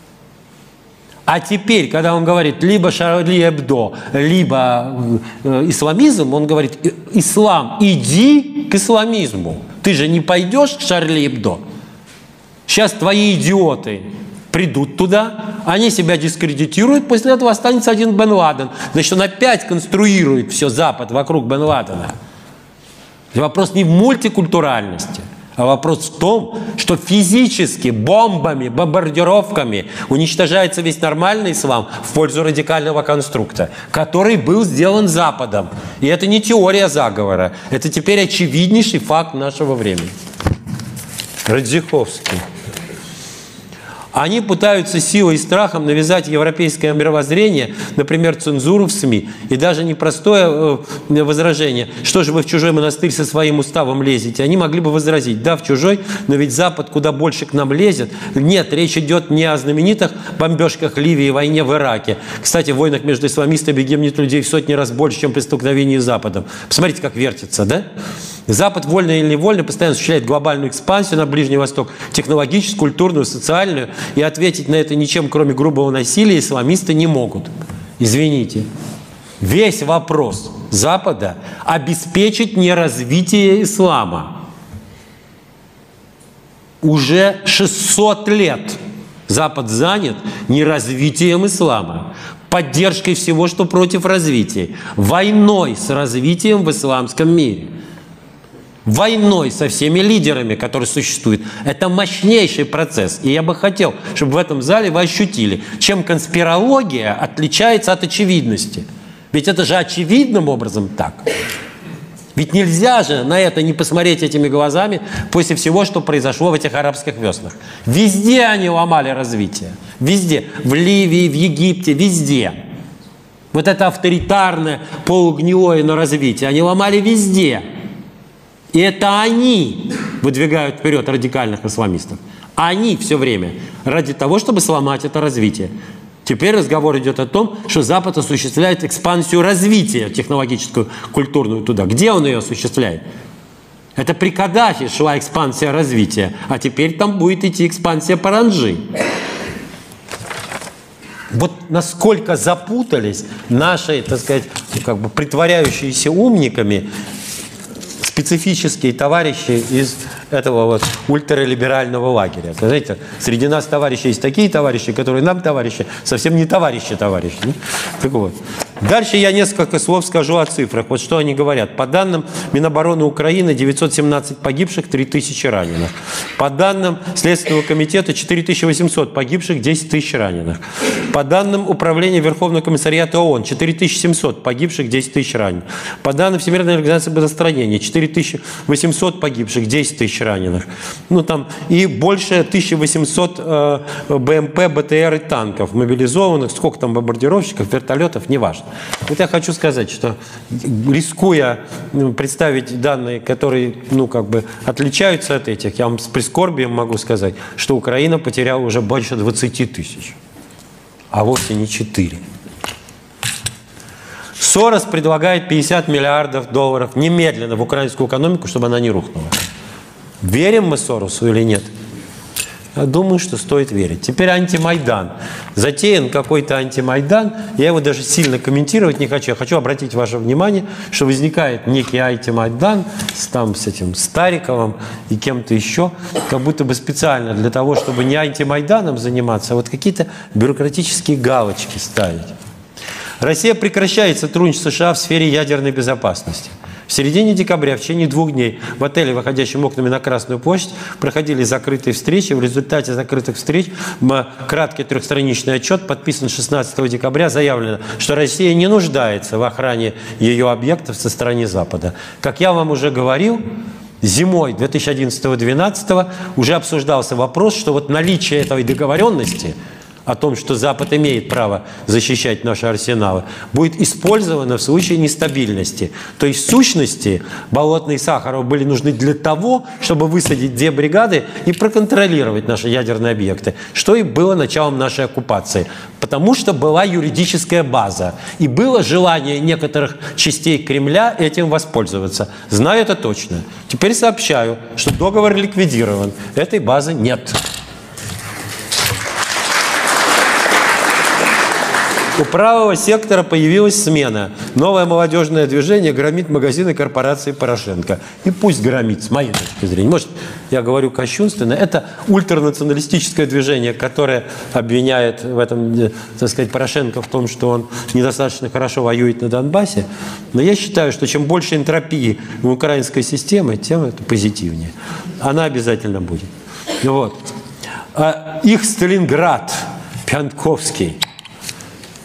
А теперь, когда он говорит либо Шарли Эбдо, либо э, исламизм, он говорит: ислам, иди к исламизму. Ты же не пойдешь к Шарли Эбдо. Сейчас твои идиоты придут туда, они себя дискредитируют, после этого останется один Бен Ладен. Значит, он опять конструирует все Запад вокруг Бен Ладена. Вопрос не в мультикультуральности, а вопрос в том, что физически, бомбами, бомбардировками уничтожается весь нормальный ислам в пользу радикального конструкта, который был сделан Западом. И это не теория заговора, это теперь очевиднейший факт нашего времени. Радзиховский. Они пытаются силой и страхом навязать европейское мировоззрение, например, цензуру в СМИ. И даже непростое возражение, что же вы в чужой монастырь со своим уставом лезете. Они могли бы возразить, да, в чужой, но ведь Запад куда больше к нам лезет. Нет, речь идет не о знаменитых бомбежках Ливии и войне в Ираке. Кстати, в войнах между исламистами гибнет людей в сотни раз больше, чем при столкновении с Западом. Посмотрите, как вертится, да? Запад, вольно или невольно, постоянно осуществляет глобальную экспансию на Ближний Восток, технологическую, культурную, социальную, и ответить на это ничем, кроме грубого насилия, исламисты не могут. Извините. Весь вопрос Запада – обеспечить неразвитие ислама. Уже шестьсот лет Запад занят неразвитием ислама, поддержкой всего, что против развития, войной с развитием в исламском мире. Войной со всеми лидерами, которые существуют. Это мощнейший процесс. И я бы хотел, чтобы в этом зале вы ощутили, чем конспирология отличается от очевидности. Ведь это же очевидным образом так. Ведь нельзя же на это не посмотреть этими глазами после всего, что произошло в этих арабских веснах. Везде они ломали развитие. Везде. В Ливии, в Египте, везде. Вот это авторитарное, полугнилое, но развитие. Они ломали везде. И это они выдвигают вперед радикальных исламистов. Они все время ради того, чтобы сломать это развитие. Теперь разговор идет о том, что Запад осуществляет экспансию развития технологическую, культурную туда. Где он ее осуществляет? Это при Каддафи шла экспансия развития, а теперь там будет идти экспансия паранджи. Вот насколько запутались наши, так сказать, как бы притворяющиеся умниками специфические товарищи из этого вот ультралиберального лагеря. Знаете, среди нас товарищи есть такие товарищи, которые нам товарищи, совсем не товарищи-товарищи. Так вот. Дальше я несколько слов скажу о цифрах. Вот что они говорят. По данным Минобороны Украины, девятьсот семнадцать погибших, три тысячи раненых. По данным Следственного комитета, четыре тысячи восемьсот погибших, десять тысяч раненых. По данным Управления Верховного комиссариата ООН, четыре тысячи семьсот погибших, десять тысяч раненых. По данным Всемирной организации здравоохранения, четыре тысячи восемьсот погибших, десять тысяч раненых. Ну, там, и больше тысяча восемьсот э, БМП, БТР и танков мобилизованных. Сколько там бомбардировщиков, вертолетов, неважно. Вот я хочу сказать, что рискуя представить данные, которые, ну, как бы отличаются от этих, я вам с прискорбием могу сказать, что Украина потеряла уже больше двадцати тысяч, а вовсе не четыре. Сорос предлагает пятьдесят миллиардов долларов немедленно в украинскую экономику, чтобы она не рухнула. Верим мы Соросу или нет? Я думаю, что стоит верить. Теперь антимайдан. Затеян какой-то антимайдан. Я его даже сильно комментировать не хочу. Я хочу обратить ваше внимание, что возникает некий антимайдан с, там, с этим Стариковым и кем-то еще, как будто бы специально для того, чтобы не антимайданом заниматься, а вот какие-то бюрократические галочки ставить. Россия прекращает сотрудничество США в сфере ядерной безопасности. В середине декабря, в течение двух дней, в отеле, выходящем окнами на Красную площадь, проходили закрытые встречи. В результате закрытых встреч, краткий трехстраничный отчет, подписан шестнадцатого декабря, заявлено, что Россия не нуждается в охране ее объектов со стороны Запада. Как я вам уже говорил, зимой две тысячи одиннадцатого — две тысячи двенадцатого уже обсуждался вопрос, что вот наличие этой договоренности о том, что Запад имеет право защищать наши арсеналы, будет использовано в случае нестабильности. То есть, в сущности, Болотный и Сахаров были нужны для того, чтобы высадить две бригады и проконтролировать наши ядерные объекты, что и было началом нашей оккупации. Потому что была юридическая база, и было желание некоторых частей Кремля этим воспользоваться. Знаю это точно. Теперь сообщаю, что договор ликвидирован. Этой базы нет. У правого сектора появилась смена. Новое молодежное движение громит магазины корпорации Порошенко. И пусть громит, с моей точки зрения. Может, я говорю кощунственно. Это ультранационалистическое движение, которое обвиняет в этом, так сказать, Порошенко в том, что он недостаточно хорошо воюет на Донбассе. Но я считаю, что чем больше энтропии в украинской системе, тем это позитивнее. Она обязательно будет. Вот. А их Сталинград, Пянковский.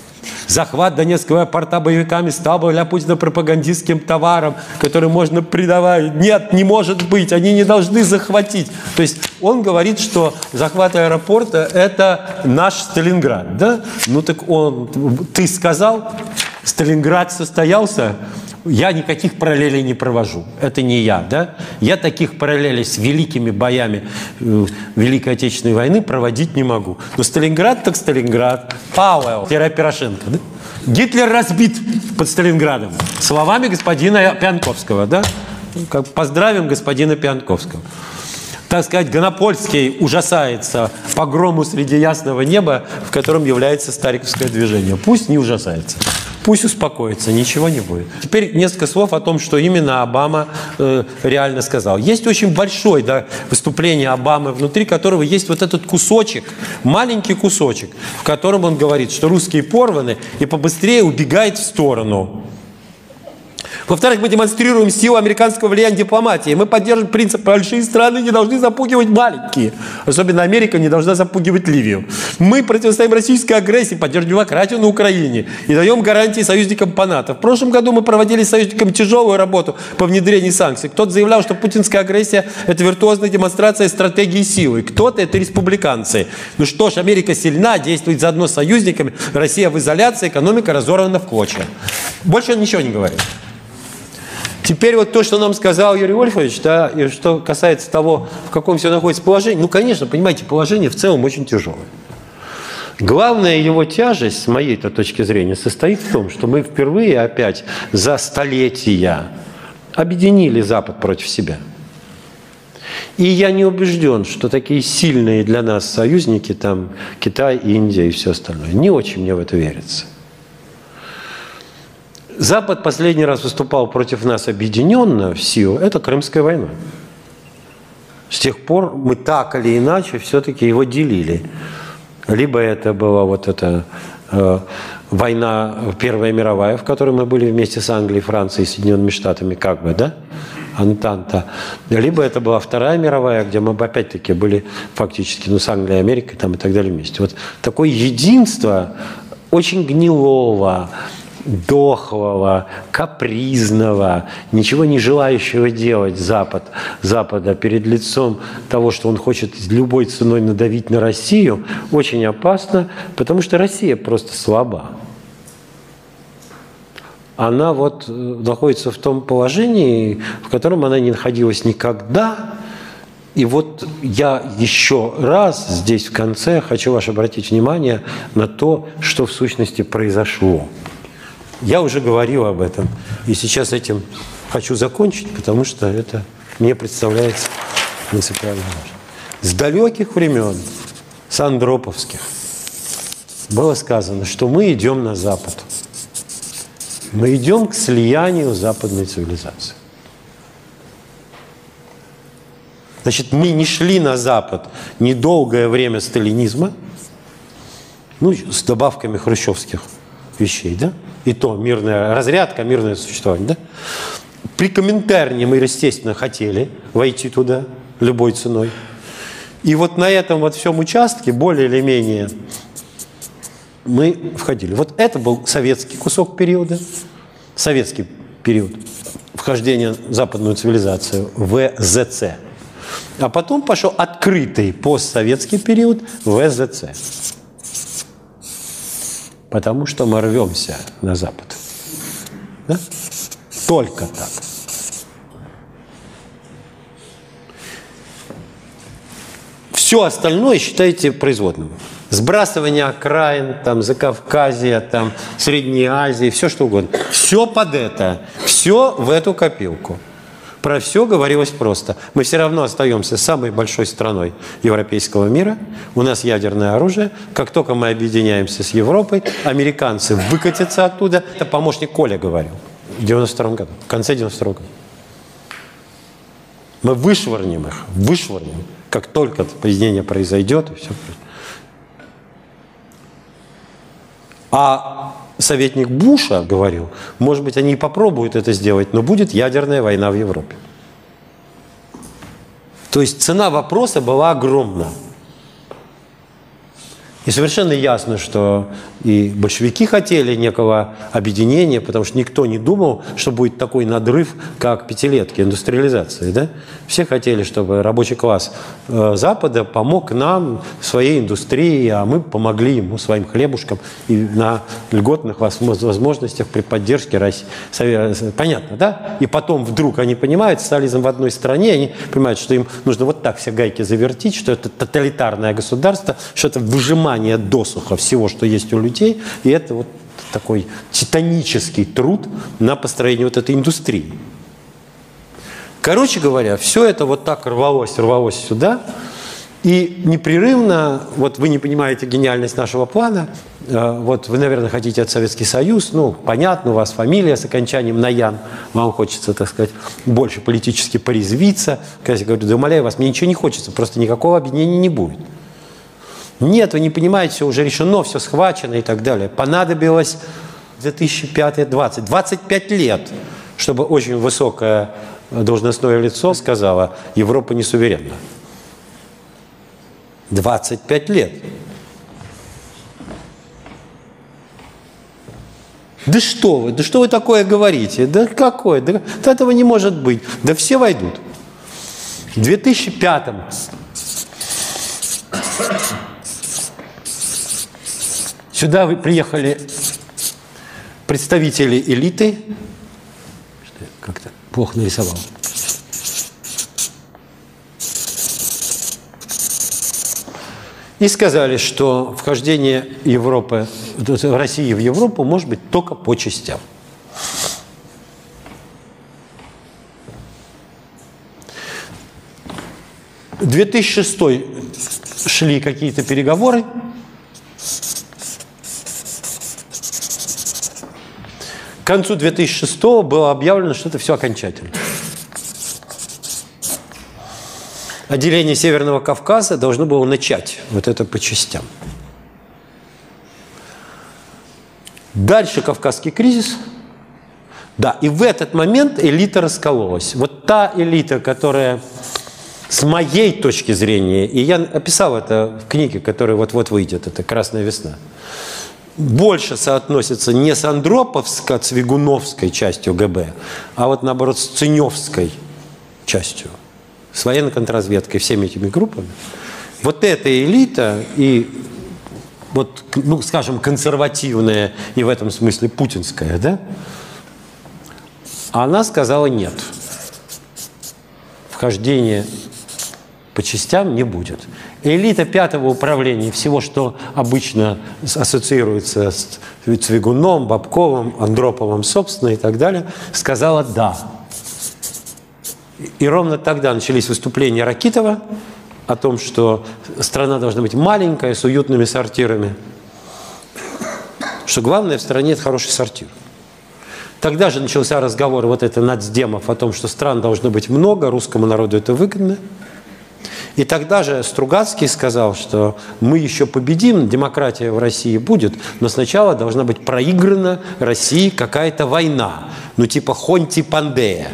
захват Донецкого порта боевиками стал бы для Путина пропагандистским товаром, который можно придавать. Нет, не может быть, они не должны захватить. То есть он говорит, что захват аэропорта – это наш Сталинград. Да? Ну так он, ты сказал, Сталинград состоялся, я никаких параллелей не провожу. Это не я, да? Я таких параллелей с великими боями э, Великой Отечественной войны проводить не могу. Но Сталинград так Сталинград. Пауэлл, Порошенко, да? Гитлер разбит под Сталинградом. Словами господина Пьянковского, да? Как поздравим господина Пьянковского. Так сказать, Гонопольский ужасается погрому среди ясного неба, в котором является стариковское движение. Пусть не ужасается. Пусть успокоится, ничего не будет. Теперь несколько слов о том, что именно Обама э, реально сказал. Есть очень большое, да, выступление Обамы, внутри которого есть вот этот кусочек, маленький кусочек, в котором он говорит, что русские порваны и побыстрее убегает в сторону. Во-вторых, мы демонстрируем силу американского влияния дипломатии. Мы поддерживаем принцип, большие страны не должны запугивать маленькие. Особенно Америка не должна запугивать Ливию. Мы противостоим российской агрессии, поддерживаем демократию на Украине и даем гарантии союзникам по НАТО. В прошлом году мы проводили с союзниками тяжелую работу по внедрению санкций. Кто-то заявлял, что путинская агрессия – это виртуозная демонстрация стратегии силы. Кто-то – это республиканцы. Ну что ж, Америка сильна, действует заодно с союзниками. Россия в изоляции, экономика разорвана в клочья. Больше он ничего не говорит. Теперь вот то, что нам сказал Юрий Вольфович, да, и что касается того, в каком все находится положении, ну, конечно, понимаете, положение в целом очень тяжелое. Главная его тяжесть, с моей-то точки зрения, состоит в том, что мы впервые опять за столетия объединили Запад против себя. И я не убежден, что такие сильные для нас союзники, там, Китай, Индия и все остальное, не очень мне в это верится. Запад последний раз выступал против нас объединенно в силу, это Крымская война. С тех пор мы так или иначе все-таки его делили. Либо это была вот эта э, война Первая мировая, в которой мы были вместе с Англией, Францией и Соединенными Штатами, как бы, да, Антанта. Либо это была Вторая мировая, где мы бы опять-таки были фактически, ну, с Англией, Америкой там, и так далее вместе. Вот такое единство очень гнилого, дохлого, капризного, ничего не желающего делать Запад, Запада перед лицом того, что он хочет любой ценой надавить на Россию, очень опасно, потому что Россия просто слаба. Она вот находится в том положении, в котором она не находилась никогда. И вот я еще раз здесь в конце хочу ваше обратить внимание на то, что в сущности произошло. Я уже говорил об этом, и сейчас этим хочу закончить, потому что это мне представляется принципиально важно. С далеких времен, с андроповских, было сказано, что мы идем на Запад. Мы идем к слиянию западной цивилизации. Значит, мы не шли на Запад недолгое время сталинизма, ну, с добавками хрущевских вещей, да? И то мирная разрядка, мирное существование, да? При Коминтерне мы, естественно, хотели войти туда любой ценой. И вот на этом вот всем участке более или менее мы входили. Вот это был советский кусок периода, советский период вхождения в западную цивилизацию, в ВЗЦ. А потом пошел открытый постсоветский период, ВЗЦ. Потому что мы рвемся на Запад. Да? Только так. Все остальное считайте производным. Сбрасывание окраин, там, Закавказья, там, Средней Азии, все что угодно. Все под это. Все в эту копилку. Про все говорилось просто. Мы все равно остаемся самой большой страной европейского мира. У нас ядерное оружие. Как только мы объединяемся с Европой, американцы выкатятся оттуда. Это помощник Коля говорил в девяносто втором году, в конце девяносто второго года. Мы вышвырнем их, вышвырнем, как только объединение произойдет. И все. А советник Буша говорил, может быть, они и попробуют это сделать, но будет ядерная война в Европе. То есть цена вопроса была огромна. И совершенно ясно, что и большевики хотели некого объединения, потому что никто не думал, что будет такой надрыв, как пятилетки, индустриализации. Да? Все хотели, чтобы рабочий класс Запада помог нам, своей индустрии, а мы помогли ему своим хлебушкам и на льготных возможностях при поддержке России. Понятно, да? И потом вдруг они понимают, социализм в одной стране, они понимают, что им нужно вот так все гайки завертеть, что это тоталитарное государство, что это выжимание досуха всего, что есть у людей, и это вот такой титанический труд на построение вот этой индустрии. Короче говоря, все это вот так рвалось, рвалось сюда, и непрерывно, вот вы не понимаете гениальность нашего плана, вот вы, наверное, хотите от Советский Союз, ну, понятно, у вас фамилия с окончанием на Ян, вам хочется, так сказать, больше политически порезвиться. Когда я говорю, да умоляю вас, мне ничего не хочется, просто никакого объединения не будет. Нет, вы не понимаете, все уже решено, все схвачено и так далее. Понадобилось две тысячи пятый — двадцать, двадцать пять лет, чтобы очень высокое должностное лицо сказало, Европа не суверенна. двадцать пять лет. Да что вы, да что вы такое говорите? Да какое? Да, да этого не может быть. Да все войдут. В две тысячи пятом сюда вы приехали представители элиты. Как-то плохо нарисовал. И сказали, что вхождение Европы, России в Европу может быть только по частям. В две тысячи шестом шли какие-то переговоры. К концу две тысячи шестого было объявлено, что это все окончательно. Отделение Северного Кавказа должно было начать вот это по частям. Дальше Кавказский кризис. Да, и в этот момент элита раскололась. Вот та элита, которая, с моей точки зрения, и я описал это в книге, которая вот-вот выйдет, это «Красная весна», больше соотносится не с Андроповско-Цвигуновской частью ГБ, а вот, наоборот, с Ценевской частью, с военной контрразведкой, всеми этими группами. Вот эта элита и, вот, ну, скажем, консервативная и в этом смысле путинская, да, она сказала нет. Вхождения по частям не будет. Элита пятого управления, всего, что обычно ассоциируется с Цвигуном, Бабковым, Андроповым, собственно, и так далее, сказала «да». И ровно тогда начались выступления Ракитова о том, что страна должна быть маленькая, с уютными сортирами, что главное в стране – это хороший сортир. Тогда же начался разговор вот это нацдемов о том, что стран должно быть много, русскому народу это выгодно. И тогда же Стругацкий сказал, что мы еще победим, демократия в России будет, но сначала должна быть проиграна России какая-то война, ну типа Хонти-Пандея.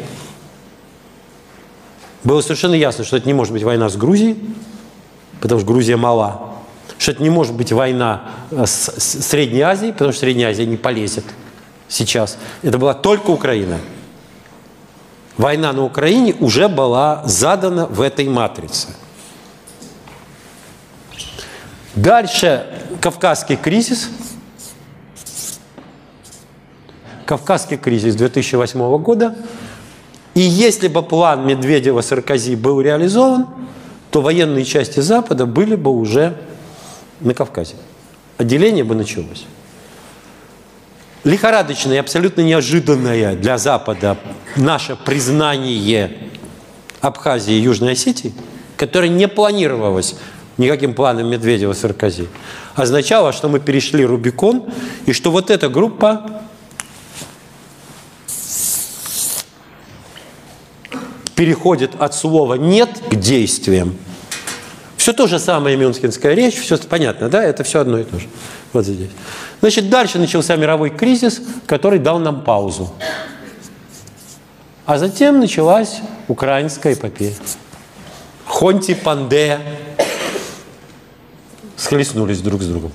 Было совершенно ясно, что это не может быть война с Грузией, потому что Грузия мала, что это не может быть война с Средней Азией, потому что Средняя Азия не полезет сейчас. Это была только Украина. Война на Украине уже была задана в этой матрице. Дальше Кавказский кризис. Кавказский кризис две тысячи восьмого года. И если бы план Медведева-Саркози был реализован, то военные части Запада были бы уже на Кавказе. Отделение бы началось. Лихорадочное и абсолютно неожиданное для Запада наше признание Абхазии и Южной Осетии, которое не планировалось никаким планом Медведева-Саркози, означало, что мы перешли Рубикон, и что вот эта группа переходит от слова «нет» к действиям. Все то же самое мюнхенская речь, все понятно, да? Это все одно и то же. Вот здесь. Значит, дальше начался мировой кризис, который дал нам паузу. А затем началась украинская эпопея. Хонти-Пандея схлестнулись друг с другом.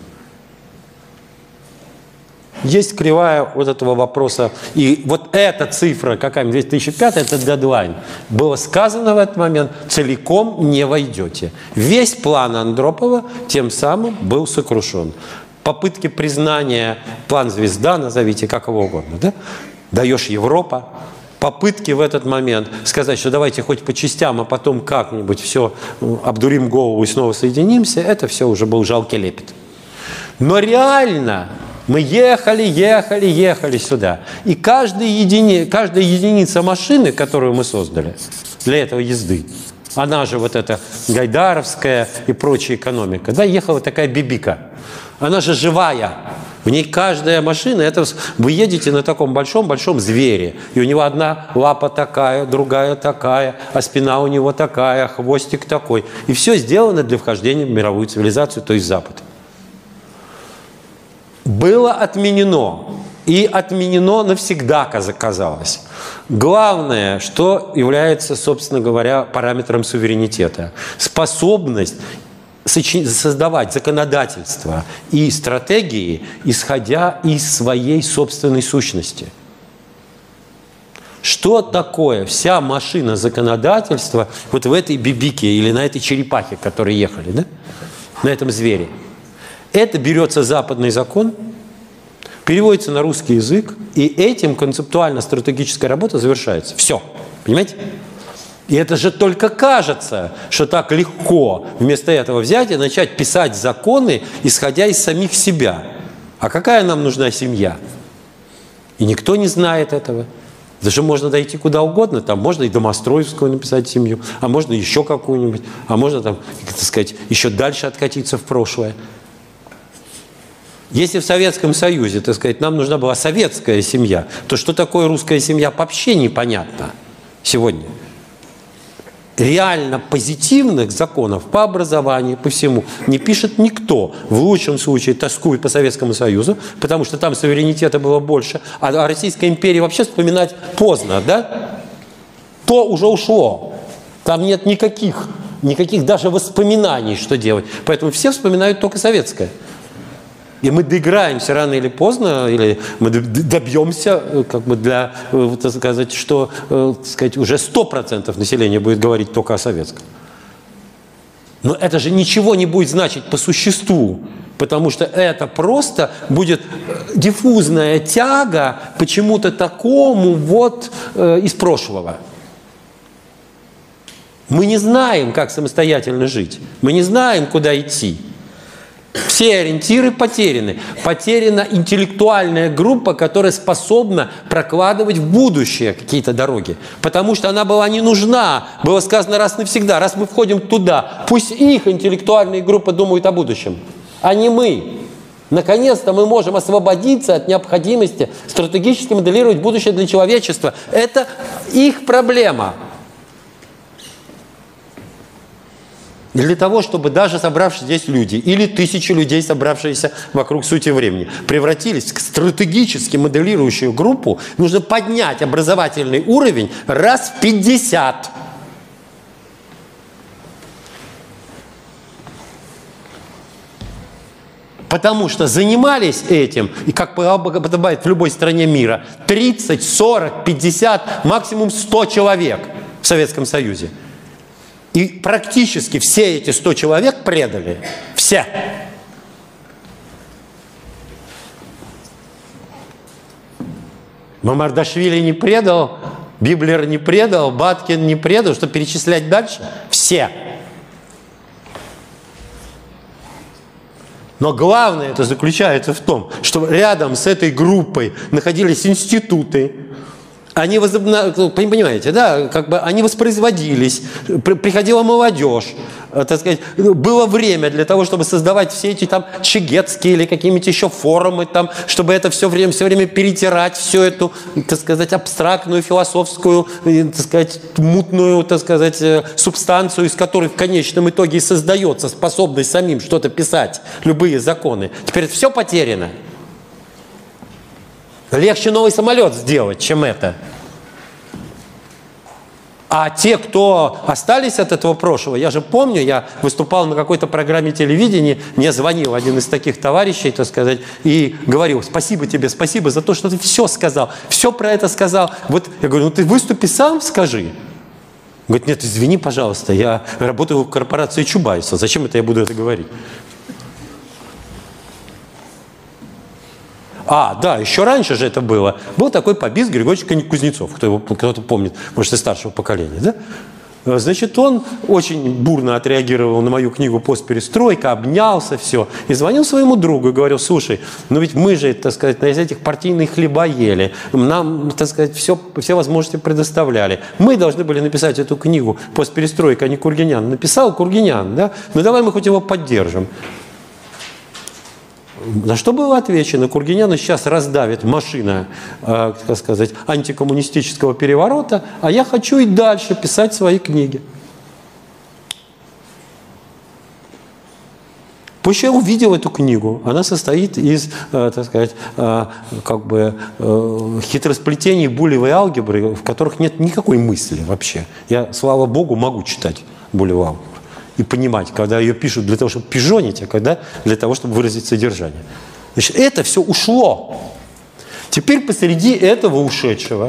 Есть кривая вот этого вопроса. И вот эта цифра, какая-нибудь две тысячи пятый, это дедлайн. Было сказано в этот момент, целиком не войдете. Весь план Андропова тем самым был сокрушен. Попытки признания, план «Звезда», назовите как его угодно, да? Даешь Европа. Попытки в этот момент сказать, что давайте хоть по частям, а потом как-нибудь все обдурим голову и снова соединимся, это все уже был жалкий лепет. Но реально мы ехали, ехали, ехали сюда. И каждая, едини... каждая единица машины, которую мы создали для этого езды, она же вот эта гайдаровская и прочая экономика, да, ехала такая бибика. Она же живая. В ней каждая машина, это вы едете на таком большом-большом звере, и у него одна лапа такая, другая такая, а спина у него такая, хвостик такой. И все сделано для вхождения в мировую цивилизацию, то есть Запад. Было отменено. И отменено навсегда, казалось. Главное, что является, собственно говоря, параметром суверенитета. Способность создавать законодательство и стратегии, исходя из своей собственной сущности. Что такое вся машина законодательства вот в этой бибике или на этой черепахе, которые ехали, да? На этом звере? Это берется западный закон, переводится на русский язык, и этим концептуально-стратегическая работа завершается. Все. Понимаете? И это же только кажется, что так легко вместо этого взять и начать писать законы, исходя из самих себя. А какая нам нужна семья? И никто не знает этого. Даже можно дойти куда угодно, там можно и домостроевскую написать семью, а можно еще какую-нибудь, а можно там, так сказать, еще дальше откатиться в прошлое. Если в Советском Союзе, так сказать, нам нужна была советская семья, то что такое русская семья вообще непонятно сегодня. Реально позитивных законов по образованию, по всему не пишет никто. В лучшем случае тоскует по Советскому Союзу, потому что там суверенитета было больше, а о Российской империи вообще вспоминать поздно, да? То уже ушло. Там нет никаких, никаких даже воспоминаний, что делать. Поэтому все вспоминают только советское. И мы доиграемся рано или поздно, или мы добьемся, как бы для, так сказать, что, так сказать, уже сто процентов населения будет говорить только о советском. Но это же ничего не будет значить по существу, потому что это просто будет диффузная тяга почему-то такому вот э, из прошлого. Мы не знаем, как самостоятельно жить, мы не знаем, куда идти. Все ориентиры потеряны. Потеряна интеллектуальная группа, которая способна прокладывать в будущее какие-то дороги. Потому что она была не нужна. Было сказано раз навсегда. Раз мы входим туда, пусть их интеллектуальные группы думают о будущем, а не мы. Наконец-то мы можем освободиться от необходимости стратегически моделировать будущее для человечества. Это их проблема. Для того, чтобы даже собравшиеся здесь люди, или тысячи людей, собравшиеся вокруг сути времени, превратились в стратегически моделирующую группу, нужно поднять образовательный уровень раз в пятьдесят. Потому что занимались этим, и как подобает в любой стране мира, тридцать, сорок, пятьдесят, максимум сто человек в Советском Союзе. И практически все эти сто человек предали. Все. Мамардашвили не предал, Библер не предал, Баткин не предал. Что перечислять дальше? Все. Но главное это заключается в том, что рядом с этой группой находились институты. Они возобновлялись, понимаете, да, как бы они воспроизводились, приходила молодежь, так сказать, было время для того, чтобы создавать все эти там чегетские или какие-нибудь еще форумы, там, чтобы это все время, все время перетирать, всю эту, так сказать, абстрактную, философскую, так сказать, мутную, так сказать, субстанцию, из которой в конечном итоге и создается способность самим что-то писать, любые законы. Теперь это все потеряно. Легче новый самолет сделать, чем это. А те, кто остались от этого прошлого, я же помню, я выступал на какой-то программе телевидения, мне звонил один из таких товарищей, так сказать, и говорил: спасибо тебе, спасибо за то, что ты все сказал, все про это сказал. Вот я говорю: ну ты выступи сам, скажи. Говорит: нет, извини, пожалуйста, я работаю в корпорации Чубайса, зачем это я буду это говорить? А, да, еще раньше же это было. Был такой Побис Григорьевич Кузнецов, кто его, кто-то помнит, может, из старшего поколения, да? Значит, он очень бурно отреагировал на мою книгу «Постперестройка», обнялся, все, и звонил своему другу и говорил: слушай, ну ведь мы же, так сказать, из этих партийных хлеба ели, нам, так сказать, все, все возможности предоставляли. Мы должны были написать эту книгу «Постперестройка», а не Кургинян. Написал Кургинян, да? Ну давай мы хоть его поддержим. На что было отвечено: Кургиняна сейчас раздавит машина, э, так сказать, антикоммунистического переворота, а я хочу и дальше писать свои книги. Позже я увидел эту книгу. Она состоит из, э, так сказать, э, как бы э, хитросплетений булевой алгебры, в которых нет никакой мысли вообще. Я, слава богу, могу читать булевую алгебру и понимать, когда ее пишут для того, чтобы пижонить, а когда для того, чтобы выразить содержание. Значит, это все ушло. Теперь посреди этого ушедшего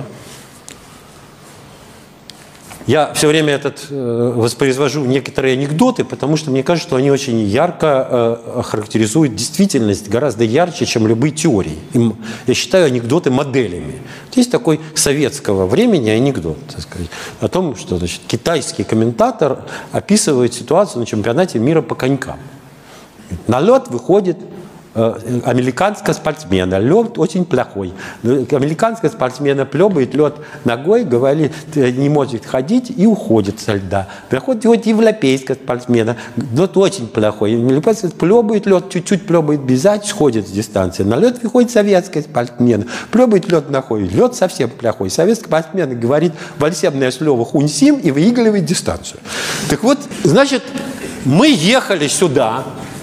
я все время этот, э, воспроизвожу некоторые анекдоты, потому что мне кажется, что они очень ярко э, характеризуют действительность, гораздо ярче, чем любые теории. И я считаю анекдоты моделями. Есть такой советского времени анекдот, так сказать, о том, что, значит, китайский комментатор описывает ситуацию на чемпионате мира по конькам. На лед выходит э, американская спортсмена. Лед очень плохой. Американская спортсмена плёбает лед ногой, говорит, не может ходить и уходит со льда. Приходит европейская спортсмена. Лед очень плохой. Американская плёбает лед, чуть-чуть плёбает, бежать, сходит с дистанции. На лед выходит советская спортсмена. Плёбает лед ногой. Лед совсем плохой. Советская спортсмена говорит волшебное слово «хунсим» и выигрывает дистанцию. Так вот, значит, мы ехали сюда.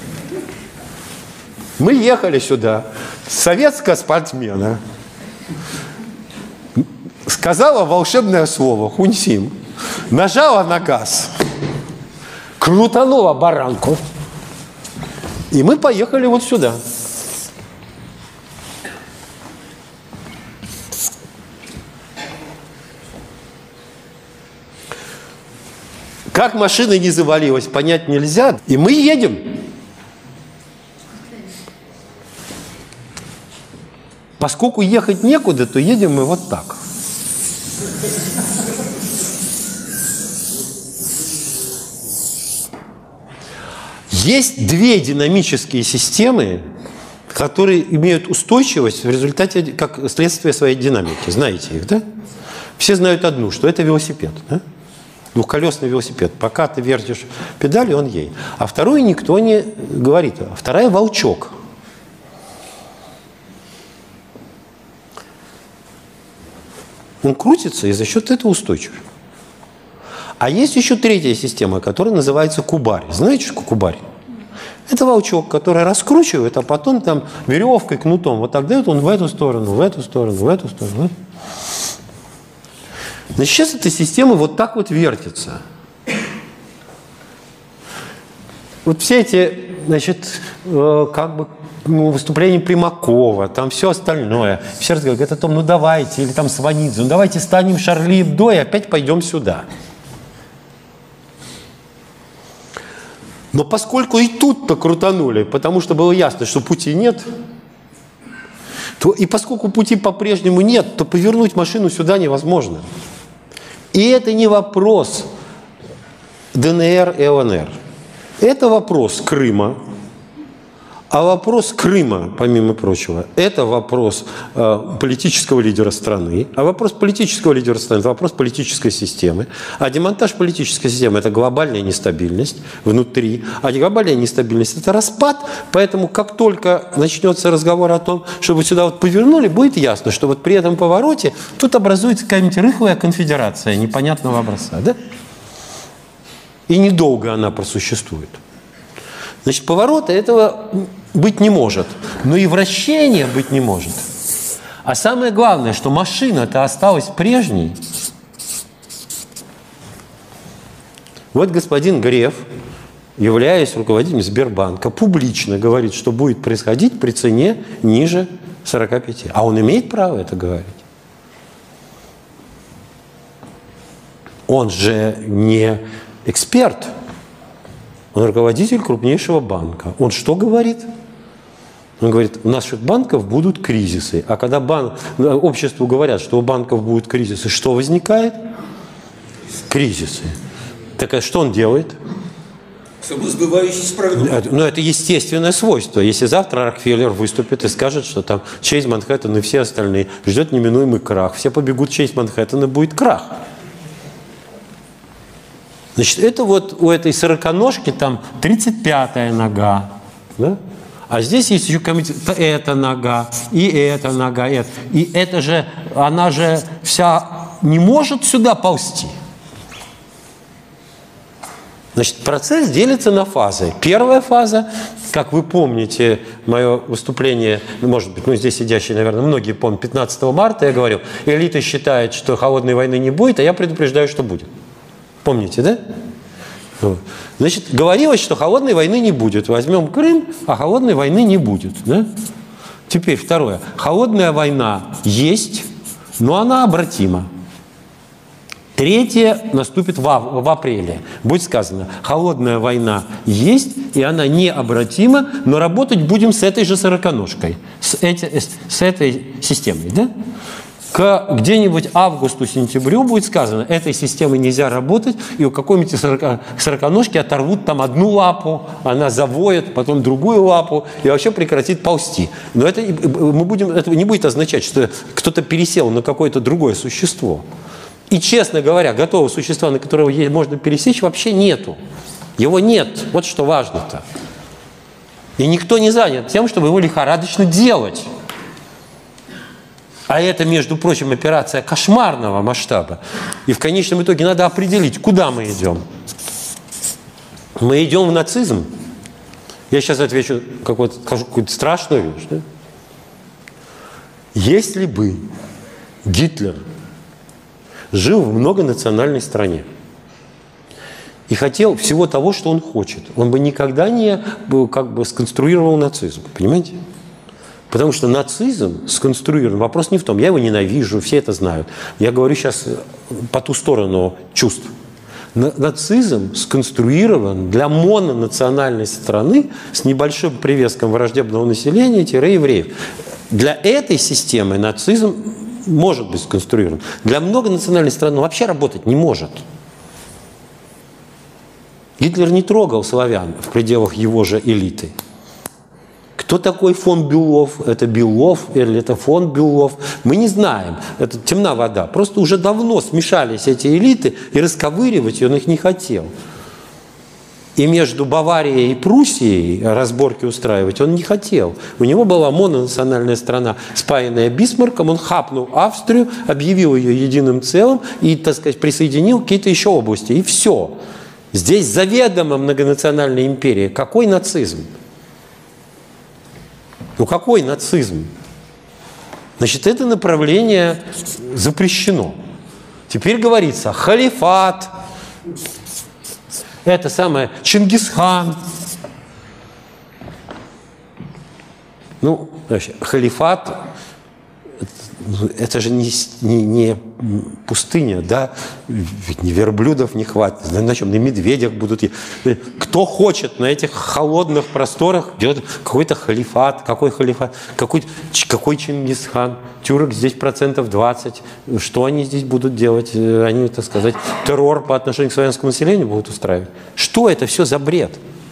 Мы ехали сюда, советская спортсмена сказала волшебное слово «хунсим», нажала на газ, крутанула баранку, и мы поехали вот сюда. Как машина не завалилась, понять нельзя, и мы едем. Поскольку ехать некуда, то едем мы вот так. Есть две динамические системы, которые имеют устойчивость в результате, как следствие своей динамики. Знаете их, да? Все знают одну, что это велосипед. Да? Двухколесный велосипед. Пока ты вертишь педали, он едет. А вторую никто не говорит. А вторая – волчок. Он крутится и за счет этого устойчив. А есть еще третья система, которая называется кубарь. Знаете, что кубарь? Это волчок, который раскручивает, а потом там веревкой, кнутом вот так дает он в эту сторону, в эту сторону, в эту сторону. Значит, сейчас эта система вот так вот вертится. Вот все эти, значит, как бы ну, выступления Примакова, там все остальное. Все раз говорят о том, ну давайте, или там Сванидзе, ну давайте станем Шарли Эбдо и опять пойдем сюда. Но поскольку и тут-то крутанули, потому что было ясно, что пути нет, то и поскольку пути по-прежнему нет, то повернуть машину сюда невозможно. И это не вопрос ДНР и ЛНР. Это вопрос Крыма. А вопрос Крыма, помимо прочего, это вопрос э, политического лидера страны. А вопрос политического лидера страны – это вопрос политической системы. А демонтаж политической системы – это глобальная нестабильность внутри. А глобальная нестабильность – это распад. Поэтому как только начнется разговор о том, чтобы сюда вот повернули, будет ясно, что вот при этом повороте тут образуется какая-нибудь рыхлая конфедерация непонятного образца. Да? И недолго она просуществует. Значит, поворота этого быть не может, но и вращения быть не может. А самое главное, что машина-то осталась прежней. Вот господин Греф, являясь руководителем Сбербанка, публично говорит, что будет происходить при цене ниже сорока пяти. А он имеет право это говорить? Он же не эксперт, он руководитель крупнейшего банка. Он что говорит? Он говорит, у наших банков будут кризисы. А когда банк, обществу говорят, что у банков будут кризисы, что возникает? Кризисы. Так а что он делает? Самосбывающийся прогноз. Ну, это естественное свойство. Если завтра Рокфеллер выступит и скажет, что там Чейз Манхэттен и все остальные ждет неминуемый крах, все побегут в Чейз Манхэттен и будет крах. Значит, это вот у этой сороконожки там тридцать пятая нога. Да? А здесь есть еще эта нога, и эта нога, и, это. и это же, она же вся не может сюда ползти. Значит, процесс делится на фазы. Первая фаза, как вы помните, мое выступление, может быть, ну, здесь сидящие, наверное, многие помнят, пятнадцатого марта я говорил, элита считает, что холодной войны не будет, а я предупреждаю, что будет. Помните, да? Вот. Значит, говорилось, что холодной войны не будет. Возьмем Крым, а холодной войны не будет. Да? Теперь второе. Холодная война есть, но она обратима. Третье наступит в, в апреле. Будет сказано, холодная война есть, и она необратима, но работать будем с этой же сороконожкой, с, эти, с этой системой. Да? К где-нибудь августу-сентябрю будет сказано, этой системой нельзя работать, и у какой-нибудь сороконожки оторвут там одну лапу, она завоет, потом другую лапу, и вообще прекратит ползти. Но это, мы будем, это не будет означать, что кто-то пересел на какое-то другое существо. И, честно говоря, готового существа, на которого можно пересечь, вообще нету. Его нет. Вот что важно-то. И никто не занят тем, чтобы его лихорадочно делать. А это, между прочим, операция кошмарного масштаба. И в конечном итоге надо определить, куда мы идем. Мы идем в нацизм. Я сейчас отвечу, какую-то, скажу какую-то страшную вещь. Да? Если бы Гитлер жил в многонациональной стране и хотел всего того, что он хочет, он бы никогда не как бы сконструировал нацизм. Понимаете? Потому что нацизм сконструирован. Вопрос не в том, я его ненавижу, все это знают. Я говорю сейчас по ту сторону чувств. Нацизм сконструирован для мононациональной страны с небольшим привеском враждебного населения-евреев. Для этой системы нацизм может быть сконструирован. Для многонациональной страны он вообще работать не может. Гитлер не трогал славян в пределах его же элиты. Кто такой фон Бюлов? Это Белов или это фон Бюлов? Мы не знаем. Это темна вода. Просто уже давно смешались эти элиты, и расковыривать он их не хотел. И между Баварией и Пруссией разборки устраивать он не хотел. У него была мононациональная страна, спаянная Бисмарком. Он хапнул Австрию, объявил ее единым целым и, так сказать, присоединил какие-то еще области. И все. Здесь заведомо многонациональная империя. Какой нацизм? Ну какой нацизм? Значит, это направление запрещено. Теперь говорится, халифат, это самое, Чингисхан. Ну, халифат, это же не, не, не пустыня, да? Ведь ни верблюдов не хватит. На чем? На медведях будут. Кто хочет на этих холодных просторах, делать какой-то халифат. Какой халифат? Какой, какой Чингисхан? Тюрок здесь процентов двадцать. Что они здесь будут делать? Они, так сказать, террор по отношению к славянскому населению будут устраивать. Что это все за бред?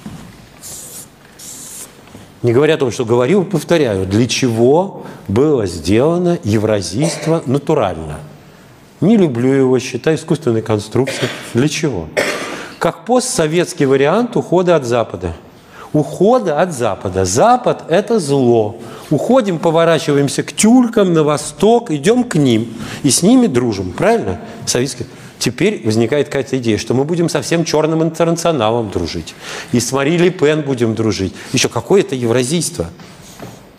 Не говоря о том, что говорил, повторяю, для чего было сделано евразийство натурально. Не люблю его, считаю искусственной конструкцией. Для чего? Как постсоветский вариант ухода от Запада. Ухода от Запада. Запад – это зло. Уходим, поворачиваемся к тюркам на восток, идем к ним. И с ними дружим. Правильно? Советский. Теперь возникает какая-то идея, что мы будем со всем черным интернационалом дружить. И с Мари Ле Пен будем дружить. Еще какое-то евразийство.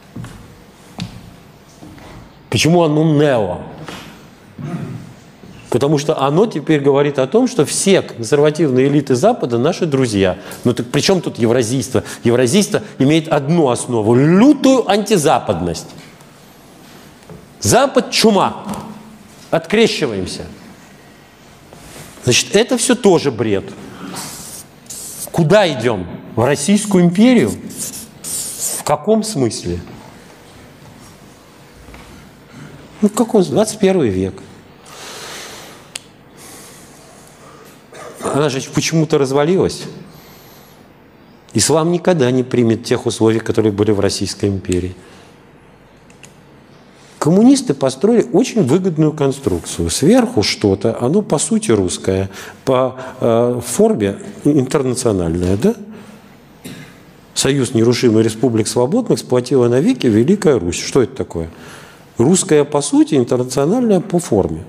Почему оно нео? Потому что оно теперь говорит о том, что все консервативные элиты Запада наши друзья. Ну так при чем тут евразийство? Евразийство имеет одну основу – лютую антизападность. Запад – чума. Открещиваемся. Значит, это все тоже бред. Куда идем? В Российскую империю? В каком смысле? Ну, в каком? двадцать первый век. Она же почему-то развалилась. Ислам никогда не примет тех условий, которые были в Российской империи. Коммунисты построили очень выгодную конструкцию. Сверху что-то, оно по сути русское, по э, форме интернациональное, да? Союз нерушимых республик свободных сплотила навеки Великая Русь. Что это такое? Русская по сути, интернациональная по форме.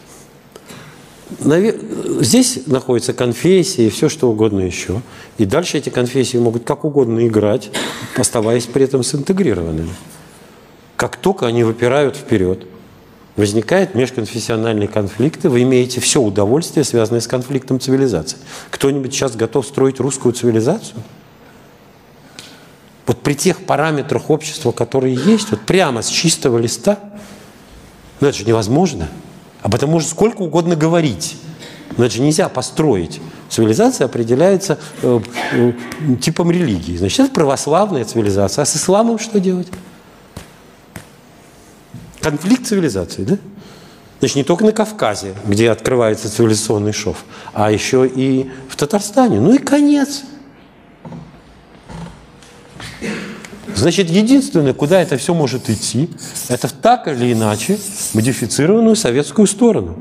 Здесь находятся конфессии и все, что угодно еще. И дальше эти конфессии могут как угодно играть, оставаясь при этом синтегрированными. Как только они выпирают вперед, возникает межконфессиональный конфликт, и вы имеете все удовольствие, связанное с конфликтом цивилизаций. Кто-нибудь сейчас готов строить русскую цивилизацию? Вот при тех параметрах общества, которые есть, вот прямо с чистого листа, ну это же невозможно. Об этом можно сколько угодно говорить. Но это же нельзя построить. Цивилизация определяется э, э, типом религии. Значит, это православная цивилизация. А с исламом что делать? Конфликт цивилизации, да? Значит, не только на Кавказе, где открывается цивилизационный шов, а еще и в Татарстане. Ну и конец. Значит, единственное, куда это все может идти, это в так или иначе модифицированную советскую сторону.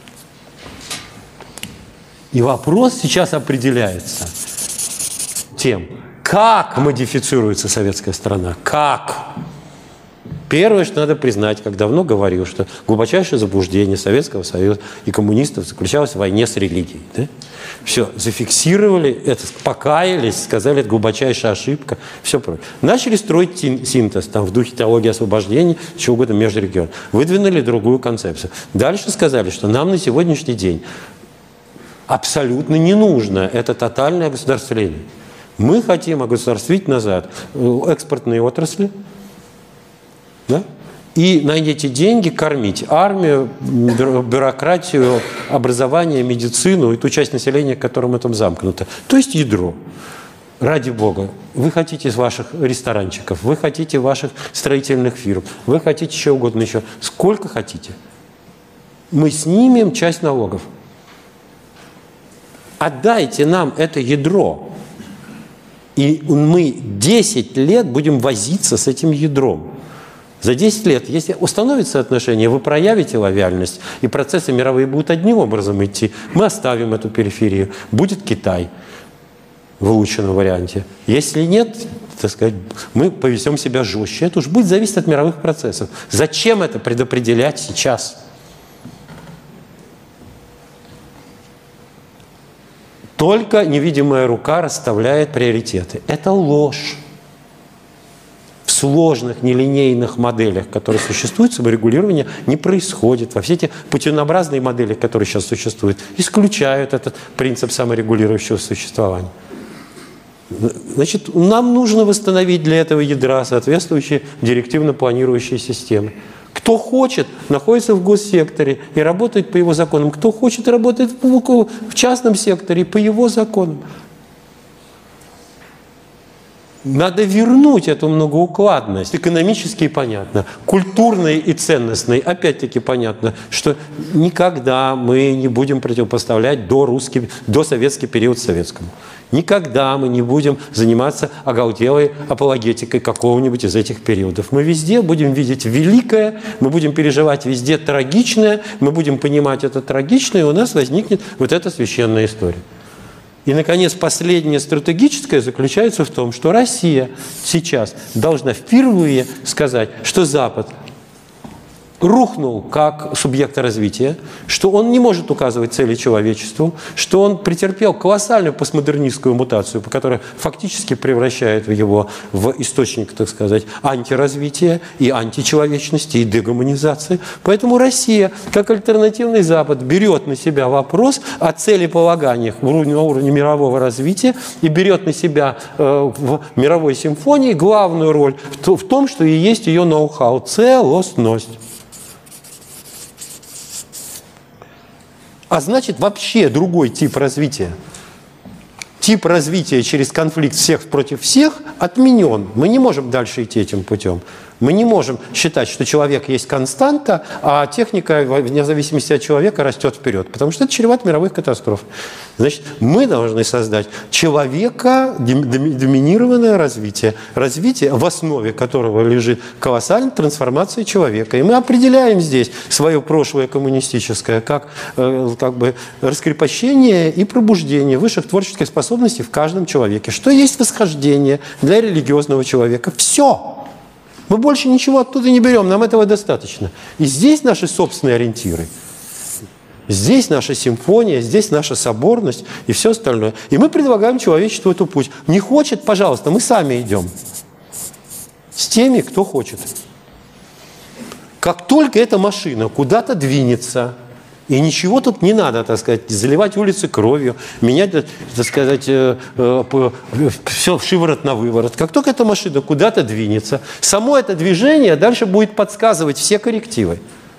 И вопрос сейчас определяется тем, как модифицируется советская страна, как. Первое, что надо признать, как давно говорил, что глубочайшее заблуждение Советского Союза и коммунистов заключалось в войне с религией. Да? Все, зафиксировали это, покаялись, сказали, это глубочайшая ошибка, все прочее. Начали строить синтез, там, в духе теологии освобождения, чего угодно между регионами. Выдвинули другую концепцию. Дальше сказали, что нам на сегодняшний день абсолютно не нужно это тотальное огосударствление. Мы хотим огосударствить назад экспортные отрасли, да? И на эти деньги кормить армию, бюрократию, образование, медицину и ту часть населения, которым этом замкнуто. То есть ядро. Ради Бога. Вы хотите из ваших ресторанчиков, вы хотите ваших строительных фирм, вы хотите еще угодно еще. Сколько хотите. Мы снимем часть налогов. Отдайте нам это ядро. И мы десять лет будем возиться с этим ядром. За десять лет, если установится отношение, вы проявите лояльность, и процессы мировые будут одним образом идти. Мы оставим эту периферию. Будет Китай в улучшенном варианте. Если нет, так сказать, мы поведем себя жестче. Это уж будет зависеть от мировых процессов. Зачем это предопределять сейчас? Только невидимая рука расставляет приоритеты. Это ложь. В сложных нелинейных моделях, которые существуют, саморегулирование не происходит. Во все эти путинообразные модели, которые сейчас существуют, исключают этот принцип саморегулирующего существования. Значит, нам нужно восстановить для этого ядра соответствующие директивно-планирующие системы. Кто хочет, находится в госсекторе и работает по его законам. Кто хочет, работает в частном секторе по его законам. Надо вернуть эту многоукладность. Экономически понятно, культурной и ценностной опять-таки понятно, что никогда мы не будем противопоставлять дорусский, досоветский период советскому. Никогда мы не будем заниматься оголтелой апологетикой какого-нибудь из этих периодов. Мы везде будем видеть великое, мы будем переживать везде трагичное, мы будем понимать это трагичное, и у нас возникнет вот эта священная история. И, наконец, последнее стратегическое заключается в том, что Россия сейчас должна впервые сказать, что Запад рухнул как субъект развития, что он не может указывать цели человечеству, что он претерпел колоссальную постмодернистскую мутацию, которая фактически превращает его в источник, так сказать, антиразвития и античеловечности, и дегуманизации. Поэтому Россия, как альтернативный Запад, берет на себя вопрос о целеполаганиях на уровне мирового развития и берет на себя э, в мировой симфонии главную роль в том, что и есть ее ноу-хау – целостность. А значит, вообще другой тип развития. Тип развития через конфликт всех против всех отменен. Мы не можем дальше идти этим путем. Мы не можем считать, что человек есть константа, а техника, вне зависимости от человека, растет вперед. Потому что это чревато мировых катастроф. Значит, мы должны создать человека доминированное развитие. Развитие, в основе которого лежит колоссальная трансформация человека. И мы определяем здесь свое прошлое коммунистическое как, как бы раскрепощение и пробуждение высших творческих способностей в каждом человеке. Что есть восхождение для религиозного человека? Все. Мы больше ничего оттуда не берем, нам этого достаточно. И здесь наши собственные ориентиры. Здесь наша симфония, здесь наша соборность и все остальное. И мы предлагаем человечеству эту путь. Не хочет, пожалуйста, мы сами идем. С теми, кто хочет. Как только эта машина куда-то двинется, и ничего тут не надо, так сказать, заливать улицы кровью, менять, так сказать, все в шиворот на выворот. Как только эта машина куда-то двинется, само это движение дальше будет подсказывать все коррективы.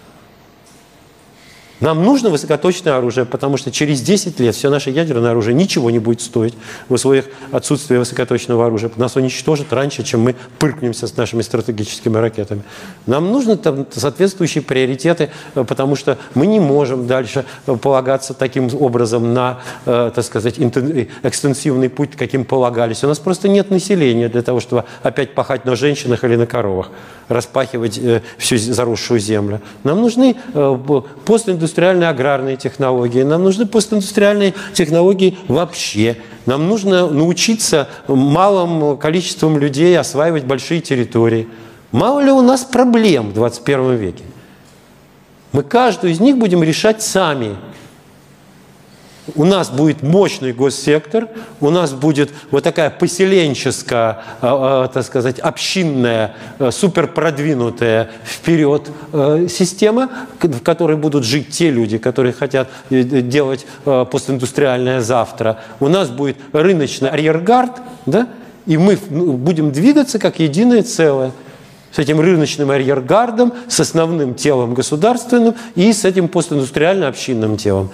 Нам нужно высокоточное оружие, потому что через десять лет все наше ядерное оружие ничего не будет стоить в условиях отсутствия высокоточного оружия. Нас уничтожат раньше, чем мы пыркнемся с нашими стратегическими ракетами. Нам нужны там соответствующие приоритеты, потому что мы не можем дальше полагаться таким образом на, так сказать, экстенсивный путь, каким полагались. У нас просто нет населения для того, чтобы опять пахать на женщинах или на коровах, распахивать всю заросшую землю. Нам нужны постиндустриальные индустриальные аграрные технологии, нам нужны постиндустриальные технологии вообще. Нам нужно научиться малым количеством людей осваивать большие территории. Мало ли у нас проблем в двадцать первом веке. Мы каждую из них будем решать сами. У нас будет мощный госсектор, у нас будет вот такая поселенческая, так сказать, общинная, суперпродвинутая вперед система, в которой будут жить те люди, которые хотят делать постиндустриальное завтра. У нас будет рыночный арьергард, да? И мы будем двигаться как единое целое. С этим рыночным арьергардом, с основным телом государственным и с этим постиндустриально-общинным телом.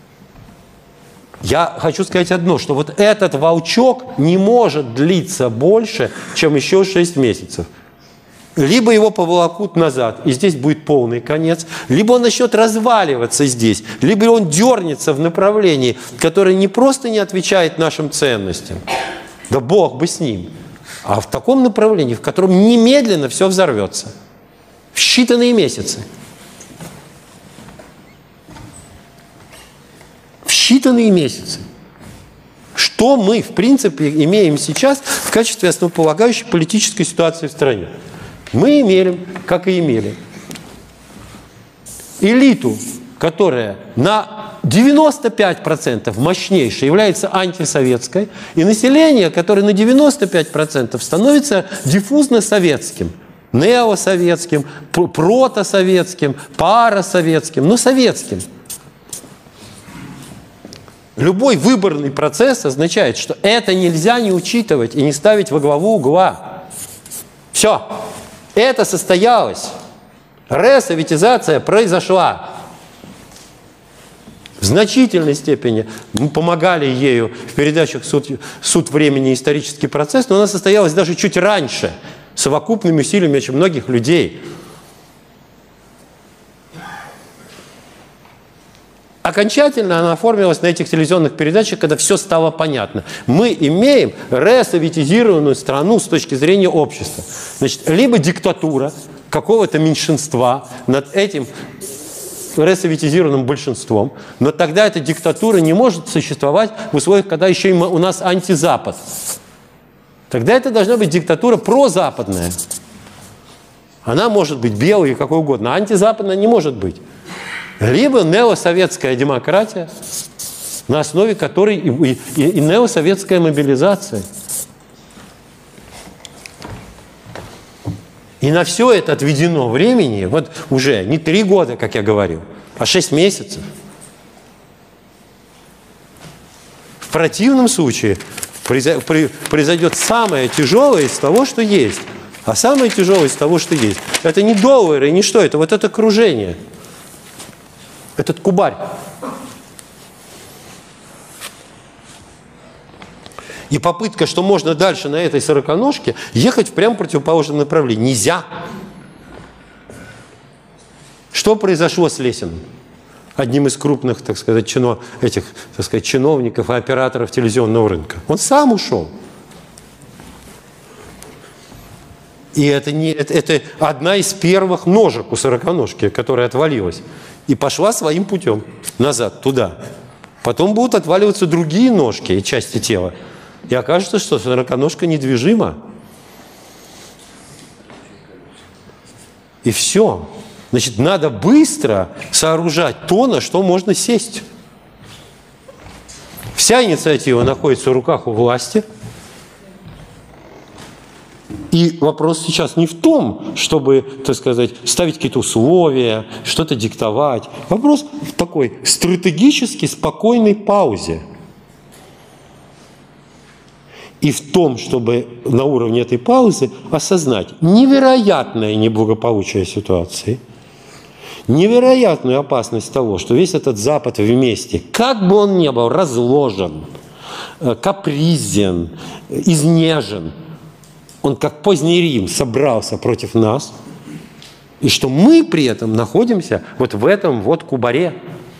Я хочу сказать одно, что вот этот волчок не может длиться больше, чем еще шесть месяцев. Либо его поволокут назад, и здесь будет полный конец, либо он начнет разваливаться здесь, либо он дернется в направлении, которое не просто не отвечает нашим ценностям, да Бог бы с ним, а в таком направлении, в котором немедленно все взорвется. В считанные месяцы. В считанные месяцы. Что мы, в принципе, имеем сейчас в качестве основополагающей политической ситуации в стране? Мы имеем, как и имели, элиту, которая на девяносто пять процентов мощнейшей является антисоветской, и население, которое на девяносто пять процентов становится диффузно советским, неосоветским, протосоветским, парасоветским, но советским. Любой выборный процесс означает, что это нельзя не учитывать и не ставить во главу угла. Все. Это состоялось. Ресоветизация произошла. В значительной степени мы помогали ею в передачах «Суд, суд времени и исторический процесс», но она состоялась даже чуть раньше, совокупными усилиями очень многих людей. Окончательно она оформилась на этих телевизионных передачах, когда все стало понятно. Мы имеем ресоветизированную страну с точки зрения общества. Значит, либо диктатура какого-то меньшинства над этим ресоветизированным большинством, но тогда эта диктатура не может существовать в условиях, когда еще и у нас антизапад. Тогда это должна быть диктатура прозападная. Она может быть белой и какой угодно, а антизападная не может быть. Либо неосоветская демократия, на основе которой и, и, и неосоветская мобилизация. И на все это отведено времени, вот уже не три года, как я говорил, а шесть месяцев. В противном случае произойдет самое тяжелое из того, что есть. А самое тяжелое из того, что есть, это не доллары, не что, это вот это окружение. Этот кубарь. И попытка, что можно дальше на этой сороконожке ехать в прямо противоположном направлении. Нельзя. Что произошло с Лесиным? Одним из крупных, так сказать, чино, этих, так сказать, чиновников и операторов телевизионного рынка. Он сам ушел. И это, не, это, это одна из первых ножек у сороконожки, которая отвалилась. И пошла своим путем назад, туда. Потом будут отваливаться другие ножки и части тела. И окажется, что сороконожка недвижима. И все. Значит, надо быстро сооружать то, на что можно сесть. Вся инициатива находится в руках у власти. И вопрос сейчас не в том, чтобы, так сказать, ставить какие-то условия, что-то диктовать. Вопрос в такой стратегически спокойной паузе. И в том, чтобы на уровне этой паузы осознать невероятное неблагополучие ситуации, невероятную опасность того, что весь этот Запад вместе, как бы он ни был разложен, капризен, изнежен, он, как поздний Рим, собрался против нас, и что мы при этом находимся вот в этом вот кубаре.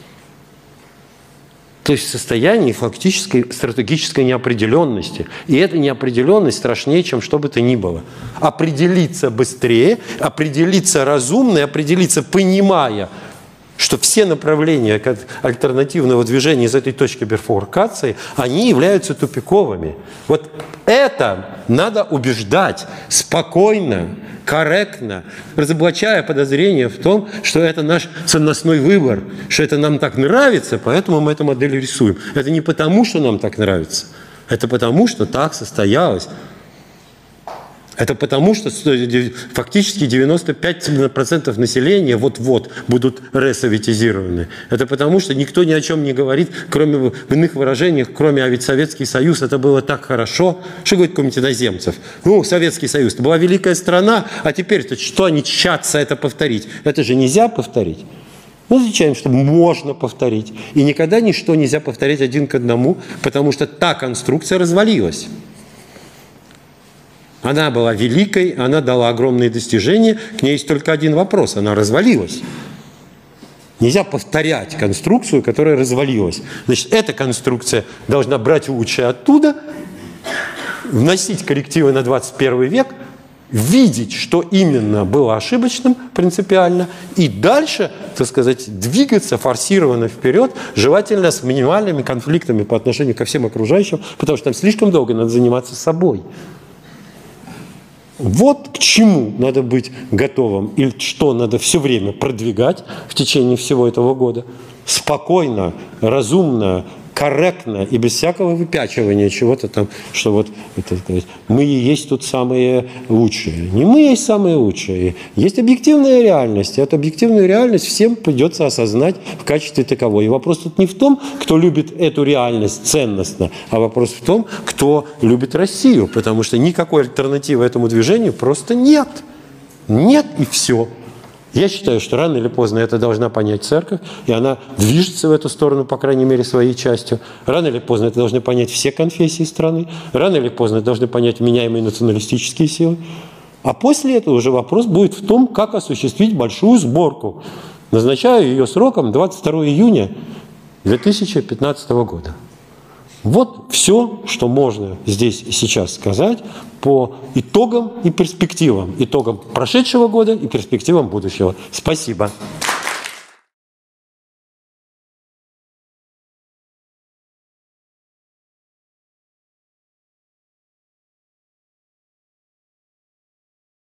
То есть в состоянии фактической стратегической неопределенности. И эта неопределенность страшнее, чем что бы то ни было. Определиться быстрее, определиться разумно, определиться, понимая, что все направления альтернативного движения из этой точки бифуркации, они являются тупиковыми. Вот это надо убеждать спокойно, корректно, разоблачая подозрение в том, что это наш ценностной выбор, что это нам так нравится, поэтому мы эту модель рисуем. Это не потому, что нам так нравится, это потому, что так состоялось. Это потому, что фактически девяносто пять процентов населения вот-вот будут ресоветизированы. Это потому, что никто ни о чем не говорит, кроме в иных выражениях, кроме «а ведь Советский Союз, это было так хорошо». Что говорит какой-нибудь иноземцев? Ну, Советский Союз, это была великая страна, а теперь-то что они тщатся это повторить? Это же нельзя повторить. Мы отвечаем, что можно повторить. И никогда ничто нельзя повторять один к одному, потому что та конструкция развалилась. Она была великой, она дала огромные достижения. К ней есть только один вопрос. Она развалилась. Нельзя повторять конструкцию, которая развалилась. Значит, эта конструкция должна брать лучшее оттуда, вносить коррективы на двадцать первый век, видеть, что именно было ошибочным принципиально, и дальше, так сказать, двигаться форсированно вперед, желательно с минимальными конфликтами по отношению ко всем окружающим, потому что там слишком долго надо заниматься собой. Вот к чему надо быть готовым, или что надо все время продвигать в течение всего этого года. Спокойно, разумно, корректно и без всякого выпячивания чего-то там, что вот это, сказать, мы и есть тут самые лучшие. Не мы есть самые лучшие. Есть объективная реальность. И эту объективную реальность всем придется осознать в качестве таковой. И вопрос тут не в том, кто любит эту реальность ценностно, а вопрос в том, кто любит Россию. Потому что никакой альтернативы этому движению просто нет. Нет и все. Я считаю, что рано или поздно это должна понять церковь, и она движется в эту сторону, по крайней мере, своей частью. Рано или поздно это должны понять все конфессии страны, рано или поздно это должны понять вменяемые националистические силы. А после этого уже вопрос будет в том, как осуществить большую сборку. Назначаю ее сроком двадцать второго июня две тысячи пятнадцатого года. Вот все, что можно здесь и сейчас сказать по итогам и перспективам. Итогам прошедшего года и перспективам будущего. Спасибо.